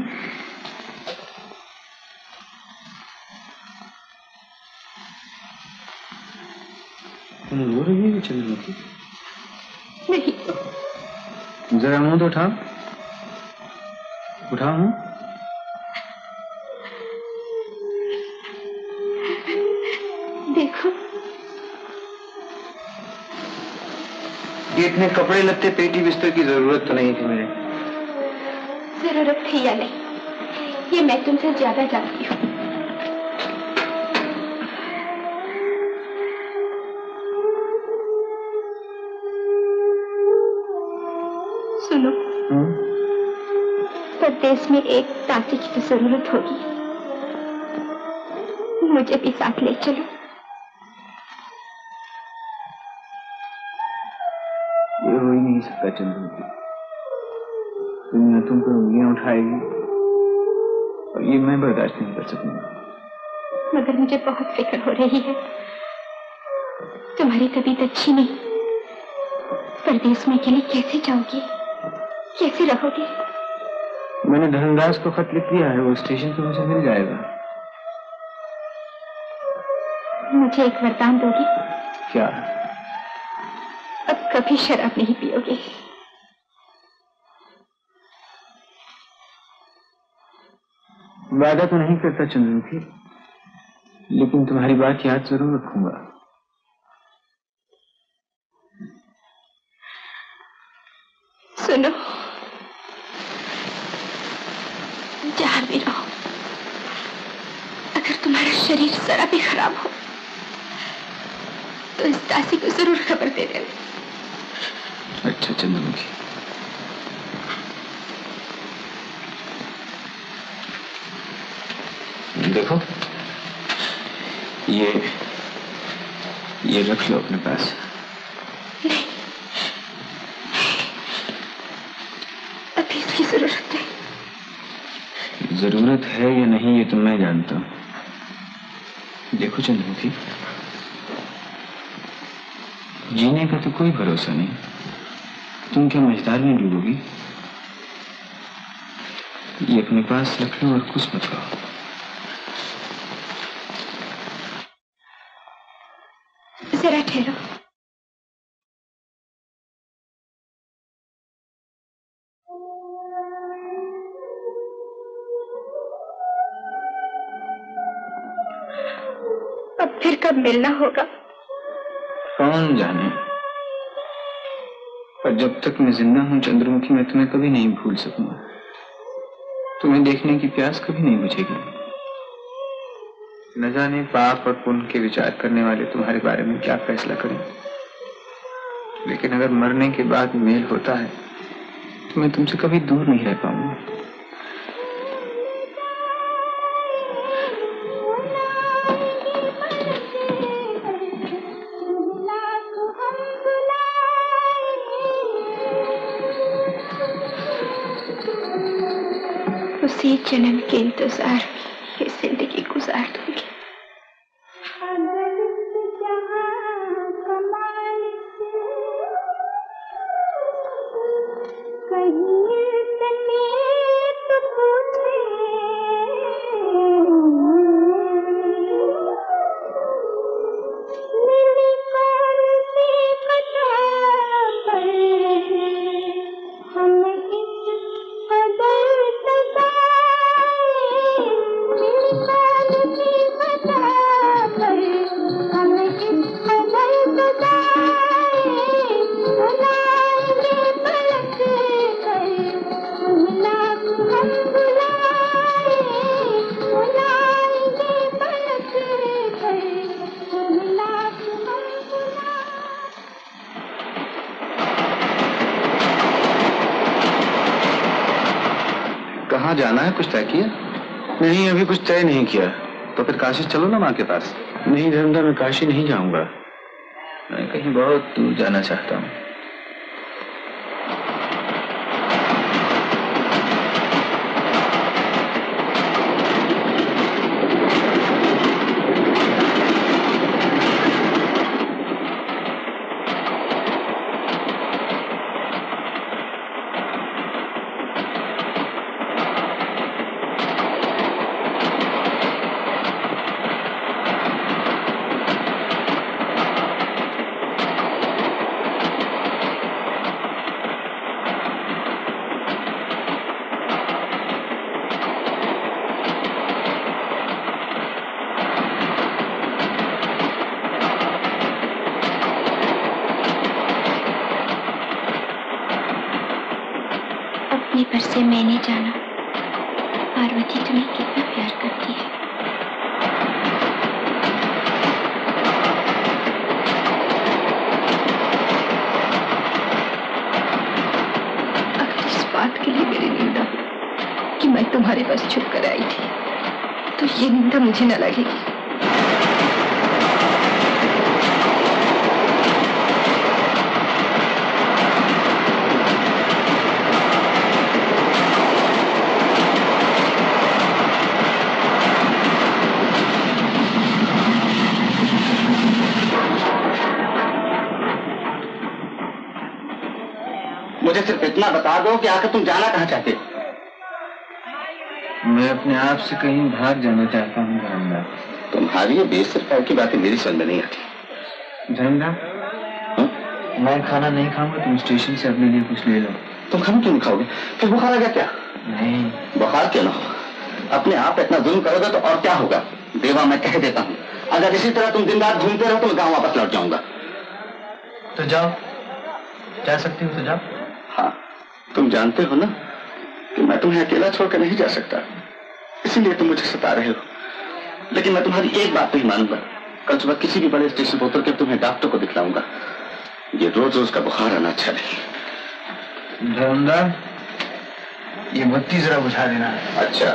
तुम रो रही है चंद्रमुखी? नहीं। जरा मुंह तो उठाओ। उठाओ मुंह। देखो, ये इतने कपड़े लत्ते, पेटी बिस्तर की जरूरत तो नहीं थी मेरे। जरूरत थी या नहीं, ये मैं तुमसे ज्यादा जानती हूँ। सुनो, परदेश में एक ताती की तो जरूरत होगी, मुझे भी साथ ले चलो। ये हो ही नहीं सकता चंद्रमुखी। दुनिया तुम पर उंगलियां उठाएगी और ये मैं बर्दाश्त नहीं कर सकूंगा। मगर मुझे बहुत फिक्र हो रही है। तुम्हारी तबीयत अच्छी नहीं, परदेश में अकेले कैसे जाओगी, कैसे रहोगे? मैंने धनदास को खत लिख दिया है, वो स्टेशन पे मुझे मिल जाएगा। मुझे एक वरदान दोगी? क्या? अब कभी शराब नहीं पियोगे। वादा तो नहीं करता चंद्रमुखी, लेकिन तुम्हारी बात याद जरूर रखूंगा। सुनो, जहां भी रहो, अगर तुम्हारा शरीर जरा भी खराब हो तो इस दासी को जरूर खबर दे देना। अच्छा चंद्रमुखी। देखो, ये ये रख लो अपने पास। नहीं, अभी इसकी जरूरत नहीं। जरूरत है या नहीं ये तो मैं जानता हूं। देखो चंद्रमुखी, जीने का तो कोई भरोसा नहीं। तुम क्या मझधार में डूबोगी? ये अपने पास रख लो और कुछ मत कहो। जरा ठहरो। अब फिर कब मिलना होगा? कौन जाने, पर जब तक मैं जिंदा हूं चंद्रमुखी, मैं तुम्हें कभी नहीं भूल सकूंगा। तुम्हें देखने की प्यास कभी नहीं बुझेगी। न जाने पाप और पुण्य के विचार करने वाले तुम्हारे बारे में क्या फैसला करें, लेकिन अगर मरने के बाद मेल होता है तो मैं तुमसे कभी दूर नहीं रह पाऊंगा। उसी जन्म के इंतजार में ये जिंदगी गुजार दूंगी। कहाँ जाना है, कुछ तय किया? नहीं, अभी कुछ तय नहीं किया। तो फिर काशी चलो ना माँ के पास। नहीं धर्मदा, मैं काशी नहीं जाऊंगा। मैं कहीं बहुत दूर जाना चाहता हूँ। पर से मैंने जाना पार्वती तुम्हें कितना प्यार करती है। अगर इस बात के लिए मेरी निंदा हो कि मैं तुम्हारे पास छुप कर आई थी, तो ये निंदा मुझे न लगेगी। मुझे सिर्फ इतना बता दो कि आखिर तुम जाना कहाँ चाहते हो? मैं अपने आप से कहीं भाग जाना चाहता हूँ धर्मदा। तुम्हारी ये बेसिर की बातें मेरी समझ में नहीं आती। धर्मदा, मैं खाना नहीं खाऊंगा, तुम स्टेशन से अपने लिए कुछ ले लो। तुम खाना क्यों नहीं खाओगे? फिर बुखार आ गया क्या? नहीं, बुखार क्यों ना हो? अपने आप इतना जुल्म करोगे तो और क्या होगा? देवा, मैं कह देता हूँ, अगर इसी तरह तुम दिन रात घूमते रहो तो मैं गाँव वापस लौट जाऊंगा। तो जाओ, जा सकती हो तो जाओ। हाँ, तुम जानते हो ना कि मैं तुम्हें अकेला छोड़कर नहीं जा सकता, इसीलिए तुम मुझे सता रहे हो। लेकिन मैं तुम्हारी एक बात नहीं मानूंगा। कल सुबह किसी भी बड़े स्टेशन पर उतर के तुम्हें डॉक्टर को दिखलाऊंगा। ये रोज रोज का बुखार आना अच्छा नहीं। धर्मदा, ये बत्ती जरा बुझा देना। अच्छा,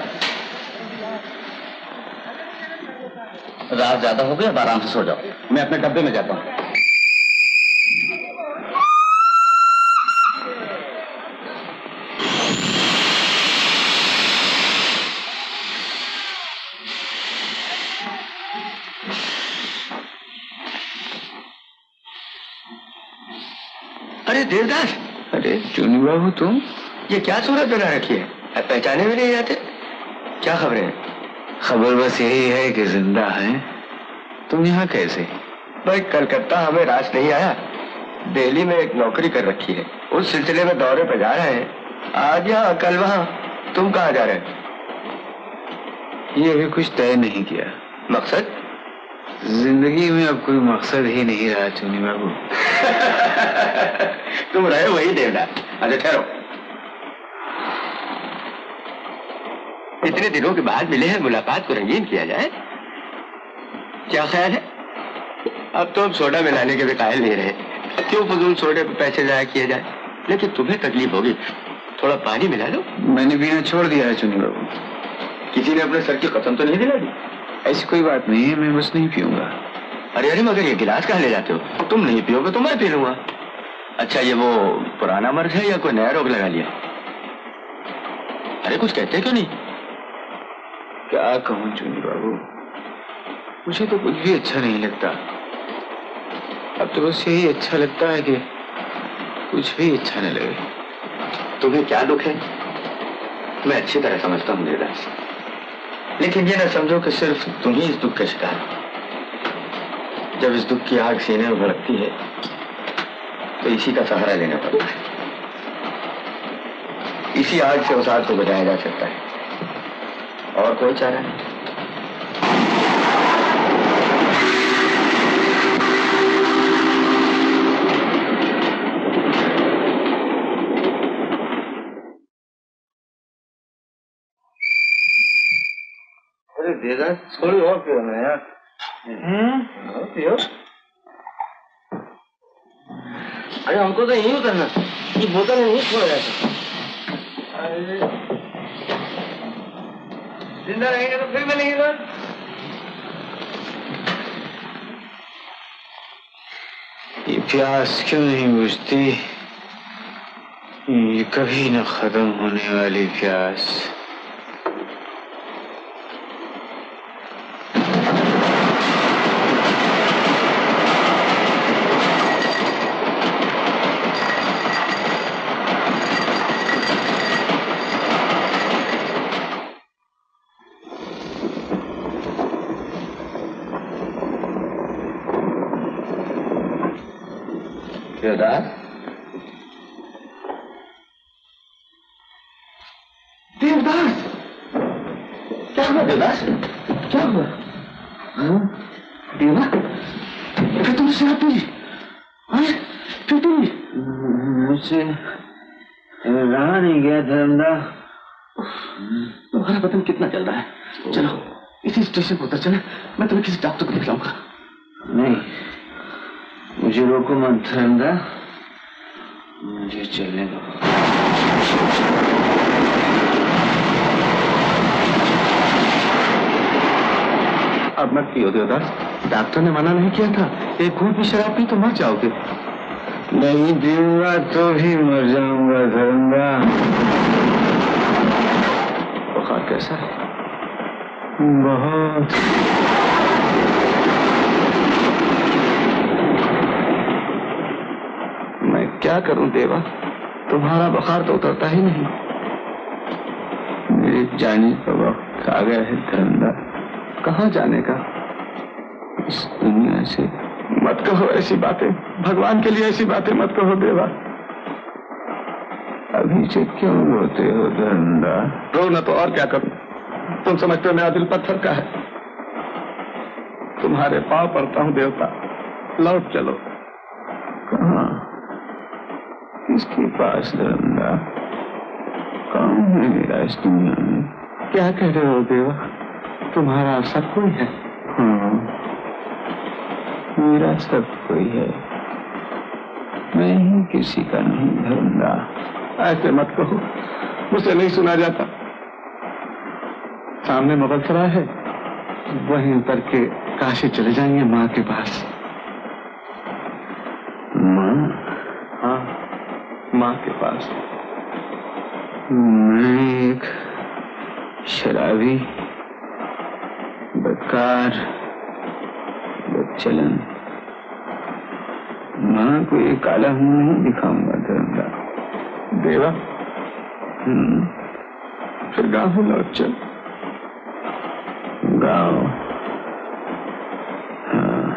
रात ज्यादा हो गई, अब आराम से सो जाओ। मैं अपने डब्बे में जाता हूँ। अरे देवदास, अरे चुनी बाबू, तुम ये क्या सूरत बना रखी है? पहचाने भी नहीं जाते। क्या खबरें हैं? खबर बस यही है कि जिंदा हैं। तुम यहाँ कैसे? भाई, कलकत्ता हमें रास नहीं आया। दिल्ली में एक नौकरी कर रखी है, उस सिलसिले में दौरे पे जा रहे हैं। आज यहाँ कल वहाँ। तुम कहाँ जा रहे हैं? ये अभी कुछ तय नहीं किया। मकसद? जिंदगी में अब कोई मकसद ही नहीं रहा चुनी बाबू। तुम रहे वही देवदास। अच्छा ठहरो। इतने दिनों के बाद मिले हैं, मुलाकात को रंगीन किया जाए। क्या ख्याल है? अब तो हम सोडा मिलाने के भी कायल नहीं रहे। क्यों फजूल सोडे पे पैसे जाया किए जाए? लेकिन तुम्हें तकलीफ होगी, थोड़ा पानी मिला लो। मैंने पीना छोड़ दिया है चुनी बाबू। किसी ने अपने सर की कसम तो नहीं दिला दी? ऐसी कोई बात नहीं है, मैं बस नहीं पीऊंगा। अरे अरे मगर ये गिलास कहाँ ले जाते हो? तुम नहीं पियोगे तो मैं पी लूंगा। अच्छा, ये वो पुराना मर्ज है या कोई नया रोग लगा लिया? अरे कुछ कहते क्यों नहीं? क्या कहूँ चुनी बाबू, मुझे तो कुछ भी अच्छा नहीं लगता। अब तो बस यही अच्छा लगता है कि कुछ भी अच्छा न लगे। तुम्हें क्या दुख है? मैं अच्छी तरह समझता हूँ देवदास, लेकिन ये न समझो कि सिर्फ तुम ही इस दुख का शिकार हो। जब इस दुख की आग सीने में भड़कती है तो इसी का सहारा लेना पड़ता है। इसी आग से उस आग को बुझाया जा सकता है, और कोई चारा नहीं। अरे देवदास, थोड़ी और पियो ना यार। हम्म, और पियो। अरे हमको तो यहीं उतरना, ये बोतल नहीं छोड़ जाता। अरे जिंदा रहेंगे तो फिर मिलेंगे ना। ये प्यास क्यों नहीं बुझती? ये कभी न खत्म होने वाली प्यास। देवदास, देवदास, क्या हुआ देवदास? क्या हुआ? देवा, फिर तुम शराब पी? फिर तुम? मुझसे रहा नहीं गया धर्मदा। तुम्हारा बदन कितना चल रहा है? चलो इसी स्टेशन पर उतर चले, मैं तुम्हें किसी डॉक्टर को दिखलाऊंगा। नहीं, मुझे रोको मत धर्मदा, मुझे चलने दो। अब मत पियो देवदास, डॉक्टर ने मना नहीं किया था। एक घूंट भी शराब पी तो मर जाओगे। नहीं पीऊंगा तो भी मर जाऊंगा धर्मदा। बुखार कैसा है? बहुत। मैं क्या करूं देवा, तुम्हारा बुखार तो उतरता ही नहीं। मेरे जाने का वक्त आ गया है धर्मदा। कहाँ जाने का? इस दुनिया से। मत कहो ऐसी बातें, भगवान के लिए ऐसी बातें मत कहो देवा। अभी से क्यों रोते हो धर्मदा? रो न तो और क्या करूं? तुम समझते हो मेरा दिल पत्थर का है। तुम्हारे पांव पड़ता हूं देवता, लौट चलो। कहाँ? किसके पास धर्मदा? कौन है मेरा इस दुनिया में? क्या कह रहे हो देवा? तुम्हारा सब कोई है? हाँ, मेरा सब कोई है, मैं ही किसी का नहीं धर्मदा। ऐसे मत कहो, मुझसे नहीं सुना जाता। सामने मुगल सराय है, वहीं उतर के काशी चले जाएंगे माँ के पास। माँ? हाँ, माँ के पास। मैं एक शराबी, बदकार, बदचलन माँ को एक काला मुंह नहीं दिखाऊंगा धर्मदा। देवा, हम्म, फिर गाँव में लौट चल। गाँव? हाँ,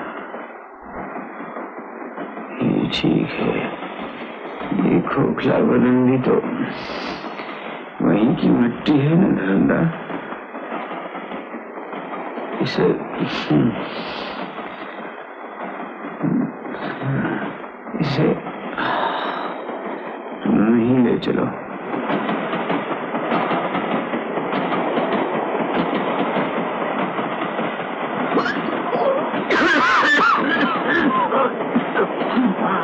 ये ठीक है। ये खोखला बदन भी तो वहीं की मिट्टी है न धर्मदा। इसे इसे नहीं ले चलो।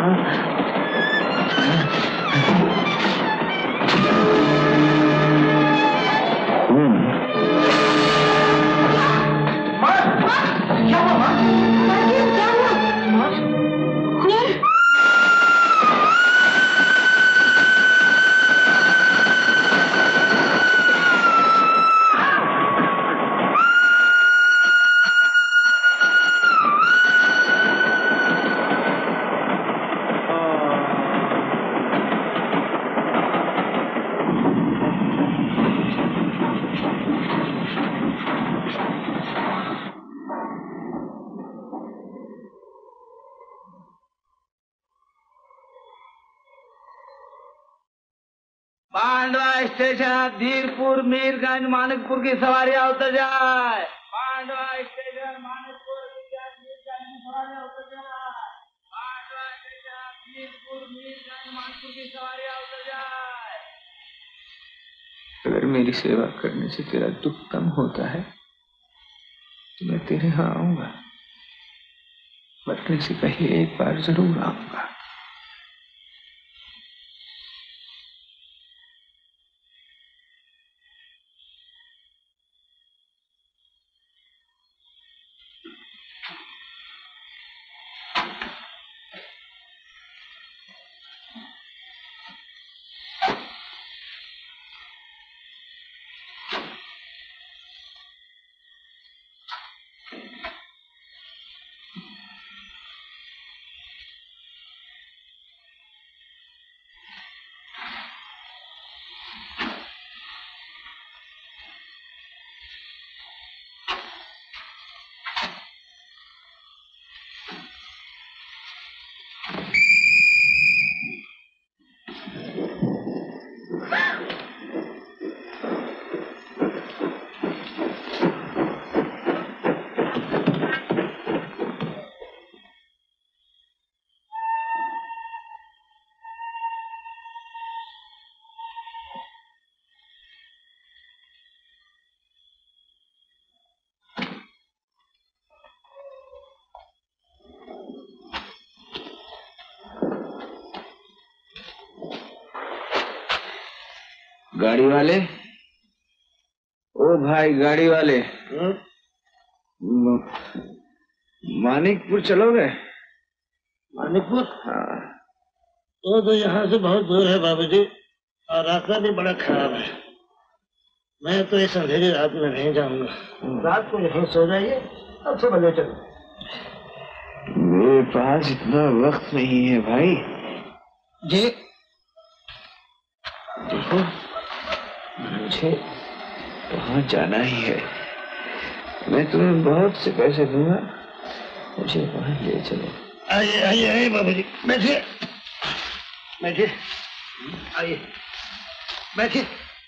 पांडवा स्टेशन धीरपुर मीरगंज मानिकपुर की सवारियां उतर जाए। पांडवा स्टेशन मानिकपुर मीरगंज की सवारियां उतर जाए। पांडवा स्टेशन धीरपुर मीरगंज मानिकपुर की सवारियां उतर जाए। अगर मेरी सेवा करने से तेरा दुख कम होता है तो मैं तेरे यहाँ आऊंगा। मरने से पहले एक बार जरूर आऊंगा। गाड़ी वाले, ओ भाई गाड़ी वाले, मानिकपुर चलोगे? मानिकपुर? हाँ। वो तो यहाँ से बहुत दूर है बाबूजी, और रास्ता भी बड़ा खराब है। मैं तो इस अंधेरी रात में नहीं जाऊंगा। रात को यहीं सो जाइए, अब सुबह ले चलो। मेरे पास इतना वक्त नहीं है भाई। जी देखो, मुझे वहां जाना ही है। मैं तुम्हें बहुत से पैसे दूंगा, मुझे वहां ले चलो। आइए आइए आइए बाबूजी, बैठिए बैठिए, आइए बैठिए।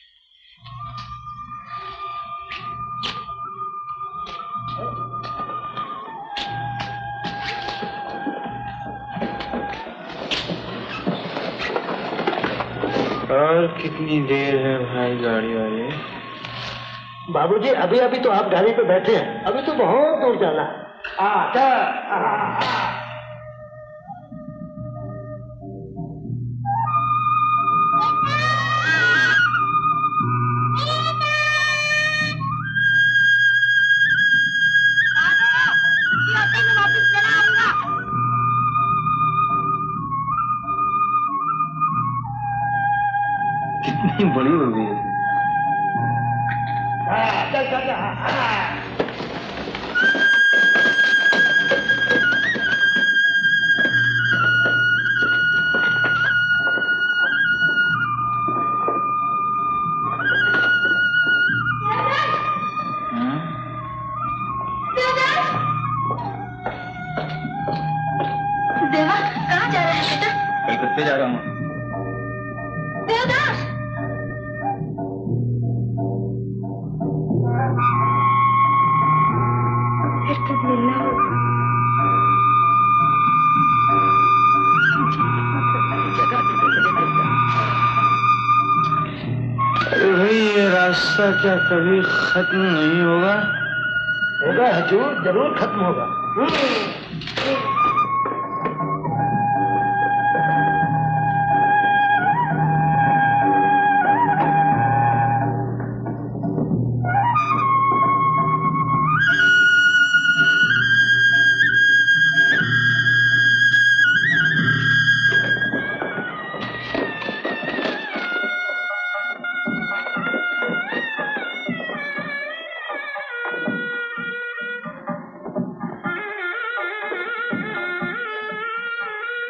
और कितनी देर है भाई गाड़ी वाले? बाबूजी अभी अभी तो आप गाड़ी पे बैठे हैं, अभी तो बहुत दूर जाना है। आ, जा, आ, आ। कितनी बड़ी हो गई है। चल चल देवा, कहाँ जा रहा है बेटा? कलकत्ते जा रहा हूँ। देवदास! फिर कब मिलना होगा? अरे भाई, ये रास्ता क्या कभी खत्म नहीं होगा? होगा हजूर, जरूर खत्म होगा।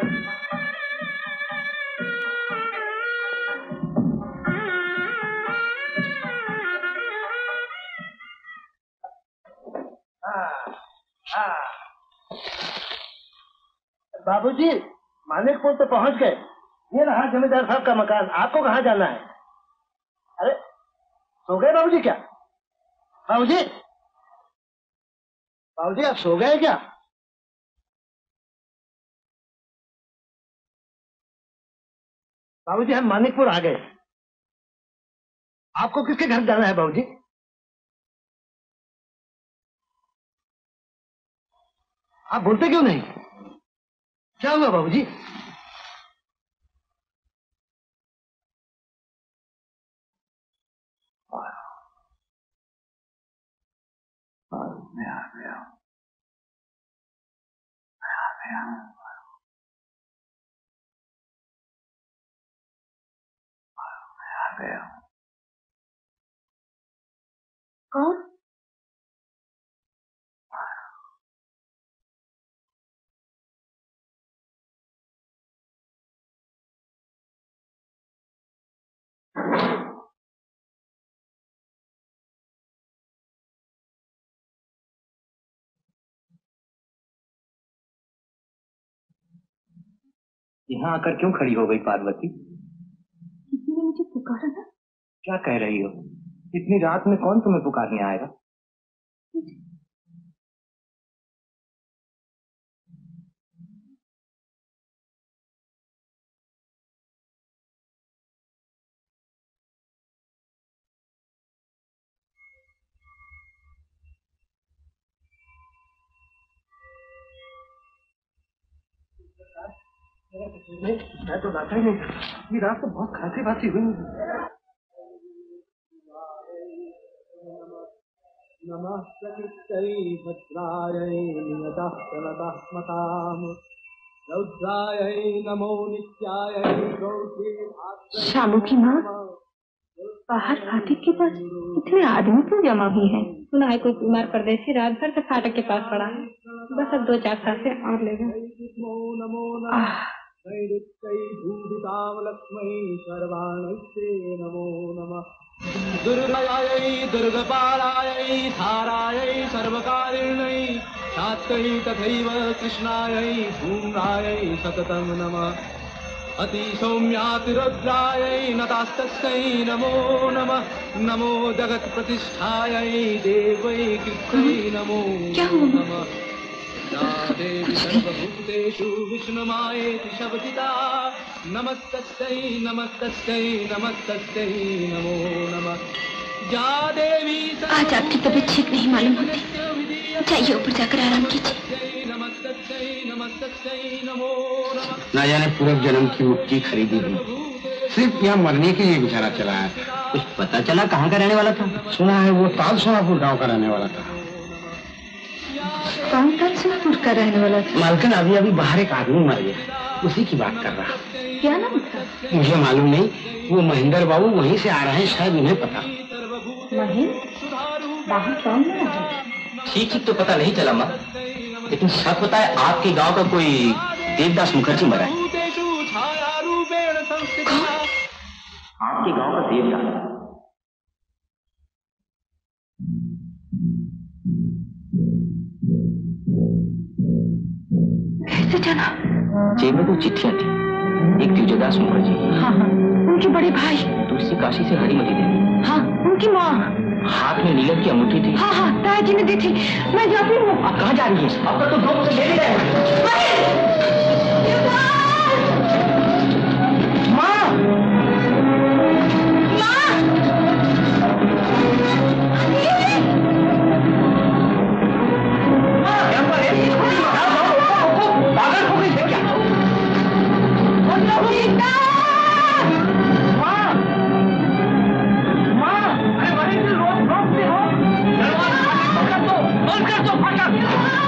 बाबूजी, मानिकपुर तो पहुंच गए। ये रहा जमींदार साहब का मकान। आपको कहाँ जाना है? अरे सो गए बाबूजी क्या? बाबूजी, बाबूजी आप सो गए क्या? बाबूजी हम मानिकपुर आ गए। आपको किसके घर जाना है बाबूजी? आप बोलते क्यों नहीं? क्या हुआ बाबूजी? मैं आ गया हूँ, मैं आ गया हूँ, मैं आ गया हूँ। कौन? यहाँ आकर क्यों खड़ी हो गई पार्वती? किसी ने मुझे पुकारा ना। क्या कह रही हो? इतनी रात में कौन तुम्हें पुकारने आएगा? नहीं, मैं तो लाता ही नहीं। ये रात तो बहुत खांसी बासी हुई। नमः प्रकृत्यै भद्रायै नियतः प्रणतः मताम् रौद्रायै नमो नित्यायै गौरी। शामू की माँ, बाहर फाटक के पास इतने आदमी क्यों जमा हुए हैं? सुना है कोई बीमार परदेसी रात भर से फाटक के पास पड़ा है। बस अब दो चार सांसें और ले गए। नमो नमः। दुर्गायै दुर्गपालायै धारायै सर्वकारिण्यै शात्यै तथैव कृष्णायै धूम्रायै सततं नमः। अति सौम्यातिरुद्रायै नतास्तस्यै नमो नमः। नमो जगत् प्रतिष्ठायै देवै कृत्यै नमो नमः। या देवी सर्वभूतेषु विष्णुमायेति शब्दिता नमस्तस्यै नमस्तस्यै नमस्तस्यै नमो नमः। या देवी आज आपकी तबीयत ठीक नहीं मालूम होती, जाइए ऊपर जाकर आराम कीजिए। नमस्तस्यै नमस्तस्यै नमो नमः। ना जाने पूर्व जन्म की मुक्ति खरीदी हुई, सिर्फ यहाँ मरने के लिए बेचारा चला आया था। कुछ पता चला कहाँ का रहने वाला था? सुना है वो ताल सोनापुर गाँव का रहने वाला था। कौन तालसोनापुर का रहने वाला था? मालकिन अभी अभी बाहर एक आदमी मर गया, उसी की बात कर रहा। क्या नाम था? मुझे मालूम नहीं, वो महेंद्र बाबू वहीं से आ रहे हैं, शायद उन्हें पता। महेंद्र बाहर कौन रहा है? ठीक ठीक तो पता नहीं चला माँ, लेकिन शक होता है आपके गांव का कोई देवदास मुखर्जी मरा है। आपके गांव का देवदास? कैसे जाना? जेब में दो चिट्ठियां थी, एक दिव्यदास मुखर्जी की। हाँ हाँ, उनके बड़े भाई। दूसरी काशी से हरिमती देवी। हाँ, उनकी माँ। हाथ में नीलम की अंगूठी थी। हाँ हाँ, ताया जी ने दी थी। मैं जाती हूँ। आप कहाँ जा रही हैं? आपका तो दो मुझे ले गए। अरे